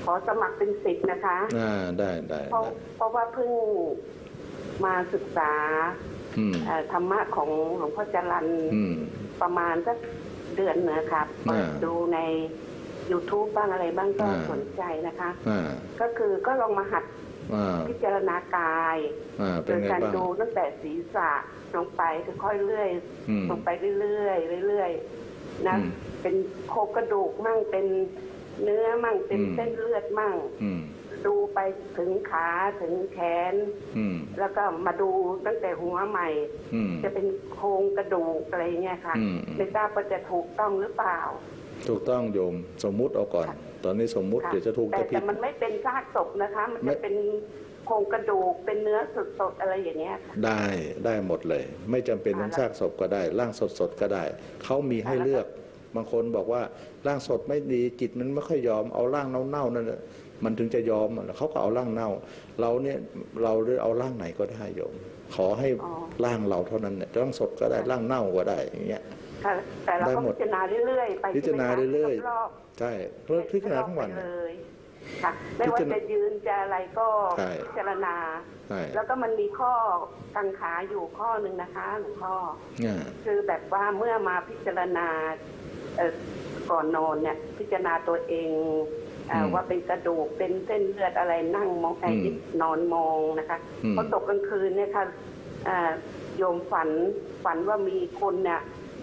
ขอสมัครเป็นศิษย์นะคะอ่าได้ได้เพราะเพราะว่าเพิ่งมาศึกษาธรรมะของหลวงพ่อจรัญประมาณสักเดือนนะครับดูใน ยูทูบ บ้างอะไรบ้างก็สนใจนะคะก็คือก็ลองมาหัดพิจารณากายโดยการดูตั้งแต่ศีรษะลงไปค่อยๆเรื่อยลงไปเรื่อยๆเรื่อยๆนะเป็นโครงกระดูกมั่งเป็นเนื้อมั่งเป็นเส้นเลือดมั่งดูไปถึงขาถึงแขนแล้วก็มาดูตั้งแต่หัวใหม่จะเป็นโครงกระดูกอะไรเงี้ยค่ะไม่ทราบว่าจะถูกต้องหรือเปล่าถูกต้องโยมสมมุติเอาก่อนตอนนี้สมมุติเดี๋ยวจะถูกจะผิดแต่มันไม่เป็นซากศพนะคะมันจะเป็นโครงกระดูกเป็นเนื้อสดๆอะไรอย่างเงี้ยค่ะได้ได้หมดเลยไม่จำเป็นต้องซากศพก็ได้ร่างสดๆก็ได้เขามีให้เลือกบางคนบอกว่าร่างสดไม่ดีจิตมันไม่ค่อยยอมเอาร่างเน่าๆนั่นแหละมันถึงจะยอมเขาก็เอาร่างเน่าเราเนี่ยเราเลือกเอาร่างไหนก็ได้โยมขอให้ร่างเราเท่านั้นเนี่ยร่างสดก็ได้ร่างเน่าก็ได้อย่างเงี้ยแต่เราก็พิจารณาเรื่อยๆไปพิจารณาเรื่อยๆใช่เพราะพิจารณาทั้งวันเลยค่ะไม่ว่าจะยืนจะอะไรก็พิจารณาแล้วก็มันมีข้อกังขาอยู่ข้อหนึ่งนะคะหลวงพ่อคือแบบว่าเมื่อมาพิจารณาก่อนนอนเนี่ยพิจารณาตัวเองว่าเป็นกระดูกเป็นเส้นเลือดอะไรนั่งมองไอ้นอนมองนะคะพอตกกลางคืนเนี่ยค่ะโยมฝันฝันว่ามีคนเนี่ย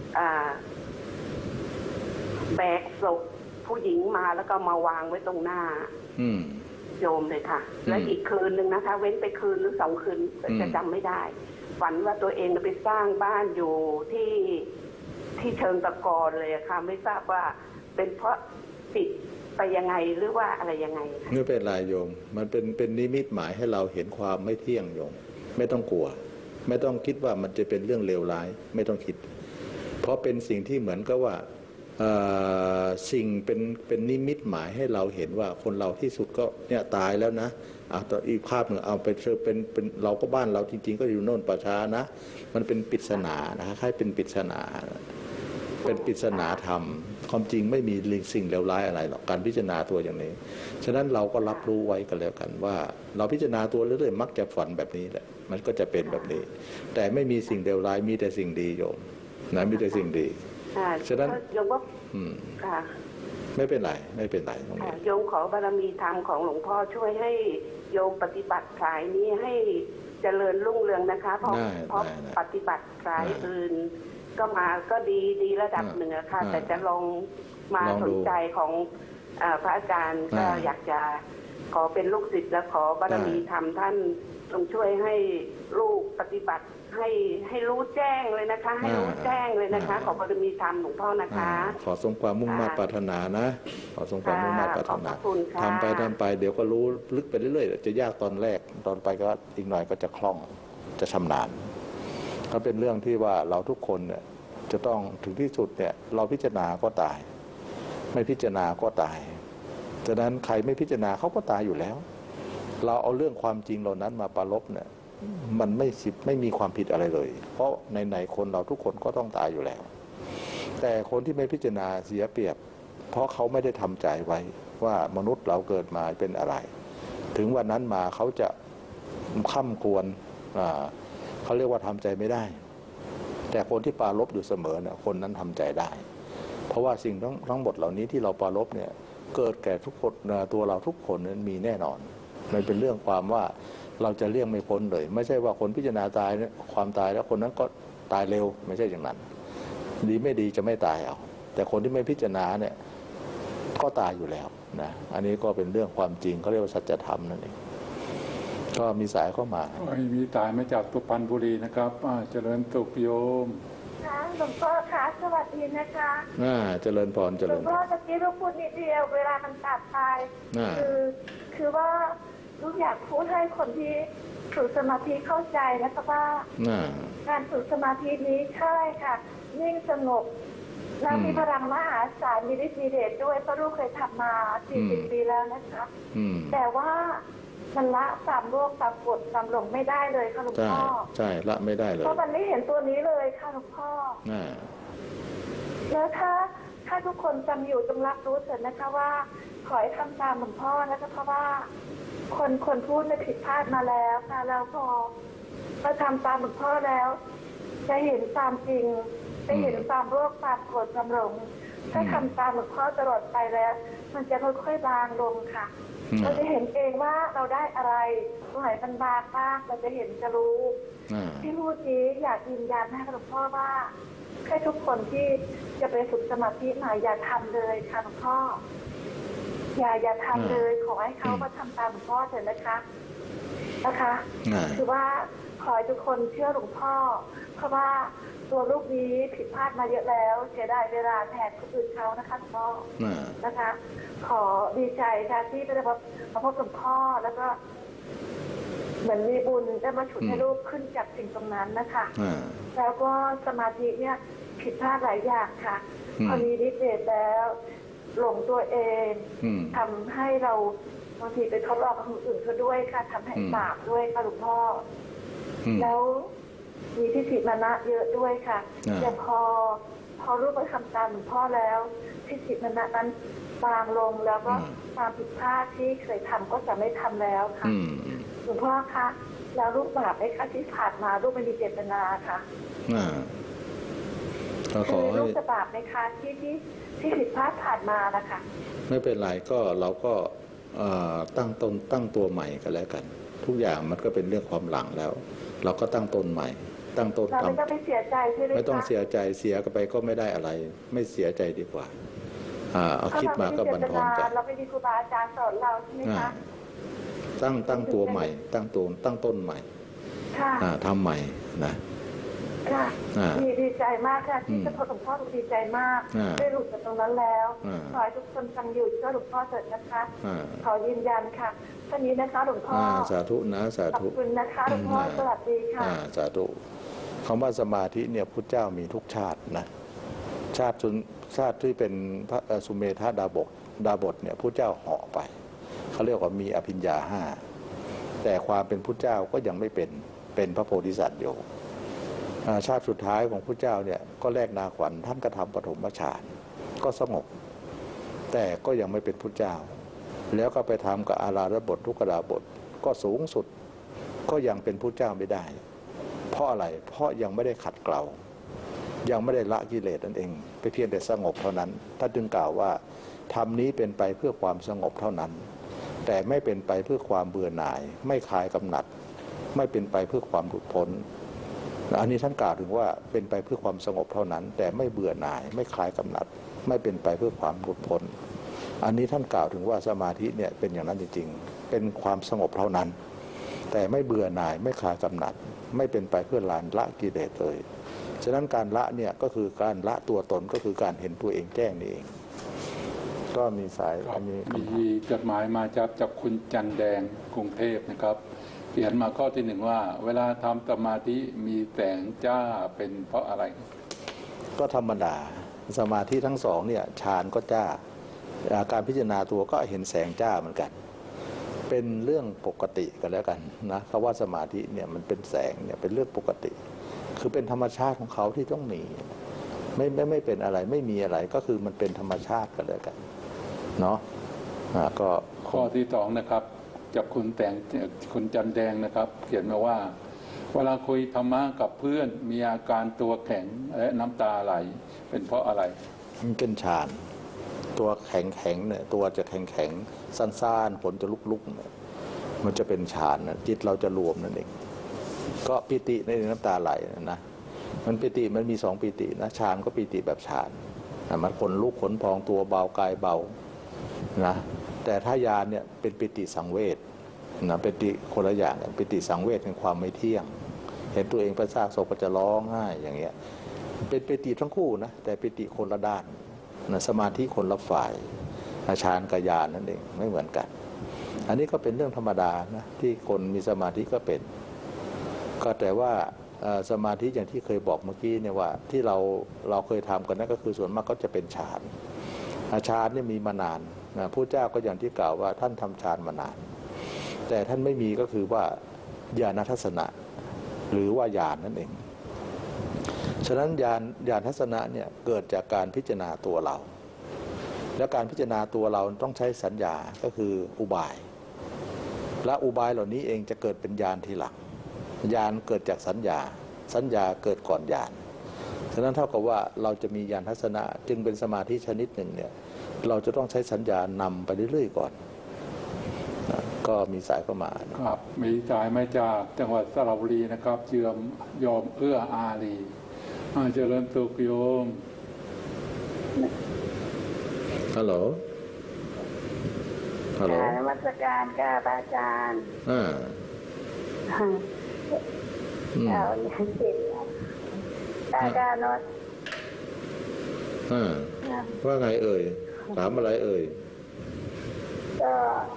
แบกศพผู้หญิงมาแล้วก็มาวางไว้ตรงหน้าโยมเลยค่ะและอีกคืนหนึ่งนะคะเว้นไปคืนหรือสองคืนจะจำไม่ได้ฝันว่าตัวเองไปสร้างบ้านอยู่ที่ที่เชิงตะกอนเลยค่ะไม่ทราบว่าเป็นเพราะติดไปยังไงหรือว่าอะไรยังไงไม่เป็นไรโยมมันเป็นเป็นนิมิตหมายให้เราเห็นความไม่เที่ยงโยมไม่ต้องกลัวไม่ต้องคิดว่ามันจะเป็นเรื่องเลวร้ายไม่ต้องคิดเพราะเป็นสิ่งที่เหมือนกับว่าสิ่งเป็นเป็นนิมิตหมายให้เราเห็นว่าคนเราที่สุดก็เนี่ยตายแล้วนะเอาต่ออีกภาพหนึ่งเอาไปเชื่อเป็นเป็นเราก็บ้านเราจริงๆก็อยู่โน่นป่าช้านะมันเป็นปริศนานะคล้ายเป็นปริศนาเป็นปริศนาธรรมความจริงไม่มีสิ่งเลวร้ายอะไรหรอกการพิจารณาตัวอย่างนี้ฉะนั้นเราก็รับรู้ไว้กันแล้วกันว่าเราพิจารณาตัวเรื่อยๆมักจะฝันแบบนี้แหละมันก็จะเป็นแบบนี้แต่ไม่มีสิ่งเลวร้ายมีแต่สิ่งดีโยมนะมีแต่สิ่งดีฉะนั้นโยมว่าไม่เป็นไรไม่เป็นไรตรงนี้โยมขอบารมีธรรมของหลวงพ่อช่วยให้โยมปฏิบัติสายนี้ให้เจริญรุ่งเรืองนะคะเพราะเพราะปฏิบัติสายอื่นก็มาก็ดีดีระดับหนึ่งค่ะแต่จะลงมาสนใจของพระอาจารย์ก็อยากจะขอเป็นลูกศิษย์และขอบารมีธรรมท่านทรงช่วยให้ลูกปฏิบัติให้ให้รู้แจ้งเลยนะคะให้รู้แจ้งเลยนะคะขอบารมีธรรมหลวงพ่อนะคะขอทรงความมุ่งมั่นปรารถนานะขอทรงความมุ่งมั่นปรารถนาทำไปทำไปเดี๋ยวก็รู้ลึกไปเรื่อยๆจะยากตอนแรกตอนไปก็อีกหน่อยก็จะคล่องจะชำนาญก็เป็นเรื่องที่ว่าเราทุกคนเนี่ยจะต้องถึงที่สุดเนี่ยเราพิจารณาก็ตายไม่พิจารณาก็ตายฉะนั้นใครไม่พิจารณาเขาก็ตายอยู่แล้วเราเอาเรื่องความจริงเหล่านั้นมาประลบเนี่ยมันไม่สิบไม่มีความผิดอะไรเลยเพราะในไหนคนเราทุกคนก็ต้องตายอยู่แล้วแต่คนที่ไม่พิจารณาเสียเปรียบเพราะเขาไม่ได้ทำใจไว้ว่ามนุษย์เราเกิดมาเป็นอะไรถึงวันนั้นมาเขาจะค่ำควรเขาเรียกว่าทำใจไม่ได้แต่คนที่ปรารภอยู่เสมอเนี่ยคนนั้นทำใจได้เพราะว่าสิ่งทั้งทั้งหมดเหล่านี้ที่เราปรารภเนี่ยเกิดแก่ทุกคนตัวเราทุกคนนั้นมีแน่นอนมันเป็นเรื่องความว่าเราจะเลี่ยงไม่พ้นเลยไม่ใช่ว่าคนพิจารณาตายเนี่ยความตายแล้วคนนั้นก็ตายเร็วไม่ใช่อย่างนั้นดีไม่ดีจะไม่ตายเอาแต่คนที่ไม่พิจารณาเนี่ยก็ตายอยู่แล้วนะอันนี้ก็เป็นเรื่องความจริงเขาเรียกว่าสัจธรรมนั่นเองก็มีสายเข้ามามีสายมาจากสุพรรณบุรีนะครับเจริญสุขโยมค่ะหลวงพ่อคะสวัสดีนะคะอ่าเจริญพรเจริญหลวงพ่อตะกี้เราพูดนิดเดียวเวลามันตัดไปคือคือว่าลูกอยากพูดให้คนที่ฝึกสมาธิเข้าใจนะคะว่าการฝึกสมาธินี้ใช่ค่ะนิ่งสงบแล้วมีพลังมหาศาลมีฤทธิ์มีเดชด้วยเพราะลูกเคยทำมาสี่สิบปีแล้วนะคะแต่ว่ามันละสามโลกสามกฎสามหลงไม่ได้เลยค่ะหลวงพ่อใช่ละไม่ได้เลยเพราะมันไม่เห็นตัวนี้เลยค่ะหลวงพ่อแล้วถ้าถ้าทุกคนจำอยู่จงรับรู้เถิดนะคะว่าพขอให้ทำตามหลวงพ่อนะคะเพราะว่าคนคนพูดได้ผิดพลาดมาแล้วค่ะแล้วพอมาทำตามหลวงพ่อแล้วจะเห็นตามจริงจะเห็นตามโรคตามโกรธความหลงถ้าทำตามหลวงพ่อตลอดไปแล้ว มันจะค่อยๆบางลงค่ะเราจะเห็นเองว่าเราได้อะไรตรงไหนมันบางบ้างเราจะเห็นจะรู้ที่พูดนี้อยากยืนยันให้หลวงพ่อว่าให้ทุกคนที่จะไปฝึกสมาธิใหม่อย่าทำเลยค่ะหลวงพ่ออย่าอย่าทำเลยขอให้เขามาทำตามหลวงพ่อเถอะนะคะนะคะคือว่าขอให้ทุกคนเชื่อหลวงพ่อเพราะว่าตัวลูกนี้ผิดพลาดมาเยอะแล้วเสียดายเวลาแทนคนอื่นเขานะคะหลวงพ่อนะคะ ขอดีใจค่ะที่ได้พบมาพบหลวงพ่อแล้วก็เหมือนมีบุญได้มาฉุดให้ลูกขึ้นจากสิ่งตรงนั้นนะคะแล้วก็สมาธิเนี่ยผิดพลาดหลายอย่างค่ะพอมีฤทธิ์เดชแล้วหลงตัวเองทำให้เราบางทีไปทดลองกับคนอื่นเขาด้วยค่ะทำให้บาปด้วยค่ะหลวงพ่อแล้วมีทิฏฐิมานะเยอะด้วยค่ะแต่พอพอรู้ว่าทำตามหลวงพ่อแล้วทิฏฐิมานะนั้นบางลงแล้วก็ความผิดพลาดที่เคยทำก็จะไม่ทำแล้วค่ะหลวงพ่อคะแล้วลูกบาปไหมคะที่ผ่านมาลูกไม่มีเจตนาค่ะคือลูกจะบาปไหมคะที่ที่ที่ผิดพลาดผ่านมานะคะไม่เป็นไรก็เราก็ตั้งตนตั้งตัวใหม่กันแล้วกันทุกอย่างมันก็เป็นเรื่องความหลังแล้วเราก็ตั้งต้นใหม่ตั้งต้นทำไม่ต้องไปเสียใจใช่ไหมคะไม่ต้องเสียใจเสียกันไปก็ไม่ได้อะไรไม่เสียใจดีกว่าเอาคิดมาก็บันทอนใจเราไม่มีครูบาอาจารย์สอนเราใช่ไหมคะตั้งตั้งตัวใหม่ตั้งตัวตั้งต้นใหม่ทำใหม่นะดีดีใจมากค่ะที่จะพบหลวงพ่อดีใจมากได้หลุดจากตรงนั้นแล้วขอให้ทุกคนฟังอยู่เชื่อหลวงพ่อเถิดนะคะขอยืนยันค่ะท่านนี้นะคะหลวงพ่อสาธุนะสาธุขอบคุณนะคะหลวงพ่อสวัสดีค่ะสาธุคำว่าสมาธิเนี่ยพุทธเจ้ามีทุกชาตินะชาติชาติที่เป็นพระสุเมธาดาบทดาบทเนี่ยพุทธเจ้าเหาะไปเขาเรียกว่ามีอภิญญาห้าแต่ความเป็นพุทธเจ้าก็ยังไม่เป็นเป็นพระโพธิสัตว์อยู่ชาติสุดท้ายของพุทธเจ้าเนี่ยก็แลกนาขวัญท่านกระทำปฐมฌานก็สงบแต่ก็ยังไม่เป็นพุทธเจ้าแล้วก็ไปทำกับอาราธบททุกขดาบทก็สูงสุดก็ยังเป็นพุทธเจ้าไม่ได้เพราะอะไรเพราะยังไม่ได้ขัดเกลายังไม่ได้ละกิเลสนั่นเองไปเพียงแต่สงบเท่านั้นท่านจึงกล่าวว่าธรรมนี้เป็นไปเพื่อความสงบเท่านั้นแต่ไม่เป็นไปเพื่อความเบื่อหน่ายไม่คลายกำหนัดไม่เป็นไปเพื่อความหลุดพ้นอันนี้ท่านกล่าวถึงว่าเป็นไปเพื่อความสงบเท่านั้นแต่ไม่เบื่อหน่ายไม่คลายกำหนัดไม่เป็นไปเพื่อความหลุดพ้นอันนี้ท่านกล่าวถึงว่าสมาธิเนี่ยเป็นอย่างนั้นจริงๆเป็นความสงบเท่านั้นแต่ไม่เบื่อหน่ายไม่คลายกำหนัดไม่เป็นไปเพื่อลานละกิเลสเลยฉะนั้นการละเนี่ยก็คือการละตัวตนก็คือการเห็นตัวเองแจ้งนี่เองก็มีสายมีจดหมายมาจากจากคุณจันแดงกรุงเทพนะครับเขียนมาข้อที่หนึ่งว่าเวลาทำสมาธิมีแสงจ้าเป็นเพราะอะไรก็ธรรมดาสมาธิทั้งสองเนี่ยฌานก็จ้าการพิจารณาตัวก็เห็นแสงจ้าเหมือนกันเป็นเรื่องปกติกันแล้วกันนะคำว่าสมาธิเนี่ยมันเป็นแสงเนี่ยเป็นเรื่องปกติคือเป็นธรรมชาติของเขาที่ต้องมีไม่ไม่ไม่เป็นอะไรไม่มีอะไรก็คือมันเป็นธรรมชาติกันแล้วกันเนาะก็ข้อที่สองนะครับจากคุณแต่งคุณจันแดงนะครับเขียนมาว่าเวลาคุยธรรมะกับเพื่อนมีอาการตัวแข็งและน้ำตาไหลเป็นเพราะอะไรมันเป็นฌานตัวแข็งแข็งเนี่ยตัวจะแข็งแข็งสั้นๆผลจะลุกๆเนี่ยมันจะเป็นฌานนะจิตเราจะรวมนั่นเองก็ปิติในน้ำตาไหลนะมันปิติมันมีสองปิตินะฌานก็ปิติแบบฌานมันขนลุกขนพองตัวเบากายเบานะแต่ถ้าญาณเนี่ยเป็นปิติสังเวชนะปิติคนละอย่างกันปิติสังเวชเป็นความไม่เที่ยงเห็นตัวเองเป็นซากศพก็จะร้องไห้อย่างเงี้ยเป็นปิติทั้งคู่นะแต่ปิติคนละด้านนะสมาธิคนละฝ่ายฌานกับญาณนั่นเองไม่เหมือนกันอันนี้ก็เป็นเรื่องธรรมดานะที่คนมีสมาธิก็เป็นก็แต่ว่าสมาธิอย่างที่เคยบอกเมื่อกี้เนี่ยว่าที่เราเราเคยทำกันนั่นก็คือส่วนมากก็จะเป็นฌานฌานนี่มีมานานนะพระเจ้าก็อย่างที่กล่าวว่าท่านทำฌานมานานแต่ท่านไม่มีก็คือว่าญาณทัศนะหรือว่าญาณนั่นเองฉะนั้นญาณญาณทัศนะเนี่ยเกิดจากการพิจารณาตัวเราและการพิจารณาตัวเราต้องใช้สัญญาก็คืออุบายและอุบายเหล่านี้เองจะเกิดเป็นญาณทีหลังญาณเกิดจากสัญญาสัญญาเกิดก่อนญาณฉะนั้นเท่ากับว่าเราจะมีญาณทัศนะจึงเป็นสมาธิชนิดหนึ่งเนี่ยเราจะต้องใช้สัญญานำไปเรื่อยๆก่อนก็มีสายเข้ามาครับมีสายมาจากจังหวัดสระบุรีนะครับเจือมยอมเอื้ออารีอาเจริญสุขโยมฮัลโหลฮัลโหลนมัสการค่ะอาจารย์อ่าเอาอย่างจิตอาจารย์นวดอ่าว่าไงเอ่ยถามอะไรเอ่ยก็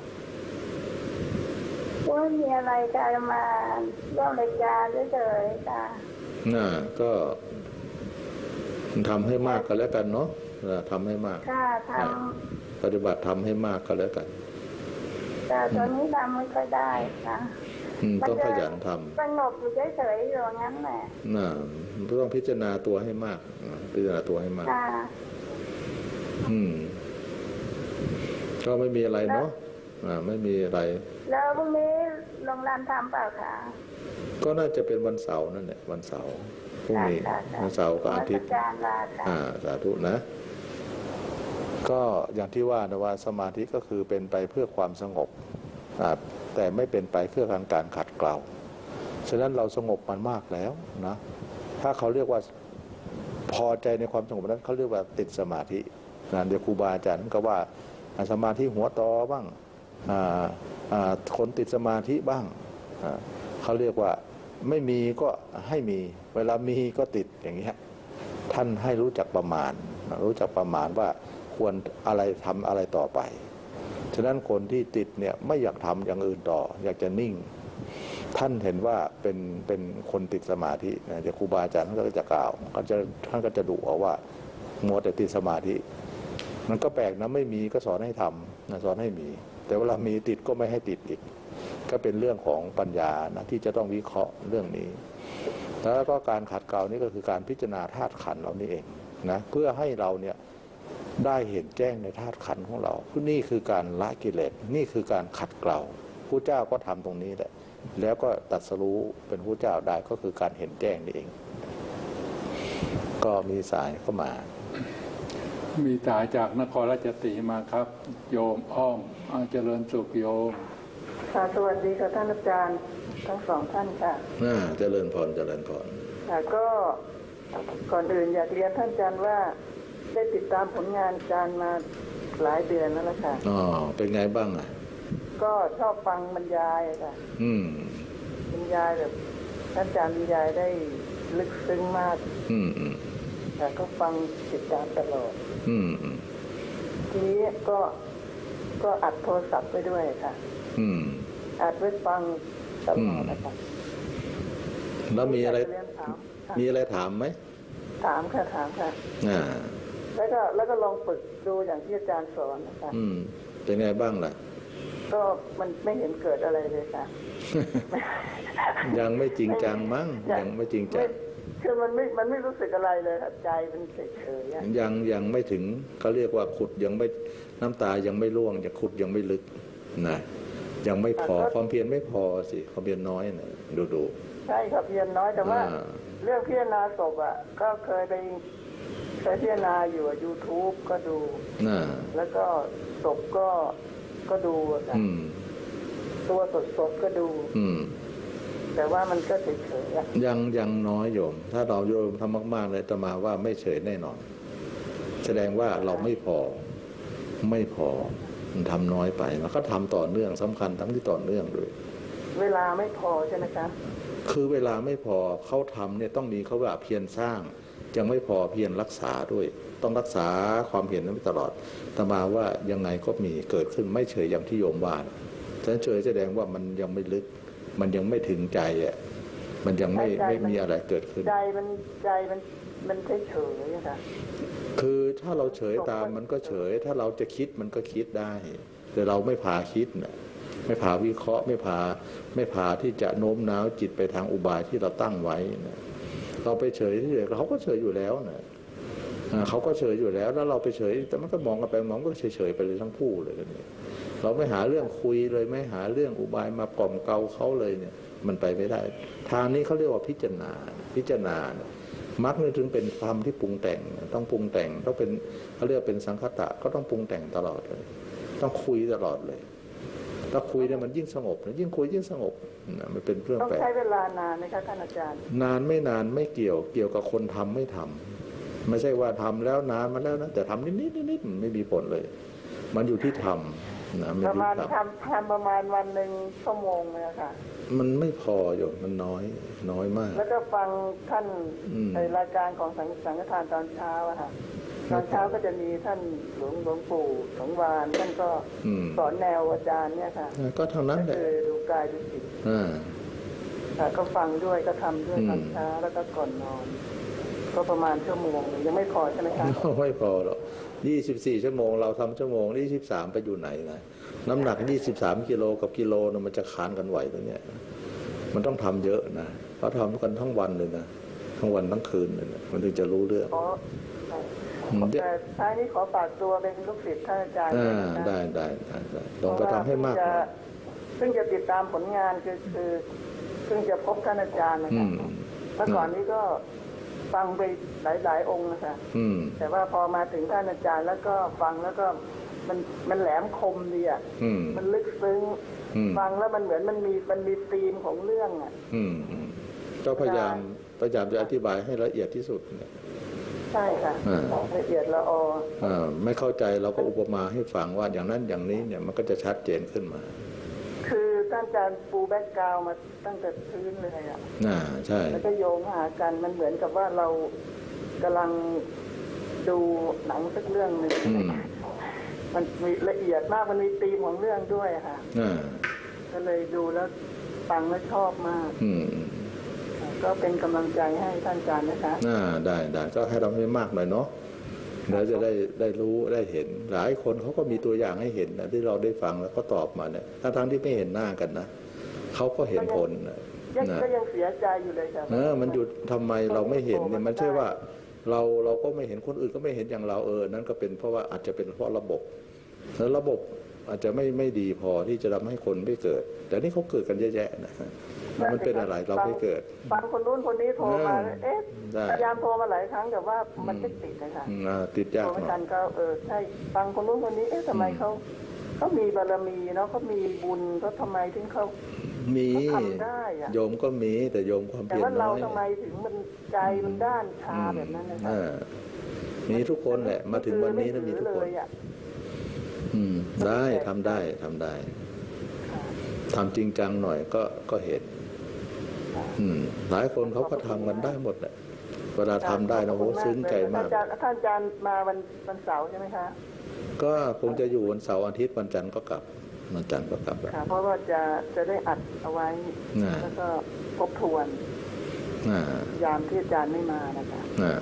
ว่ามีอะไรจะมาร่วมรายการเฉยๆค่ะน่าก็ทำให้มากก็แล้วกันเนาะทำให้มากค่ะทำปฏิบัติทำให้มากก็แล้วกันแต่ตอนนี้ทำไม่ค่อยได้ค่ะต้องขยันทำสงบอยู่เฉยๆอย่างนั้นแหละน่าต้องพิจารณาตัวให้มากพิจารณาตัวให้มากอืมก็ไม่มีอะไรเนาะอ่าไม่มีอะไรแล้วพรุ่งนี้โรงแรมทำเปล่าคะก็น่าจะเป็นวันเสาร์นั่นแหละวันเสาร์พรุ่งนี้วันเสาร์กับอาทิตย์อ่าสาธุนะก็อย่างที่ว่านะว่าสมาธิก็คือเป็นไปเพื่อความสงบแต่ไม่เป็นไปเพื่อการการขัดเกลาฉะนั้นเราสงบมันมากแล้วนะถ้าเขาเรียกว่าพอใจในความสงบนั้นเขาเรียกว่าติดสมาธินะเดี๋ยวครูบาอาจารย์ก็ว่าสมาธิหัวตอบ้างคนติดสมาธิบ้างเขาเรียกว่าไม่มีก็ให้มีเวลามีก็ติดอย่างนี้ท่านให้รู้จักประมาณรู้จักประมาณว่าควรอะไรทำอะไรต่อไปฉะนั้นคนที่ติดเนี่ยไม่อยากทำอย่างอื่นต่ออยากจะนิ่งท่านเห็นว่าเป็นเป็นคนติดสมาธินะเดี๋ยวครูบาอาจารย์ท่านก็จะกล่าวก็จะท่านก็จะดุเอาว่ามัวแต่ติดสมาธิมันก็แปลกนะไม่มีก็สอนให้ทำนะสอนให้มีแต่เวลามีติดก็ไม่ให้ติดอีกก็เป็นเรื่องของปัญญานะที่จะต้องวิเคราะห์เรื่องนี้แล้วก็การขัดเกลานี่ก็คือการพิจารณาธาตุขันธ์เรานี่เองนะเพื่อให้เราเนี่ยได้เห็นแจ้งในธาตุขันธ์ของเรานี่คือการละกิเลสนี่คือการขัดเกลาพระเจ้าก็ทำตรงนี้แหละแล้วก็ตรัสรู้เป็นพระเจ้าได้ก็คือการเห็นแจ้งนี่เองก็มีสายเข้ามามีสายจากนครราชสีมาครับโยมอ้อมเจริญสุขโยมค่ะสวัสดีค่ะท่านอาจารย์ทั้งสองท่านค่ะน่าเจริญพรเจริญพรค่ะก็ก่อนอื่นอยากเรียนท่านอาจารย์ว่าได้ติดตามผลงานอาจารย์มาหลายเดือนแล้วล่ะค่ะอ๋อเป็นไงบ้างอ่ะก็ชอบฟังบรรยายค่ะอืมบรรยายแบบท่านอาจารย์บรรยายได้ลึกซึ้งมากอืมอืมแต่ก็ฟังติดตามตลอดอืมอืมทีนี้ก็ก็อัดโทรศัพท์ไปด้วยค่ะอืมอัดไว้ฟังตลอดนะคะแล้วมีอะไรมีอะไรถามไหมถามค่ะถามค่ะอ่าแล้วก็แล้วก็ลองฝึกดูอย่างที่อาจารย์สอนนะคะอืมเป็นไงบ้างล่ะก็มันไม่เห็นเกิดอะไรเลยค่ะยังไม่จริงจังมั้งยังไม่จริงจังคือมันไม่มันไม่รู้สึกอะไรเลยใจมันเฉยเฉยยังยังไม่ถึงเขาเรียกว่าขุดยังไม่น้ำตายังไม่ร่วงยังขุดยังไม่ลึกนะยังไม่พอความเพียรไม่พอสิความเพียรน้อยนะดูดูใช่ครับเพียรน้อยแต่ว่าเรื่องพิจารณาศพอ่ะก็เคยไปเคยพิจารณาอยู่ YouTube ก็ดูแล้วก็ศพก็ก็ดูค่ะตัวสดๆก็ดูแต่ว่ามันก็เฉยๆยังยังน้อยโยมถ้าเราโยมทำมากๆเลยอาตมาว่าไม่เฉยแน่นอนแสดงว่าเราไม่พอไม่พอมันทำน้อยไปแล้วก็ทำต่อเนื่องสำคัญทั้งที่ต่อเนื่องด้วยเวลาไม่พอใช่ไหมคะคือเวลาไม่พอเขาทำเนี่ยต้องมีเขาว่าเพียรสร้างยังไม่พอเพียรรักษาด้วยต้องรักษาความเห็นนั้นตลอดอาตมาว่ายังไงก็มีเกิดขึ้นไม่เฉยอย่างที่โยมว่าฉะนั้นเฉยแสดงว่ามันยังไม่ลึกมันยังไม่ถึงใจอ่ะมันยังไม่ไม่มีอะไรเกิดขึ้นใจมันใจมันมันเฉยเฉยค่ะคือถ้าเราเฉยตามมันก็เฉยถ้าเราจะคิดมันก็คิดได้แต่เราไม่พาคิดนะไม่พาวิเคราะห์ไม่พาไม่พาที่จะโน้มน้าวจิตไปทางอุบายที่เราตั้งไว้นะเราไปเฉยที่เดียวเขาก็เฉยอยู่แล้วนะเขาก็เฉยอยู่แล้วแล้วเราไปเฉยแต่มันก็มองกันไปมองก็เฉยๆไปเลยทั้งคู่เลยกันเนี่ยเราไม่หาเรื่องคุยเลยไม่หาเรื่องอุบายมากล่อมเกลาเขาเลยเนี่ยมันไปไม่ได้ทางนี้เขาเรียกว่าพิจารณาพิจารณามรรคนี่ถึงเป็นธรรมที่ปรุงแต่งต้องปรุงแต่งต้องเป็นเขาเรียกเป็นสังคตะก็ต้องปรุงแต่งตลอดเลยต้องคุยตลอดเลยถ้าคุยเนี่ยมันยิ่งสงบยิ่งคุยยิ่งสงบนะมันเป็นเรื่องแปลกต้องใช้เวลานานไหมคะท่านอาจารย์นานไม่นานไม่เกี่ยวเกี่ยวกับคนทำไม่ทำไม่ใช่ว่าทำแล้วนานมาแล้วนะแต่ทำนิดนิดนิดไม่มีผลเลยมันอยู่ที่ทำนะประมาณทำทำประมาณวันหนึ่งชั่วโมงเลยค่ะมันไม่พออยู่มันน้อยน้อยมากแล้วก็ฟังท่านในรายการของสังสังฆทานตอนเช้าอะค่ะตอนเช้าก็จะมีท่านหลวงหลวงปู่สงวานท่านก็สอนแนวอาจารย์เนี่ยค่ะก็ทางนั้นแหละดูกายดูจิตค่ะก็ฟังด้วยก็ทำด้วยตอนเช้าแล้วก็ก่อนนอนก็ประมาณชั่วโมงยังไม่พอใช่ไหมคะไม่พอหรอกยี่สิบสี่ชั่วโมงเราทำชั่วโมงยี่สิบสามไปอยู่ไหนนะน้ำหนักยี่สิบสามกิโลกับกิโลนะมันจะขานกันไหวตรงเนี้ยมันต้องทำเยอะนะเขาทำกันทั้งวันเลยนะทั้งวันทั้งคืนเลยนะมันถึงจะรู้เรื่องแต่ท้ายนี้ขอฝากตัวเป็นลูกศิษย์ท่านอาจารย์ได้ได้ได้ได้ลองไปทำให้มากซึ่งจะติดตามผลงานคือคือซึ่งจะพบท่านอาจารย์นะครับเมื่อก่อนนี้ก็ฟังไปหลายๆองค์นะคะแต่ว่าพอมาถึงท่านอาจารย์แล้วก็ฟังแล้วก็มันมันแหลมคมดีอ่ะมันลึกซึ้งฟังแล้วมันเหมือนมันมีมันมีธีมของเรื่องอ่ะก็พยายามพยายามจะอธิบายให้ละเอียดที่สุดใช่ค่ะละเอียดละออไม่เข้าใจเราก็อุปมาให้ฟังว่าอย่างนั้นอย่างนี้เนี่ยมันก็จะชัดเจนขึ้นมาคือท่านอาจารย์ปูแบ็กกราวมาตั้งแต่พื้นเลยอ่ะน่าใช่แล้วก็โยงหากันมันเหมือนกับว่าเรากำลังดูหนังสักเรื่องหนึ่งมันมีละเอียดมากมันมีธีมของเรื่องด้วยค่ะก็เลยดูแล้วฟังแล้วชอบมากก็เป็นกำลังใจให้ท่านอาจารย์นะคะอ่าได้ได้ก็ให้เราให้มากหน่อยเนาะเราจะได้ได้รู้ได้เห็นหลายคนเขาก็มีตัวอย่างให้เห็นนะที่เราได้ฟังแล้วก็ตอบมาเนี่ยทั้งทั้งที่ไม่เห็นหน้ากันนะเขาก็เห็นผลนะก็ยังเสียใจอยู่เลยค่ะเออมันอยู่ทำไมเราไม่เห็นเนี่ยมันใช่ว่าเราเราก็ไม่เห็นคนอื่นก็ไม่เห็นอย่างเราเออนั่นก็เป็นเพราะว่าอาจจะเป็นเพราะระบบแล้วระบบอาจจะไม่ไม่ดีพอที่จะทำให้คนไม่เกิดแต่นี่เขาเกิดกันเยอะแยะนะมันเป็นอะไรเราไม่เกิดฟังคนนู้นคนนี้โทรมาเอ๊ะพยายามโทรมาหลายครั้งแต่ว่ามันไม่ติดเลยค่ะติดยากอาจารย์ก็เออใช่ฟังคนนู้นคนนี้เอ๊ะทำไมเขาเขามีบารมีเนาะเขามีบุญเขาทำไมถึงเขามีโยมก็มีแต่โยมความเพียรน้อยแต่ว่าเราทำไมถึงมันใจมันด้านชาแบบนั้นนะคะมีทุกคนแหละมาถึงวันนี้แล้วมีทุกคนอืมได้ทำได้ทำได้ทำจริงจังหน่อยก็ก็เห็นอืมหลายคนเขาก็ทำกันได้หมดแหละเวลาทำได้นะโหซึ้งใจมากท่านอาจารย์มาวันวันเสาร์ใช่ไหมคะก็คงจะอยู่วันเสาร์อาทิตย์วันจันทร์ก็กลับวันจันทร์ก็กลับค่ะเพราะว่าจะจะได้อัดเอาไว้แล้วก็ทบทวนยามที่อาจารย์ไม่มานะคะ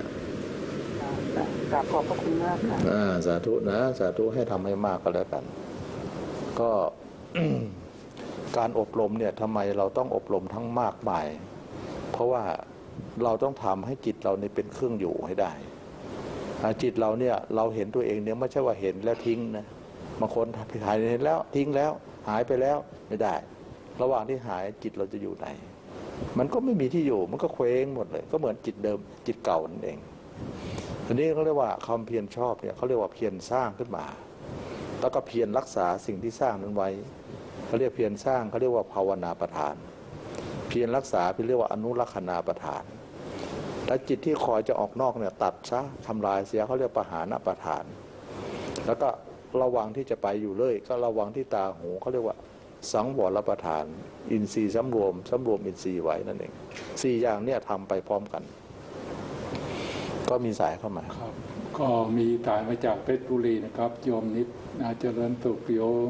กราบขอบพระคุณมากค่ะสาธุนะสาธุให้ทำให้มากก็แล้วกันก็ การอบรมเนี่ยทำไมเราต้องอบรมทั้งมากมายเพราะว่าเราต้องทำให้จิตเราเนี่ยเป็นเครื่องอยู่ให้ได้จิตเราเนี่ยเราเห็นตัวเองเนี่ยไม่ใช่ว่าเห็นแล้วทิ้งนะบางคนหายเห็นแล้วทิ้งแล้วหายไปแล้วไม่ได้ระหว่างที่หายจิตเราจะอยู่ไหนมันก็ไม่มีที่อยู่มันก็เคว้งหมดเลยก็เหมือนจิตเดิมจิตเก่านั่นเองทีนี้เขาเรียกว่าความเพียรชอบเนี่ยเขาเรียกว่าเพียรสร้างขึ้นมาแล้วก็เพียรรักษาสิ่งที่สร้างนั้นไว้เขาเรียกเพียรสร้างเขาเรียกว่าภาวนาประทานเพียรรักษาเรียกว่าอนุรักษณาประทานและจิตที่คอยจะออกนอกเนี่ยตัดซะทำลายเสียเขาเรียกปหานประทานแล้วก็ระวังที่จะไปอยู่เลยก็ระวังที่ตาหูเขาเรียกว่าสังวรประทานอินทรีย์สำรวมสำรวมอินทรีย์ไว้นั่นเองสี่อย่างเนี่ยทำไปพร้อมกันก็มีสายเข้ามาครับก็มีสายมาจากเพชรบุรีนะครับโยมนิดนาเจริญสุขโยม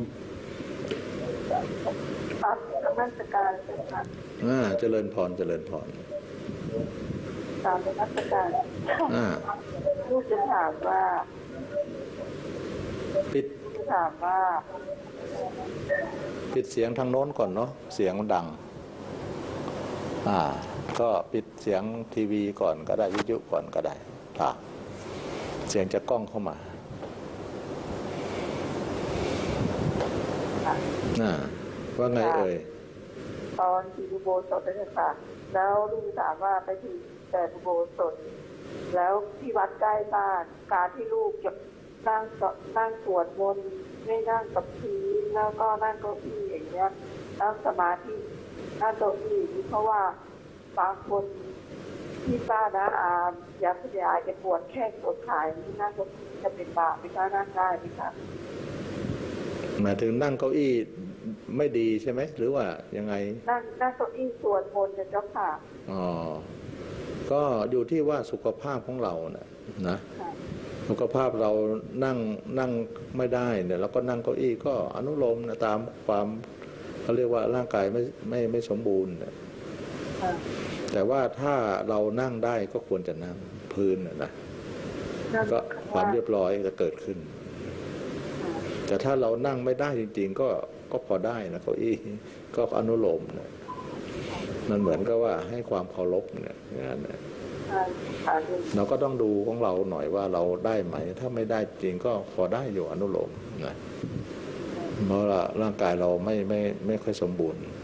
ครับนมัสการค่ะอ่าเจริญพรเจริญพรตามนมัสการอ่าผู้จะถามว่าปิดถามว่าปิดเสียงทางโน้นก่อนเนาะเสียงมันดังอ่าก็ปิดเสียงทีวีก่อนก็ได้วิทยุก่อนก็ได้ค่ะเสียงจะกล้องเข้ามาน่าว่าไงเอ่ยตอนที่อุโบสถเนี่ยค่ะแล้วลูกถามว่าไปถึงแต่อุโบสถแล้วที่วัดใกล้บ้านการที่ลูกจะนั่งนั่งสวดมนต์ไม่นั่งกับพื้นแล้วก็นั่งเก้าอี้อย่างเงี้ยนั่งสมาธินั่งเก้าอี้เพราะว่าบางคนที่ป้านะอาอยากขยายจะปวดแข้งปวดขาที่นั่งเก้าอี้จะเป็นบาปไม่กล้านั่งได้ไหมคะหมายถึงนั่งเก้าอี้ไม่ดีใช่ไหมหรือว่ายังไงนั่งนั่งเก้าอี้สวดมนต์เจ้าค่ะอ๋อก็อยู่ที่ว่าสุขภาพของเรานะนะสุขภาพเรานั่งนั่งไม่ได้เนี่ยเราก็นั่งเก้าอี้ก็อนุโลมนะตามความเขาเรียกว่าร่างกายไม่ไม่ไม่สมบูรณ์แต่ว่าถ้าเรานั่งได้ก็ควรจะนั่งพื้นนะก็ความเรียบร้อยจะเกิดขึ้นแต่ถ้าเรานั่งไม่ได้จริงๆก็ก็พอได้นะเก้าอี้ก็อนุโลมนะมันเหมือนกับว่าให้ความเคารพเนี่ยนั่นนะเราก็ต้องดูของเราหน่อยว่าเราได้ไหมถ้าไม่ได้จริงก็พอได้อยู่อนุโลมนะเพราะว่าร่างกายเราไม่ไม่ไม่ค่อยสมบูรณ์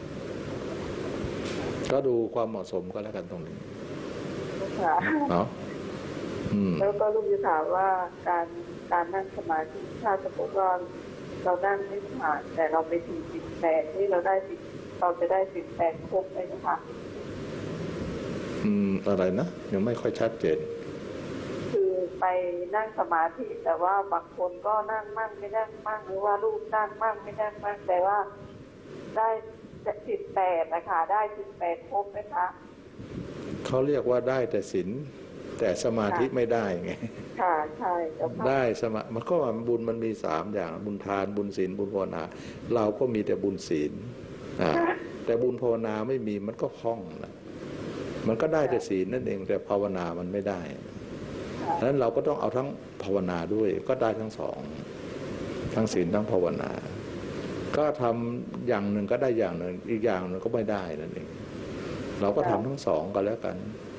ก็ดูความเหมาะสมก็แล้วกันตรงนี้เนาะแล้วก็ลูกจะถามว่าการการนั่งสมาธิถ้าสมมติว่าเรานั่งไม่ผ่านแต่เราไปถึงสิบแปดที่เราได้สิบเราจะได้สิบแปดครบเลยนะคะอืมอะไรนะยังไม่ค่อยชัดเจนคือไปนั่งสมาธิแต่ว่าบางคนก็นั่งมั่งไม่นั่งมั่งหรือว่าลูกนั่งมั่งไม่นั่งมั่งแต่ว่าได้สิบแปดนะคะได้สิบแปดครบไหมคะเขาเรียกว่าได้แต่ศีลแต่สมาธิไม่ได้ไงค่ะใช่ได้สมามันก็บุญมันมีสามอย่างบุญทานบุญศีลบุญภาวนาเราก็มีแต่บุญศีลแต่บุญภาวนาไม่มีมันก็คล่องนะมันก็ได้แต่ศีลนั่นเองแต่ภาวนามันไม่ได้ดังนั้นเราก็ต้องเอาทั้งภาวนาด้วยก็ได้ทั้งสองทั้งศีลทั้งภาวนาก็ทำอย่างหนึ่งก็ได้อย่างหนึ่งอีกอย่างหนึ่งก็ไม่ได้นั่นเองเราก็ทำทั้งสองก็แล้วกัน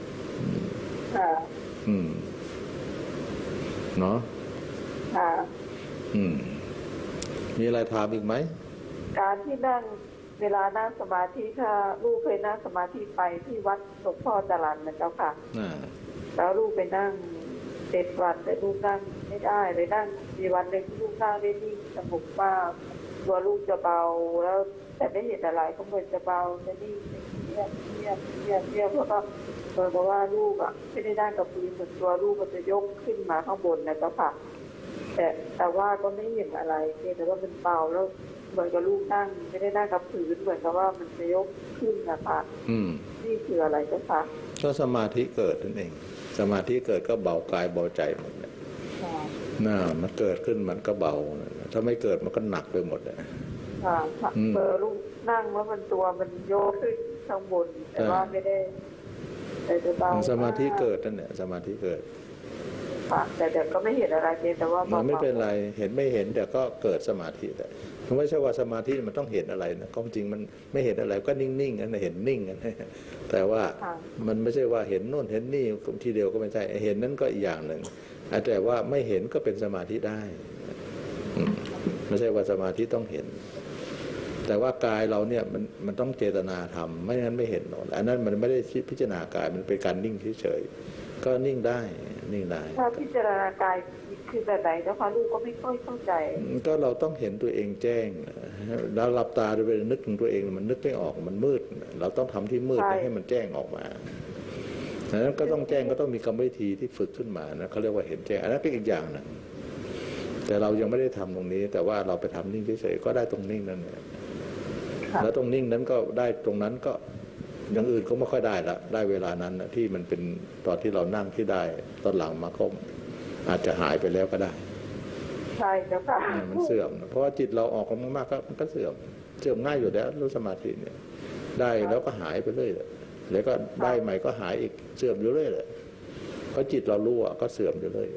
อืมเนาะอืมมีอะไรถามอีกไหมการที่นั่งเวลานั่งสมาธิค่ะลูกเคยนั่งสมาธิไปที่วัดหลวงพ่อจรัญนะเจ้าค่ะแล้วลูกไปนั่งเจ็ดวันแต่ลูกนั่งไม่ได้เลยนั่งมีวันหนึ่งลูกนั่งได้นิ่งสงบมากตัวลูกจะเบาแล้วแต่ไม่เห็นอะไรก็เหมือนจะเบาจะนิ่งเงียบเงียบเงียบเงียบเพราะว่าเพราะว่าลูกอ่ะไม่ได้ได้กับพื้นส่วนตัวลูกมันจะยกขึ้นมาข้างบนนะเจ้าค่ะแต่แต่ว่าก็ไม่เห็นอะไรเพียงแต่ว่าเป็นเบาแล้วเหมือนกับลูกนั่งไม่ได้นั่งกับพื้นเหมือนกับว่ามันจะยกขึ้นนะคะนี่คืออะไรเจ้าค่ะก็สมาธิเกิดนั่นเองสมาธิเกิดก็เบากายเบาใจหมดเลยน่ามันเกิดขึ้นมันก็เบาถ้าไม่เกิดมันก็หนักไปหมดเลยค่ะเบอร์ลูกนั่งแล้วมันตัวมันโยกขึ้นข้างบนแต่ว่าไม่ได้แต่จะเบาสมาธิเกิดนั่นแหละสมาธิเกิดแต่เดี๋ยวก็ไม่เห็นอะไรแต่ว่ามันไม่เป็นไรเห็นไม่เห็นแต่ก็เกิดสมาธิแต่ไม่ใช่ว่าสมาธิมันต้องเห็นอะไรนะความจริงมันไม่เห็นอะไรก็นิ่งๆนั่นเห็นนิ่งกันแต่ว่ามันไม่ใช่ว่าเห็นโน่นเห็นนี่ทีเดียวก็ไม่ใช่เห็นนั้นก็อีกอย่างหนึ่งแต่ว่าไม่เห็นก็เป็นสมาธิได้ไม่ใช่ว่าสมาธิต้องเห็นแต่ว่ากายเราเนี่ยมันมันต้องเจตนาทำไม่งั้นไม่เห็นหรอกอันนั้นมันไม่ได้พิจารณากายมันเป็นการนิ่งเฉยๆก็นิ่งได้นิ่งได้ถ้าพิจารณากายคือแบบไหนเจ้าค่ะลูกก็ไม่ค่อยเข้าใจก็เราต้องเห็นตัวเองแจ้งแล้วหลับตาไปนึกถึงตัวเองมันนึกไม่ออกมันมืดเราต้องทำที่มืดให้มันแจ้งออกมาดังนั้นก็ต้องแจ้งก็ต้องมีกรรมวิธีที่ฝึกขึ้นมานะเขาเรียกว่าเห็นแจ้งอันนั้นเป็นอีกอย่างนึงแต่เรายังไม่ได้ทำตรงนี้แต่ว่าเราไปทำนิ่งเฉยๆก็ได้ตรงนิ่งนั่นแหละแล้วตรงนิ่งนั้นก็ได้ตรงนั้นก็อย่างอื่นก็ไม่ค่อยได้ละได้เวลานั้นที่มันเป็นตอนที่เรานั่งที่ได้ตอนหลังมาก็อาจจะหายไปแล้วก็ได้ใช่แล้วค่ะมันเสื่อมเพราะว่าจิตเราออกมากๆก็มันก็เสื่อมเสื่อมง่ายอยู่แล้วรู้สมาธิเนี่ยได้แล้วก็หายไปเรื่อยแล้วก็ได้ใหม่ก็หายอีกเสื่อมอยู่เรื่อยเลยเพราะจิตเรารู้อ่ะก็เสื่อมอยู่เรื่อย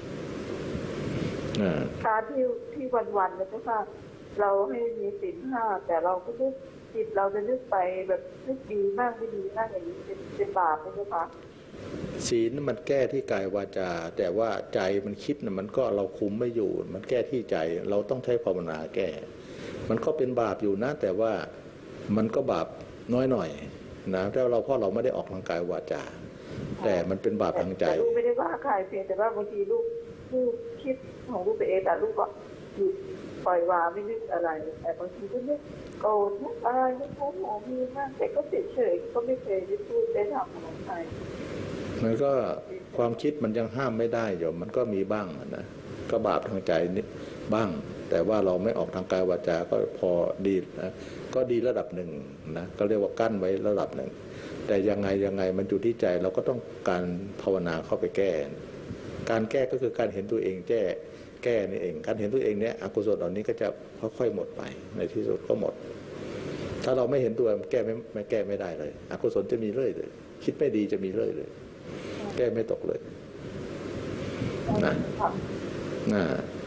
การที่ที่วันๆเลยก็ค่ะเราให้มีศีลห้าแต่เราก็นึกจิตเราจะนึกไปแบบนึกดีมากไม่ดีมากอย่างนี้เป็นเป็นบาปไหมคะศีลมันแก้ที่กายวาจาแต่ว่าใจมันคิดนะมันก็เราคุมไม่อยู่มันแก้ที่ใจเราต้องใช้ภาวนาแก้มันก็เป็นบาปอยู่นะแต่ว่ามันก็บาปน้อยหน่อยนะแต่เราเพราะเราไม่ได้ออกทางกายวาจาแต่มันเป็นบาปทางใจลูกไม่ได้ว่าใครเพียงแต่ว่าบางทีลูกลูกคิดของลูกไปเองแต่ลูกก็หยุดปล่อยวางไม่นึกอะไรแต่บางทีก็นึกโกรธนึกอะไรนึกโมโหมีมากแต่ก็เฉยเฉยก็ไม่เคยได้พูดได้ทำของใครมันก็ความคิดมันยังห้ามไม่ได้อยู่มันก็มีบ้างนะก็บาปทางใจนิดบ้างแต่ว่าเราไม่ออกทางกายวาจาก็พอดีนะก็ดีระดับหนึ่งนะก็เรียกว่ากั้นไว้ระดับหนึ่งแต่ยังไงยังไงมันอยู่ที่ใจเราก็ต้องการภาวนาเข้าไปแก้การแก้ก็คือการเห็นตัวเองแก้แก้นี่เองการเห็นตัวเองเนี้ยอกุศลเหล่านี้ก็จะค่อยๆหมดไปในที่สุดก็หมดถ้าเราไม่เห็นตัวแก้ไม่ไม่แก้ไม่ได้เลยอกุศลจะมีเรื่อยเลยคิดไม่ดีจะมีเรื่อยเลยแก้ไม่ตกเลยนะนะ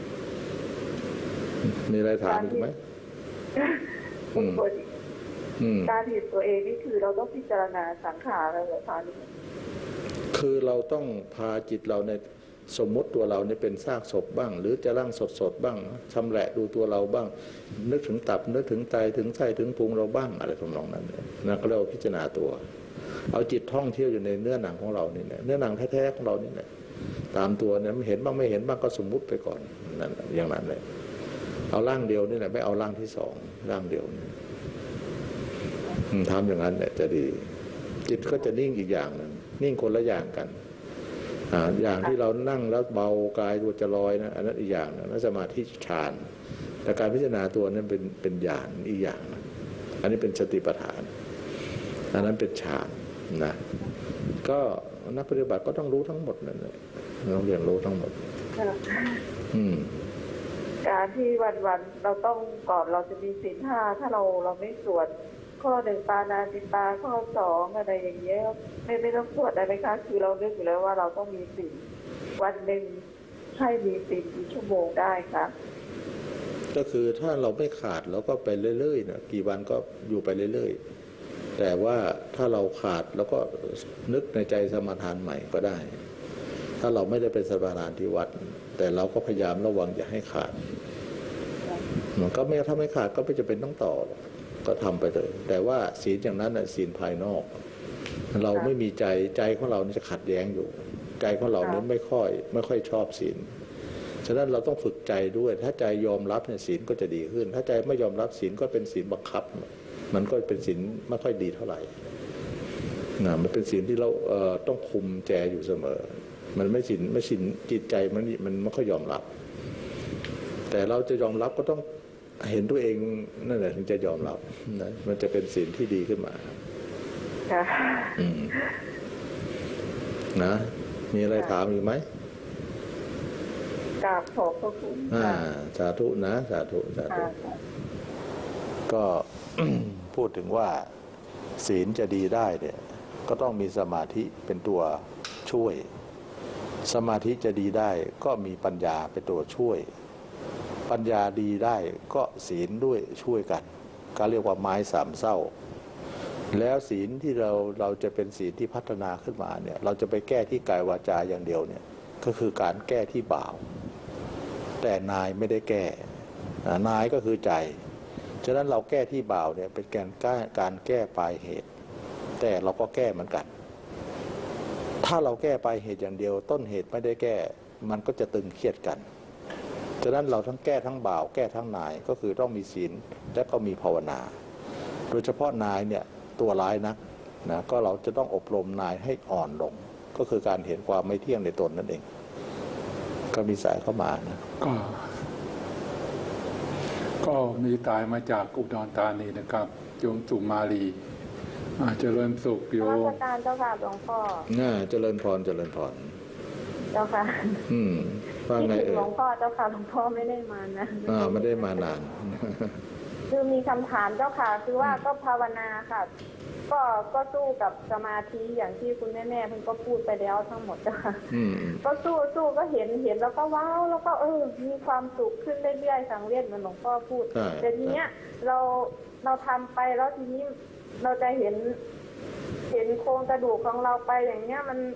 มีอะไรถามอีกไหมการเห็นตัวเองนี่คือเราต้องพิจารณาสังขารอะไรคะคือเราต้องพาจิตเราในสมมติตัวเราเนี่ยเป็นซากศพบ้างหรือจะร่างสดๆบ้างชำแหละดูตัวเราบ้างนึกถึงตับนึกถึงไตถึงไส้ถึงพุงเราบ้างอะไรทำนองนั้นนั่นก็เรียกว่าพิจารณาตัวเอาจิตท่องเที่ยวอยู่ในเนื้อหนังของเรานี่แหละเนื้อหนังแท้ๆของเรานี่แหละตามตัวเนี่ยมันเห็นบ้างไม่เห็นบ้างก็สมมุติไปก่อนนั่นอย่างนั้นเลยเอาร่างเดียวนี่แหละไม่เอาร่างที่สองร่างเดียวนี่ทำอย่างนั้นเนี่ยจะดีจิตก็จะนิ่งอีกอย่างหนึ่งนิ่งคนละอย่างกันอย่างที่เรานั่งแล้วเบากายตัวจะลอยนะอันนั้นอีกอย่างนะนั่นสมาธิฌานแต่การพิจารณาตัวนั้นเป็นเป็นญาณอีกอย่างนะอันนี้เป็นสติปัฏฐานอันนั้นเป็นฌานนะก็นักปฏิบัติก็ต้องรู้ทั้งหมดนั่นเลยต้องเรียนรู้ทั้งหมดอืมการที่วันๆเราต้องก่อนเราจะมีศีลห้าถ้าเราเราไม่สวดข้อหนึ่งปานาติปาข้อสองอะไรอย่างเงี้ยไม่ไม่ต้องสวดอะไรคะคือเราเลือกอยู่แล้วว่าเราต้องมีศีลวันหนึ่งให้มีศีลกี่ชั่วโมงได้คะก็คือถ้าเราไม่ขาดเราก็ไปเรื่อยๆนะกี่วันก็อยู่ไปเรื่อยๆแต่ว่าถ้าเราขาดแล้วก็นึกในใจสมาทานใหม่ก็ได้ถ้าเราไม่ได้เป็นสมาทานที่วัดแต่เราก็พยายามระวังอย่าให้ขาดมันก็ไม่ถ้าไม่ขาดก็ไม่จำเป็นต้องต่อก็ทำไปเลยแต่ว่าศีลอย่างนั้นน่ะศีลภายนอกเราไม่มีใจใจของเรานี่จะขัดแย้งอยู่ใจของเราเนี่ยไม่ค่อยไม่ค่อยชอบศีลฉะนั้นเราต้องฝึกใจด้วยถ้าใจยอมรับเนี่ยศีลก็จะดีขึ้นถ้าใจไม่ยอมรับศีลก็เป็นศีลบังคับมันก็เป็นศีลไม่ค่อยดีเท่าไหร่นะมันเป็นศีลที่เราเอ่อต้องคุมแจอยู่เสมอมันไม่ศีลไม่ศีลจิตใจมันมันไม่ค่อยยอมรับแต่เราจะยอมรับก็ต้องเห็นตัวเองนั่นแหละถึงจะยอมรับนะมันจะเป็นศีลที่ดีขึ้นมานะมีอะไรถามอีกไหมกราบขอบพระคุณอ่าสาธุนะสาธุสาธุก็ พูดถึงว่าศีลจะดีได้เนี่ยก็ต้องมีสมาธิเป็นตัวช่วยสมาธิจะดีได้ก็มีปัญญาเป็นตัวช่วยปัญญาดีได้ก็ศีลด้วยช่วยกันก็เรียกว่าไม้สามเศร้าแล้วศีลที่เราเราจะเป็นศีลที่พัฒนาขึ้นมาเนี่ยเราจะไปแก้ที่กายวาจาอย่างเดียวเนี่ยก็คือการแก้ที่บ่าวแต่นายไม่ได้แก้นายก็คือใจฉะนั้นเราแก้ที่บ่าวเนี่ยเป็นการแก้การแก้ปลายเหตุแต่เราก็แก้เหมือนกันถ้าเราแก้ปลายเหตุอย่างเดียวต้นเหตุไม่ได้แก้มันก็จะตึงเครียดกันฉะนั้นเราทั้งแก้ทั้งบ่าวแก้ทั้งนายก็คือต้องมีศีลและก็มีภาวนาโดยเฉพาะนายเนี่ยตัวร้ายนักนะก็เราจะต้องอบรมนายให้อ่อนลงก็คือการเห็นความไม่เที่ยงในตนนั่นเองก็มีสายเข้ามานะก็ก็มีตายมาจากอุดรธานีนะครับโยมสุมาลีเจริญสุขโยมราชการเจ้าค่ะหลวงพ่อน่าเจริญพรเจริญพรเจ้าค่ะอืมว่าไงเอ่ยหลวงพ่อเจ้าค่ะหลวงพ่อไม่ได้มานะอ่าไม่ได้มานานคือมีคำถามเจ้าค่ะคือว่าก็ภาวนาค่ะก็ก็สู้กับสมาธิอย่างที่คุณแม่แม่เพิ่งก็พูดไปแล้วทั้งหมดเจ้าค่ะก็สู้สู้ก็เห็นเห็นแล้วก็ว้าวแล้วก็เออมีความสุขขึ้นเรื่อยๆสังเวชเหมือนหลวงพ่อพูดแต่ทีเนี้ยเราเราทำไปแล้วทีนี้เราจะเห็นเห็นโครงกระดูกของเราไปอย่างเงี้ยมัน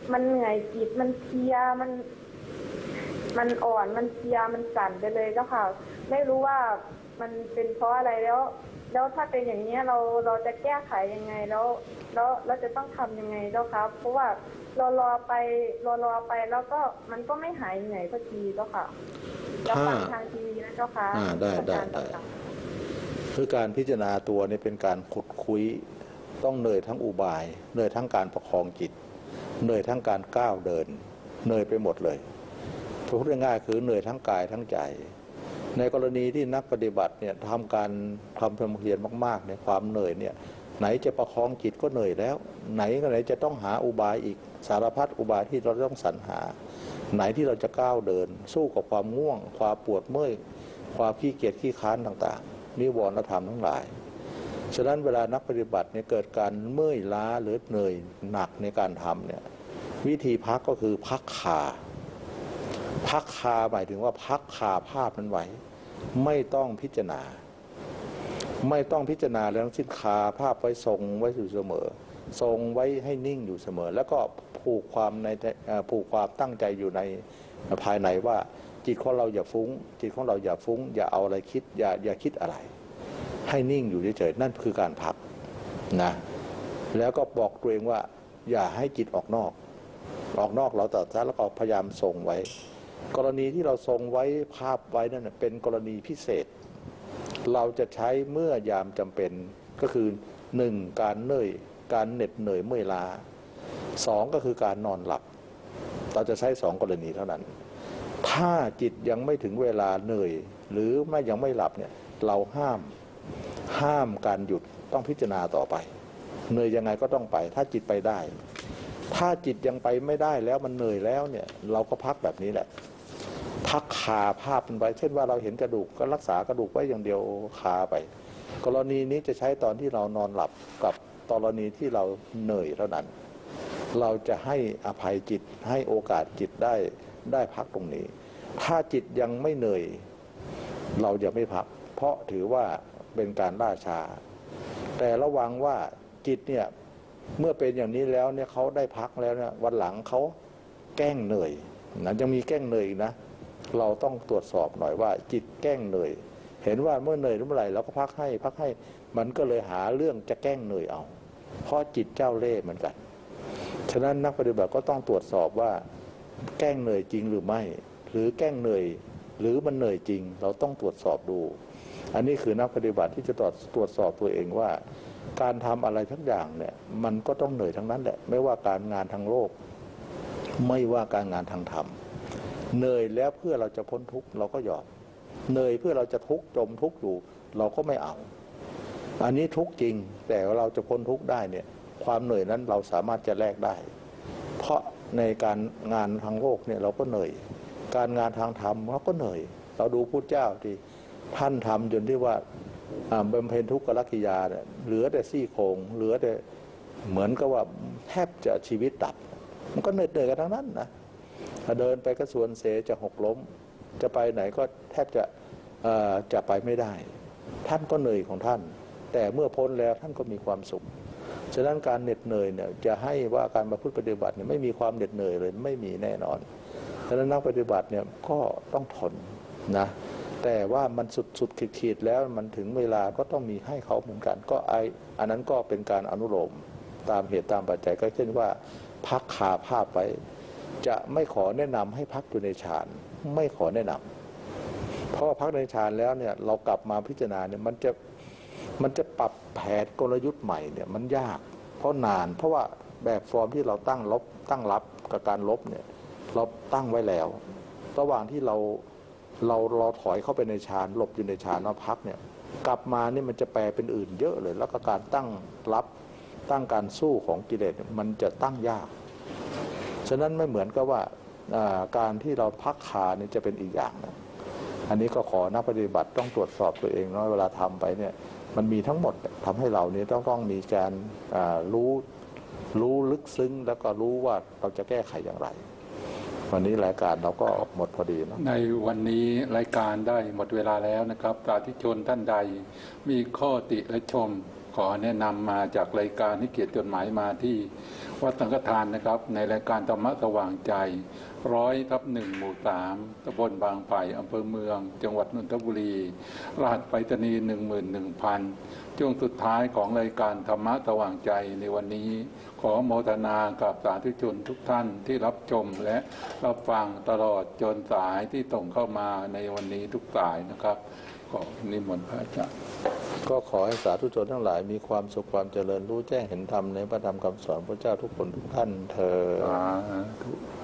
มันเหนื่อยจิตมันเพลียมันมันอ่อนมันเพลียมันสั่นไปเลยเจ้าค่ะไม่รู้ว่ามันเป็นเพราะอะไรแล้วแล้วถ้าเป็นอย่างนี้เราเราจะแก้ไขยังไงแล้วแล้วเราจะต้องทำยังไงเจ้าค่ะเพราะว่าเรารอไปรอรอไปแล้วก็มันก็ไม่หายเหนื่อยสักทีเจ้าค่ะเราฟังทางทีวีนะเจ้าค่ะได้ได้ได้คือการพิจารณาตัวนี้เป็นการขุดคุยต้องเหนื่อยทั้งอุบายเหนื่อยทั้งการประคองจิตเหนื่อยทั้งการก้าวเดินเหนื่อยไปหมดเลยพูดง่ายๆคือเหนื่อยทั้งกายทั้งใจในกรณีที่นักปฏิบัติเนี่ยทำการทำความเพียรมากๆในความเหนื่อยเนี่ยไหนจะประคองจิตก็เหนื่อยแล้วไหนก็ไหนจะต้องหาอุบายอีกสารพัดอุบายที่เราต้องสรรหาไหนที่เราจะก้าวเดินสู้กับความง่วงความปวดเมื่อยความขี้เกียจขี้ค้านต่างๆนิวรณธรรมทั้งหลายฉะนั้นเวลานักปฏิบัติเนี่ยเกิดการเมื่อยล้าหรือเหนื่อยหนักในการทำเนี่ยวิธีพักก็คือพักขาพักคาหมายถึงว่าพักขาภาพนั้นไว้ไม่ต้องพิจารณาไม่ต้องพิจารณาแล้วทั้งสิ้นคาภาพไว้ทรงไว้อยู่เสมอทรงไว้ให้นิ่งอยู่เสมอแล้วก็ผูกความในผูกความตั้งใจอยู่ในภายในว่าจิตของเราอย่าฟุ้งจิตของเราอย่าฟุ้งอย่าเอาอะไรคิดอย่าอย่าคิดอะไรให้นิ่งอยู่เฉยๆนั่นคือการพักนะแล้วก็บอกตัวเองว่าอย่าให้จิตออกนอกออกนอกเราตัดซะแล้วก็พยายามทรงไว้กรณีที่เราทรงไว้ภาพไว้นั่นเป็นกรณีพิเศษเราจะใช้เมื่อยามจำเป็นก็คือหนึ่งการเหนื่อยการเหน็ดเหนื่อยเมื่อยล้าสองก็คือการนอนหลับเราจะใช้สองกรณีเท่านั้นถ้าจิตยังไม่ถึงเวลาเหนื่อยหรือไม่ยังไม่หลับเนี่ยเราห้ามห้ามการหยุดต้องพิจารณาต่อไปเหนื่อยยังไงก็ต้องไปถ้าจิตไปได้ถ้าจิตยังไปไม่ได้แล้วมันเหนื่อยแล้วเนี่ยเราก็พักแบบนี้แหละพักคาภาพมันไว้เช่นว่าเราเห็นกระดูกก็รักษากระดูกไว้อย่างเดียวคาไปกรณีนี้จะใช้ตอนที่เรานอนหลับกับกรณีที่เราเหนื่อยเท่านั้นเราจะให้อภัยจิตให้โอกาสจิตได้ได้พักตรงนี้ถ้าจิตยังไม่เหนื่อยเราจะไม่พักเพราะถือว่าเป็นการล่าช้าแต่ระวังว่าจิตเนี่ยเมื่อเป็นอย่างนี้แล้วเนี่ยเขาได้พักแล้วเนี่ยวันหลังเขาแกล้งเหนื่อยนะยังมีแกล้งเหนื่อยอีกนะเราต้องตรวจสอบหน่อยว่าจิตแกล้งเหนื่อยเห็นว่าเมื่อเหนื่อยเมื่อไหร่เราก็พักให้พักให้มันก็เลยหาเรื่องจะแกล้งเหนื่อยเอาเพราะจิตเจ้าเล่ห์เหมือนกันฉะนั้นนักปฏิบัติก็ต้องตรวจสอบว่าแกล้งเหนื่อยจริงหรือไม่หรือแกล้งเหนื่อยหรือมันเหนื่อยจริงเราต้องตรวจสอบดูอันนี้คือนักปฏิบัติที่จะตรวจตรวจสอบตัวเองว่าการทำอะไรทั้งอย่างเนี่ยมันก็ต้องเหนื่อยทั้งนั้นแหละไม่ว่าการงานทางโลกไม่ว่าการงานทางธรรมเหนื่อยแล้วเพื่อเราจะพ้นทุกข์เราก็ยอมเหนื่อยเพื่อเราจะทุกข์จมทุกข์อยู่เราก็ไม่เอาอันนี้ทุกข์จริงแต่เราจะพ้นทุกข์ได้เนี่ยความเหนื่อยนั้นเราสามารถจะแลกได้เพราะในการงานทางโลกเนี่ยเราก็เหนื่อยการงานทางธรรมเราก็เหนื่อยเราดูพุทธเจ้าที่ท่านทำจนที่ว่าบำเพ็ญทุกขลักขิยาเนี่ยเหลือแต่ซี่โครงเหลือแต่เหมือนกับว่าแทบจะชีวิตดับมันก็เหนื่อยๆกันทั้งนั้นนะเดินไปก็สวนเสจะหกล้มจะไปไหนก็แทบจะจะไปไม่ได้ท่านก็เหนื่อยของท่านแต่เมื่อพ้นแล้วท่านก็มีความสุขฉะนั้นการเหน็ดเหนื่อยเนี่ยจะให้ว่าการประพฤติปฏิบัติเนี่ยไม่มีความเหน็ดเหนื่อยเลยไม่มีแน่นอนฉะนั้นนักปฏิบัติเนี่ยก็ต้องทนนะแต่ว่ามันสุดสุดขีดๆแล้วมันถึงเวลาก็ต้องมีให้เขาเหมือนกันก็ไออันนั้นก็เป็นการอนุโลมตามเหตุตามปัจจัยก็เช่นว่าพักขาภาพไว้จะไม่ขอแนะนำให้พักอยู่ในฌานไม่ขอแนะนำเพราะว่าพักในฌานแล้วเนี่ยเรากลับมาพิจารณาเนี่ยมันจะมันจะปรับแผนกลยุทธ์ใหม่เนี่ยมันยากเพราะนานเพราะว่าแบบฟอร์มที่เราตั้งลบตั้งรับกับการลบเนี่ยเราตั้งไว้แล้วระหว่างที่เราเราเราถอยเข้าไปในฌานหลบอยู่ในฌานแล้วพักเนี่ยกลับมานี่มันจะแปลเป็นอื่นเยอะเลยแล้วก็การตั้งรับตั้งการสู้ของกิเลสมันจะตั้งยากฉะนั้นไม่เหมือนกับว่าการที่เราพักขาเนี่ยจะเป็นอีกอย่างนะอันนี้ก็ขอนักปฏิบัติต้องตรวจสอบตัวเองนะเวลาทำไปเนี่ยมันมีทั้งหมดทำให้เราเนี่ยต้องต้องมีการรู้รู้ลึกซึ้งแล้วก็รู้ว่าเราจะแก้ไขอย่างไรวันนี้รายการเราก็หมดพอดีนะในวันนี้รายการได้หมดเวลาแล้วนะครับสาธุชนท่านใดมีข้อติและชมขขอแนะนำมาจากรายการที่เกียรติจดหมายมาที่วัดสังฆทานนะครับ ในรายการธรรมะสว่างใจร้อยทับหนึ่งหมู่สามตำบลบางไผ่อำเภอเมืองจังหวัดนนทบุรีรหัสไปรษณีย์หนึ่งหมื่นหนึ่งพันช่วงสุดท้ายของรายการธรรมะสว่างใจในวันนี้ขอโมทนากับสาธุชนทุกท่านที่รับชมและรับฟังตลอดจนสายที่ส่งเข้ามาในวันนี้ทุกสายนะครับขอนิมนต์พระอาจารย์ก็ขอให้สาธุชนทั้งหลายมีความสุขความเจริญรู้แจ้งเห็นธรรมในพระธรรมคำสอนพระเจ้าทุกคนทุกท่านเถิด